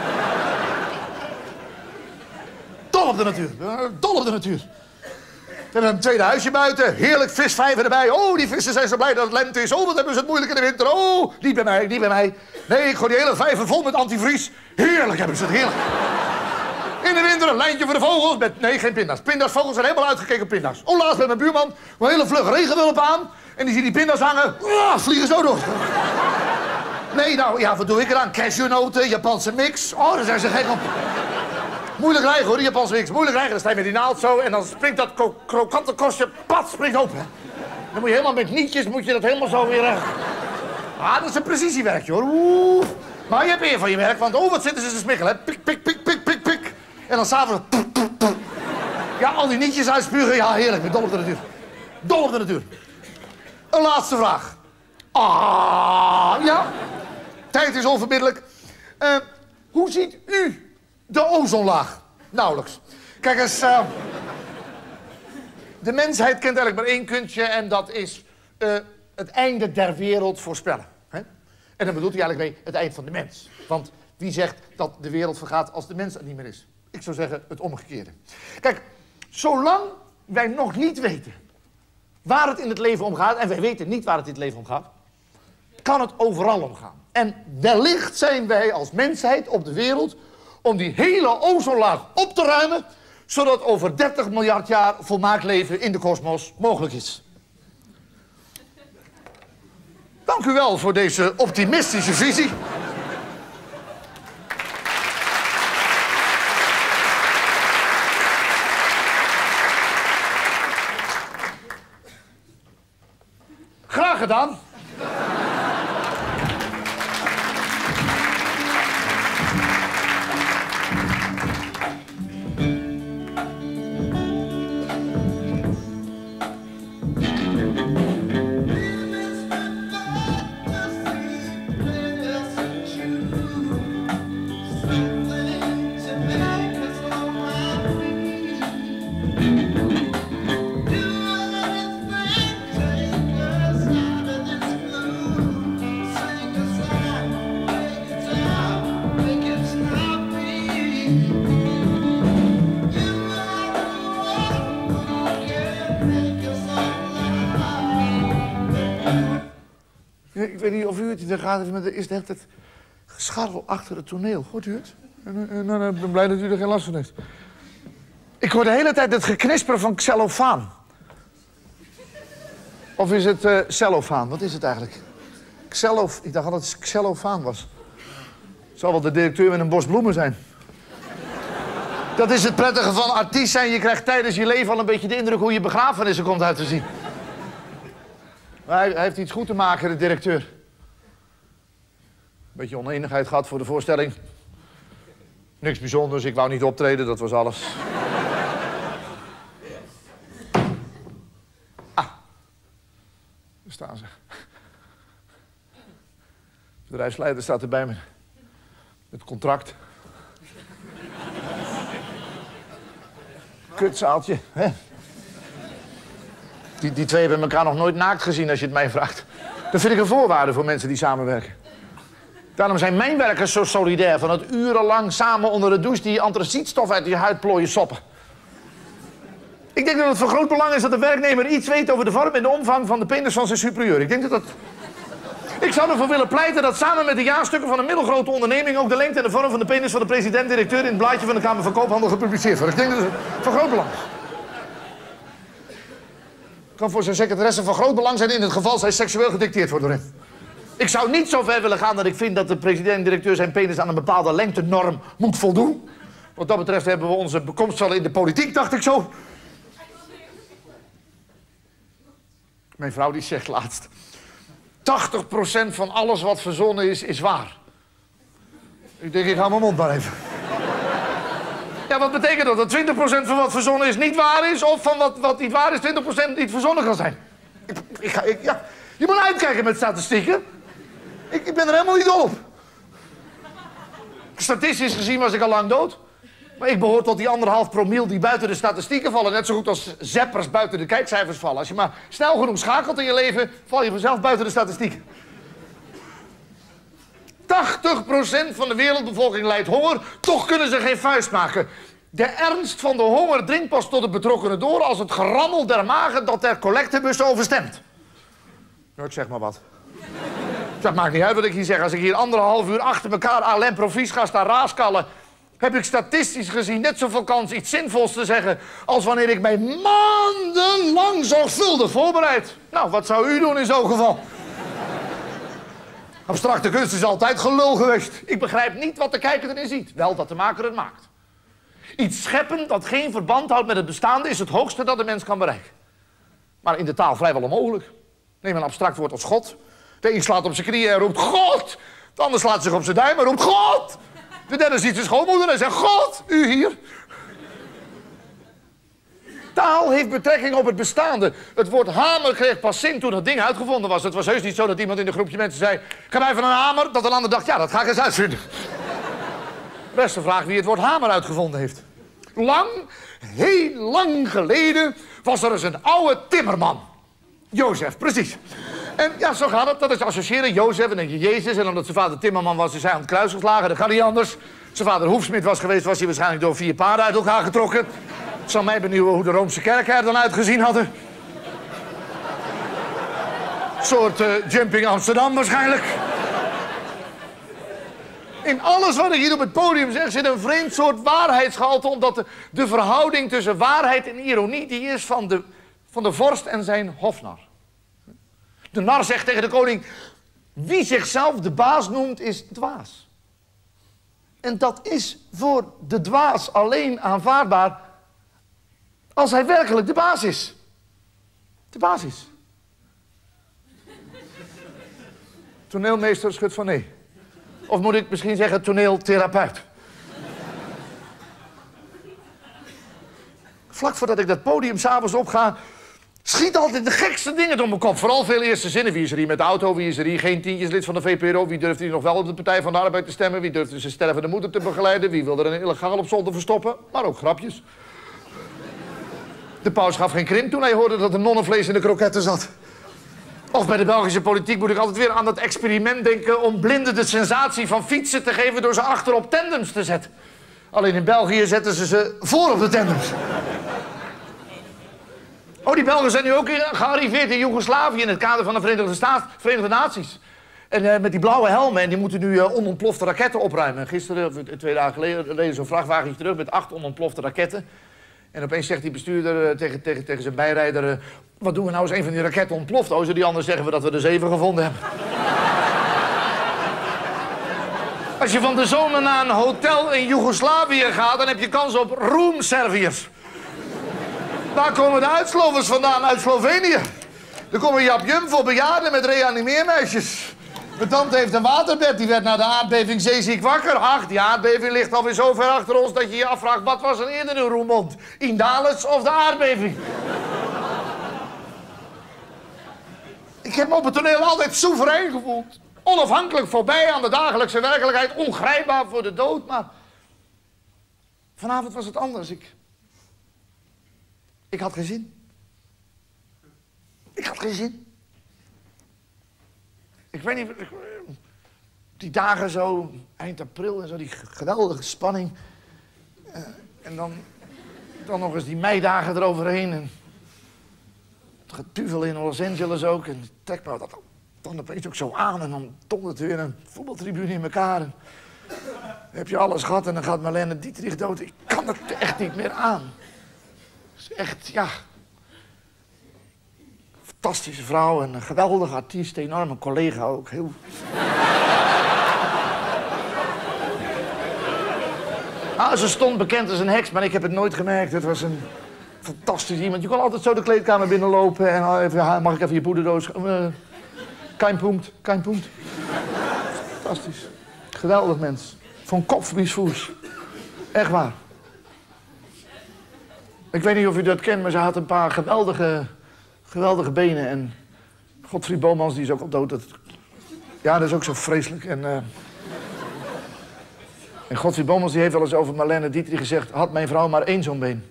Dol op de natuur. Dol op de natuur. We hebben een tweede huisje buiten. Heerlijk visvijver erbij. Oh, die vissen zijn zo blij dat het lente is. Oh, wat hebben ze het moeilijk in de winter. Oh, niet bij mij, niet bij mij. Nee, ik gooi die hele vijver vol met antivries. Heerlijk hebben ze het, heerlijk. In de winter een lijntje voor de vogels met... Nee, geen pinda's. Pinda's, vogels zijn helemaal uitgekeken pinda's. Oh, laatst met mijn buurman. Een hele vlug regenwulp aan. En die ziet die pinda's hangen. Ah, vliegen zo door. Nee, nou, ja, wat doe ik eraan? Cashewnoten, Japanse mix. Oh, daar zijn ze gek op. Moeilijk rijgen, hoor, die Japanse mix. Moeilijk rijgen, dan sta je met die naald zo... en dan springt dat kro krokante kostje, pat, springt open. Hè. Dan moet je helemaal met nietjes, moet je dat helemaal zo weer... Uh... Ah, dat is een precisiewerkje, hoor. Oeh. Maar je hebt eer van je werk, want oh, wat zitten ze te smikkelen, hè. Pik, pik, pik, pik, pik, pik. En dan s'avonds... Ja, al die nietjes uitspugen. Ja, heerlijk. Ik ben dol op de natuur. Dol op de natuur. Een laatste vraag. Ah, ja. Tijd is onverbiddelijk. Uh, hoe ziet u de ozonlaag? Nauwelijks. Kijk eens... Uh, de mensheid kent eigenlijk maar één kunstje en dat is uh, het einde der wereld voorspellen. Hè? En dan bedoelt hij eigenlijk mee het eind van de mens. Want wie zegt dat de wereld vergaat als de mens er niet meer is? Ik zou zeggen het omgekeerde. Kijk, zolang wij nog niet weten waar het in het leven om gaat, en wij weten niet waar het in het leven om gaat, kan het overal omgaan. En wellicht zijn wij als mensheid op de wereld om die hele ozonlaag op te ruimen, zodat over dertig miljard jaar volmaakt leven in de kosmos mogelijk is. Dank u wel voor deze optimistische visie. Graag gedaan. Ik weet niet of u het in de gaten heeft, maar er is de hele tijd gescharrel achter het toneel. Hoort u het? Nou, ik ben blij dat u er geen last van heeft. Ik hoor de hele tijd het geknisper van xylofaan. Of is het uh, cellofaan? Wat is het eigenlijk? Xelof... Ik dacht dat het xylofaan was. Het zal wel de directeur met een bos bloemen zijn. Dat is het prettige van artiest zijn. Je krijgt tijdens je leven al een beetje de indruk hoe je begrafenis er komt uit te zien. Maar hij, hij heeft iets goed te maken, de directeur. Een beetje oneenigheid gehad voor de voorstelling. Niks bijzonders, ik wou niet optreden, dat was alles. Ah, daar staan ze. De bedrijfsleider staat erbij met het contract. Kutzaaltje, hè? Die, die twee hebben elkaar nog nooit naakt gezien, als je het mij vraagt. Dat vind ik een voorwaarde voor mensen die samenwerken. Daarom zijn mijnwerkers zo solidair, van het urenlang samen onder de douche die antracietstof uit je huid plooien soppen. Ik denk dat het van groot belang is dat de werknemer iets weet over de vorm en de omvang van de penis van zijn superieur. Ik denk dat dat... Ik zou ervoor willen pleiten dat samen met de jaarstukken van een middelgrote onderneming ook de lengte en de vorm van de penis van de president-directeur in het blaadje van de Kamer van Koophandel gepubliceerd wordt. Ik denk dat het van groot belang is. Kan voor zijn secretaresse van groot belang zijn in het geval zij seksueel gedicteerd wordt door hem. Ik zou niet zo ver willen gaan dat ik vind dat de president-directeur zijn penis aan een bepaalde lengtenorm moet voldoen. Wat dat betreft hebben we onze bekomst wel in de politiek, dacht ik zo. Mijn vrouw die zegt laatst: tachtig procent van alles wat verzonnen is, is waar. Ik denk, ik hou mijn mond maar even. Ja, wat betekent dat? Dat twintig procent van wat verzonnen is niet waar is? Of van wat, wat niet waar is, twintig procent niet verzonnen kan zijn? Ik, ik ga, ik, ja. Je moet uitkijken met statistieken. Ik, ik ben er helemaal niet dol op. Statistisch gezien was ik al lang dood. Maar ik behoor tot die anderhalf promiel die buiten de statistieken vallen. Net zo goed als zeppers buiten de kijkcijfers vallen. Als je maar snel genoeg schakelt in je leven, val je vanzelf buiten de statistieken. tachtig procent van de wereldbevolking lijdt honger, toch kunnen ze geen vuist maken. De ernst van de honger dringt pas tot de betrokkenen door als het gerammel der magen dat der collectebus overstemt. Nou, ik zeg maar wat. Dat maakt niet uit wat ik hier zeg. Als ik hier anderhalf uur achter elkaar Alain Profies ga staan raaskallen, heb ik statistisch gezien net zoveel kans iets zinvols te zeggen als wanneer ik mij maandenlang zorgvuldig voorbereid. Nou, wat zou u doen in zo'n geval? Abstracte kunst is altijd gelul geweest. Ik begrijp niet wat de kijker erin ziet. Wel dat de maker het maakt. Iets scheppen dat geen verband houdt met het bestaande is het hoogste dat de mens kan bereiken. Maar in de taal vrijwel onmogelijk. Neem een abstract woord als God. De een slaat op zijn knieën en roept God. De ander slaat zich op zijn duim en roept God. De derde ziet zijn schoonmoeder en zegt God, u hier. Taal heeft betrekking op het bestaande. Het woord hamer kreeg pas zin toen dat ding uitgevonden was. Het was heus niet zo dat iemand in een groepje mensen zei... Ga mij van een hamer, dat een ander dacht, ja, dat ga ik eens uitvinden. Beste vraag wie het woord hamer uitgevonden heeft. Lang, heel lang geleden was er eens een oude timmerman. Jozef, precies. En ja, zo gaat het. Dat is associëren. Jozef, en dan denk je Jezus. En omdat zijn vader timmerman was, is hij aan het kruis geslagen. Dat gaat niet anders. Zijn vader hoefsmid was geweest, was hij waarschijnlijk door vier paarden uit elkaar getrokken. Het zal mij benieuwen hoe de Roomse kerken er dan uitgezien hadden. Een soort uh, Jumping Amsterdam waarschijnlijk. In alles wat ik hier op het podium zeg zit een vreemd soort waarheidsgehalte, omdat de, de verhouding tussen waarheid en ironie die is van de, van de vorst en zijn hofnar. De nar zegt tegen de koning, wie zichzelf de baas noemt is dwaas. En dat is voor de dwaas alleen aanvaardbaar als hij werkelijk de baas is. De baas is. Toneelmeester schudt van nee. Of moet ik misschien zeggen toneeltherapeut? Vlak voordat ik dat podium s'avonds opga, schiet altijd de gekste dingen door mijn kop. Vooral veel eerste zinnen. Wie is er hier met de auto? Wie is er hier geen tientjeslid van de V P R O? Wie durft hier nog wel op de Partij van de Arbeid te stemmen? Wie durft zijn stervende moeder te begeleiden? Wie wil er een illegaal op zolder verstoppen? Maar ook grapjes. De paus gaf geen krimp toen hij hoorde dat er nonnenvlees in de kroketten zat. Of bij de Belgische politiek moet ik altijd weer aan dat experiment denken om blinden de sensatie van fietsen te geven door ze achter op tandems te zetten. Alleen in België zetten ze ze voor op de tandems. Oh, die Belgen zijn nu ook gearriveerd in Joegoslavië in het kader van de Verenigde Staten, Verenigde Naties. En uh, met die blauwe helmen en die moeten nu uh, onontplofte raketten opruimen. Gisteren, twee dagen geleden, reed zo'n vrachtwagentje terug met acht onontplofte raketten. En opeens zegt die bestuurder uh, tegen, tegen, tegen zijn bijrijder... Uh, wat doen we nou als een van die raketten ontploft? Oh, die anders zeggen we dat we er zeven gevonden hebben. Als je van de zomer naar een hotel in Joegoslavië gaat, dan heb je kans op roomserviers. Daar komen de uitslovers vandaan, uit Slovenië. Er komen Jap Jum voor bejaarden met reanimeermeisjes. Mijn tante heeft een waterbed, die werd na de aardbeving zeeziek wakker. Ach, die aardbeving ligt alweer zo ver achter ons dat je je afvraagt... wat was er eerder in Roermond? Indalens of de aardbeving? Ik heb me op het toneel altijd soeverein gevoeld. Onafhankelijk voorbij aan de dagelijkse werkelijkheid. Ongrijpbaar voor de dood, maar... vanavond was het anders. Ik... Ik had geen zin. Ik had geen zin. Ik weet niet... Ik... Die dagen zo, eind april en zo, die geweldige spanning. Uh, en dan... Dan nog eens die meidagen eroverheen en... Het getuvel in Los Angeles ook. En trek me dat dan opeens ook zo aan. En dan dondert weer een voetbaltribune in elkaar. En heb je alles gehad en dan gaat Marlene Dietrich dood. Ik kan het echt niet meer aan. Het is echt, ja... Fantastische vrouw en een geweldige artiest. Enorme collega ook. Heel... Ah, ze stond bekend als een heks, maar ik heb het nooit gemerkt. Het was een... fantastisch iemand. Je kon altijd zo de kleedkamer binnenlopen en even, mag ik even je poederdoos... Uh, kein punt, kein punt. Fantastisch. Geweldig mens. Van kop bis voes. Echt waar. Ik weet niet of u dat kent, maar ze had een paar geweldige, geweldige benen. En Godfried Bomans, die is ook al dood. Dat... Ja, dat is ook zo vreselijk. En, uh... en Godfried Bomans die heeft wel eens over Marlene Dietrich gezegd... had mijn vrouw maar één zo'n been.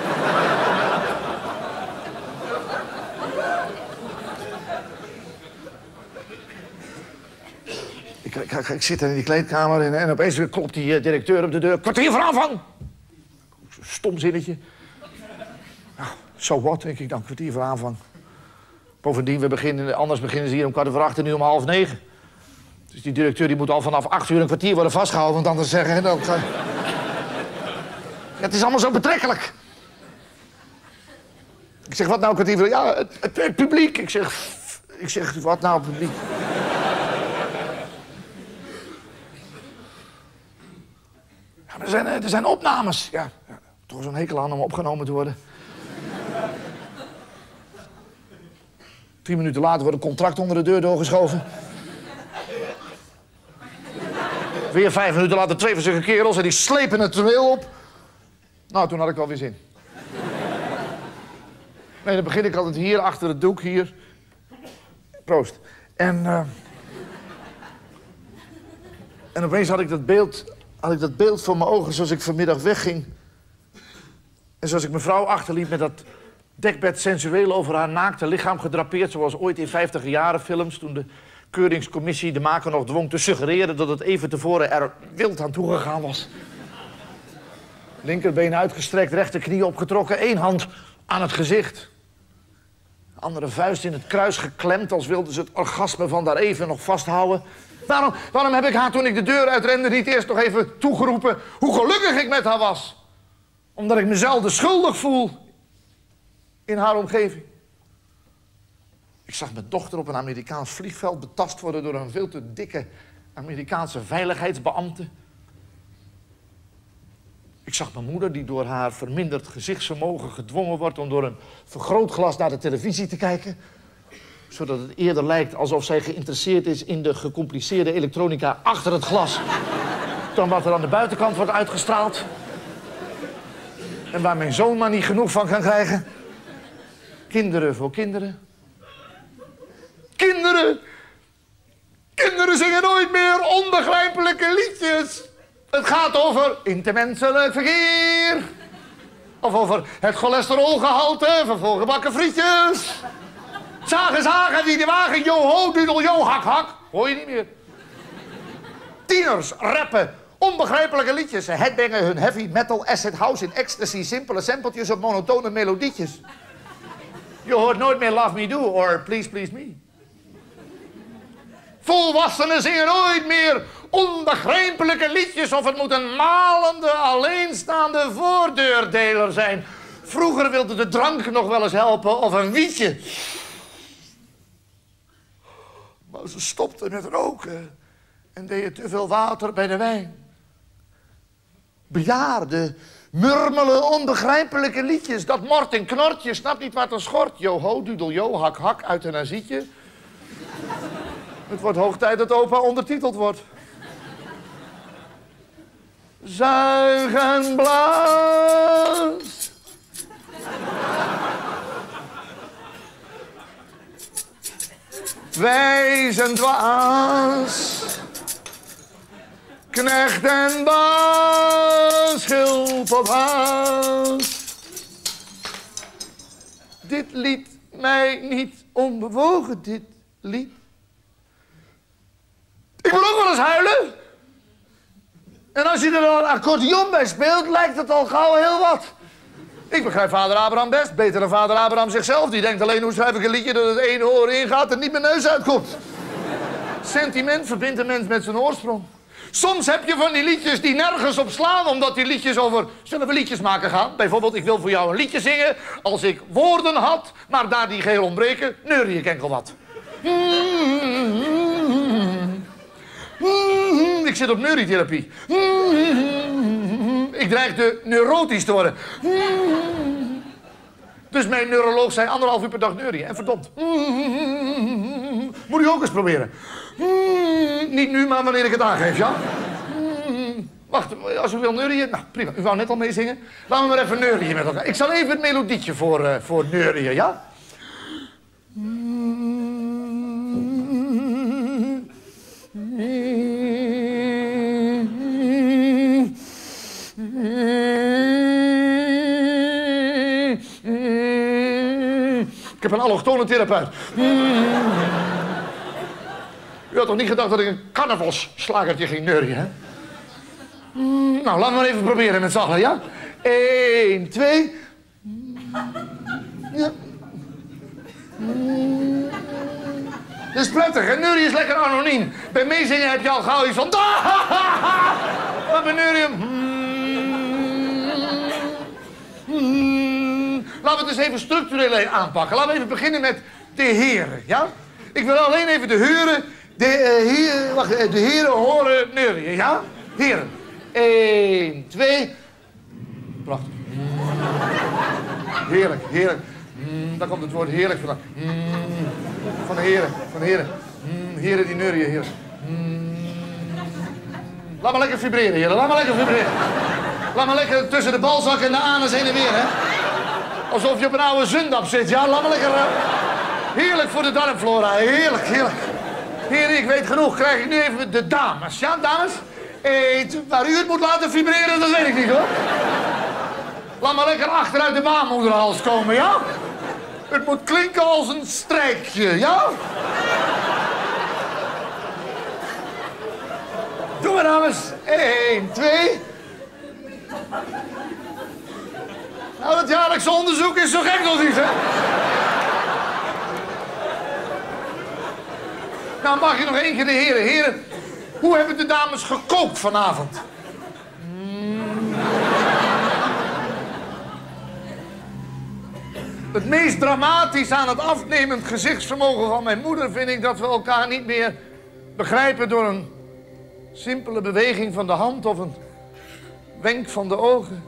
Ik, ik, ik zit in die kleedkamer en, en opeens klopt die uh, directeur op de deur. Kwartier voor aanvang! Stom zinnetje. Nou, so what, denk ik dan, kwartier voor aanvang. Bovendien, we beginnen, anders beginnen ze hier om kwart over acht en nu om half negen. Dus die directeur die moet al vanaf acht uur een kwartier worden vastgehouden, want anders zeggen... Dan ga... ja, het is allemaal zo betrekkelijk. Ik zeg, wat nou kwartier voor... Ja, het, het, het publiek. Ik zeg, ik zeg, wat nou publiek? Ja, er zijn, er zijn opnames. Ja, ja, toch zo'n hekel aan om opgenomen te worden. Tien minuten later wordt een contract onder de deur doorgeschoven. Weer vijf minuten later twee van zulke kerels en die slepen het toneel op. Nou, toen had ik wel weer zin. Nee, dan begin ik altijd hier, achter het doek, hier. Proost. En, uh... en opeens had ik, dat beeld, had ik dat beeld voor mijn ogen zoals ik vanmiddag wegging. En zoals ik mijn vrouw achterliet met dat dekbed sensueel over haar naakte lichaam gedrapeerd, zoals ooit in vijftiger jaren films, toen de keuringscommissie de maker nog dwong te suggereren dat het even tevoren er wild aan toegegaan was. Linkerbeen uitgestrekt, rechterknie opgetrokken, één hand aan het gezicht. Andere vuist in het kruis geklemd, als wilde ze het orgasme van daar even nog vasthouden. Waarom, waarom heb ik haar toen ik de deur uitrende niet eerst nog even toegeroepen hoe gelukkig ik met haar was? Omdat ik mezelf schuldig voel in haar omgeving. Ik zag mijn dochter op een Amerikaans vliegveld betast worden door een veel te dikke Amerikaanse veiligheidsbeambte. Ik zag mijn moeder die door haar verminderd gezichtsvermogen gedwongen wordt om door een vergrootglas naar de televisie te kijken. Zodat het eerder lijkt alsof zij geïnteresseerd is in de gecompliceerde elektronica achter het glas dan wat er aan de buitenkant wordt uitgestraald. En waar mijn zoon maar niet genoeg van kan krijgen. Kinderen voor kinderen. Kinderen! Kinderen zingen nooit meer onbegrijpelijke liedjes. Het gaat over intermenselijk verkeer. Of over het cholesterolgehalte van volgebakken frietjes. Zagen, zagen, wie de wagen, yo ho, dudel, yo, hak, hak. Hoor je niet meer. Tieners rappen onbegrijpelijke liedjes. Ze headbangen hun heavy metal, acid house in ecstasy, simpele sampletjes op monotone melodietjes. Je hoort nooit meer Love Me Do or Please Please Me. Volwassenen zingen nooit meer onbegrijpelijke liedjes of het moet een malende, alleenstaande voordeurdeler zijn. Vroeger wilde de drank nog wel eens helpen of een wietje. Maar ze stopten met roken en deden te veel water bij de wijn. Bejaarden murmelen onbegrijpelijke liedjes. Dat mort en knort, je snapt niet wat er schort. Yo ho, dudel yo, hak hak, euthanasietje. Het wordt hoog tijd dat opa ondertiteld wordt. Zuig en blaas. Wijs en dwaas. Knecht en baas, schilp op haas. Dit liet mij niet onbewogen, dit lied. Ik moet ook wel eens huilen. En als je er dan een accordeon bij speelt, lijkt het al gauw heel wat. Ik begrijp vader Abraham best, beter dan vader Abraham zichzelf. Die denkt alleen, hoe schrijf ik een liedje dat het ene oor ingaat en niet mijn neus uitkomt. Sentiment verbindt een mens met zijn oorsprong. Soms heb je van die liedjes die nergens op slaan, omdat die liedjes over, zullen we liedjes maken gaan? Bijvoorbeeld, ik wil voor jou een liedje zingen. Als ik woorden had, maar daar die geheel ontbreken, neurie ik enkel wat. Ik zit op neurietherapie. Ik dreig de neurotisch te worden. Dus mijn neuroloog zei anderhalf uur per dag neurien. En verdomd. Moet u ook eens proberen. Niet nu, maar wanneer ik het aangeef, ja? Wacht, als u wil neurien... Nou, prima. U wou net al meezingen. Laten we maar even neurien met elkaar. Ik zal even het melodietje voor, uh, voor neurien, ja? Ik heb een allochtone therapeut. U had toch niet gedacht dat ik een carnavalsslagertje ging neurien, hè? Nou, laten we maar even proberen met z'n allen, ja? Eén, twee. Ja. Dat is prettig, hè? Neurien is lekker anoniem. Bij meezingen heb je al gauw iets van... Maar bij neurien... Laten we het eens even structureel aanpakken. Laten we even beginnen met de heren, ja? Ik wil alleen even de heren... De, uh, heren, wacht, de heren horen neurien, ja? Heren. Eén, twee... Prachtig. Heerlijk, heerlijk. Mm, daar komt het woord heerlijk vandaan. Mm, van de heren, van de heren. Mm, heren die neurien, heren. Mm, laat maar lekker vibreren, heren. Laat maar lekker vibreren. Laat maar lekker tussen de balzak en de anus heen en weer, hè. Alsof je op een oude zundap zit. Ja, laat maar lekker. Uh, heerlijk voor de darmflora. Heerlijk, heerlijk. Heren, ik weet genoeg. Krijg ik nu even de dames. Ja, dames? Eet, waar u het moet laten vibreren, dat weet ik niet, hoor. Laat maar lekker achteruit de baarmoederhals komen, ja? Het moet klinken als een strijkje, ja? Doe maar, dames. Eén, twee. Nou, dat jaarlijkse onderzoek is zo gek nog niet, hè? Nou, mag je nog één keer de heren. Heren, hoe hebben de dames gekookt vanavond? Mm. Het meest dramatisch aan het afnemend gezichtsvermogen van mijn moeder vind ik dat we elkaar niet meer begrijpen door een simpele beweging van de hand of een wenk van de ogen.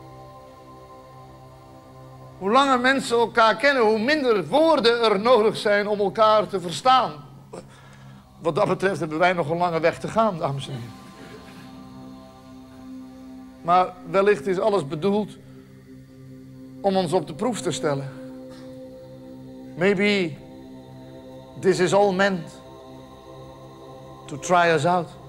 Hoe langer mensen elkaar kennen, hoe minder woorden er nodig zijn om elkaar te verstaan. Wat dat betreft hebben wij nog een lange weg te gaan, dames en heren. Maar wellicht is alles bedoeld om ons op de proef te stellen. Maybe this is all meant to try us out.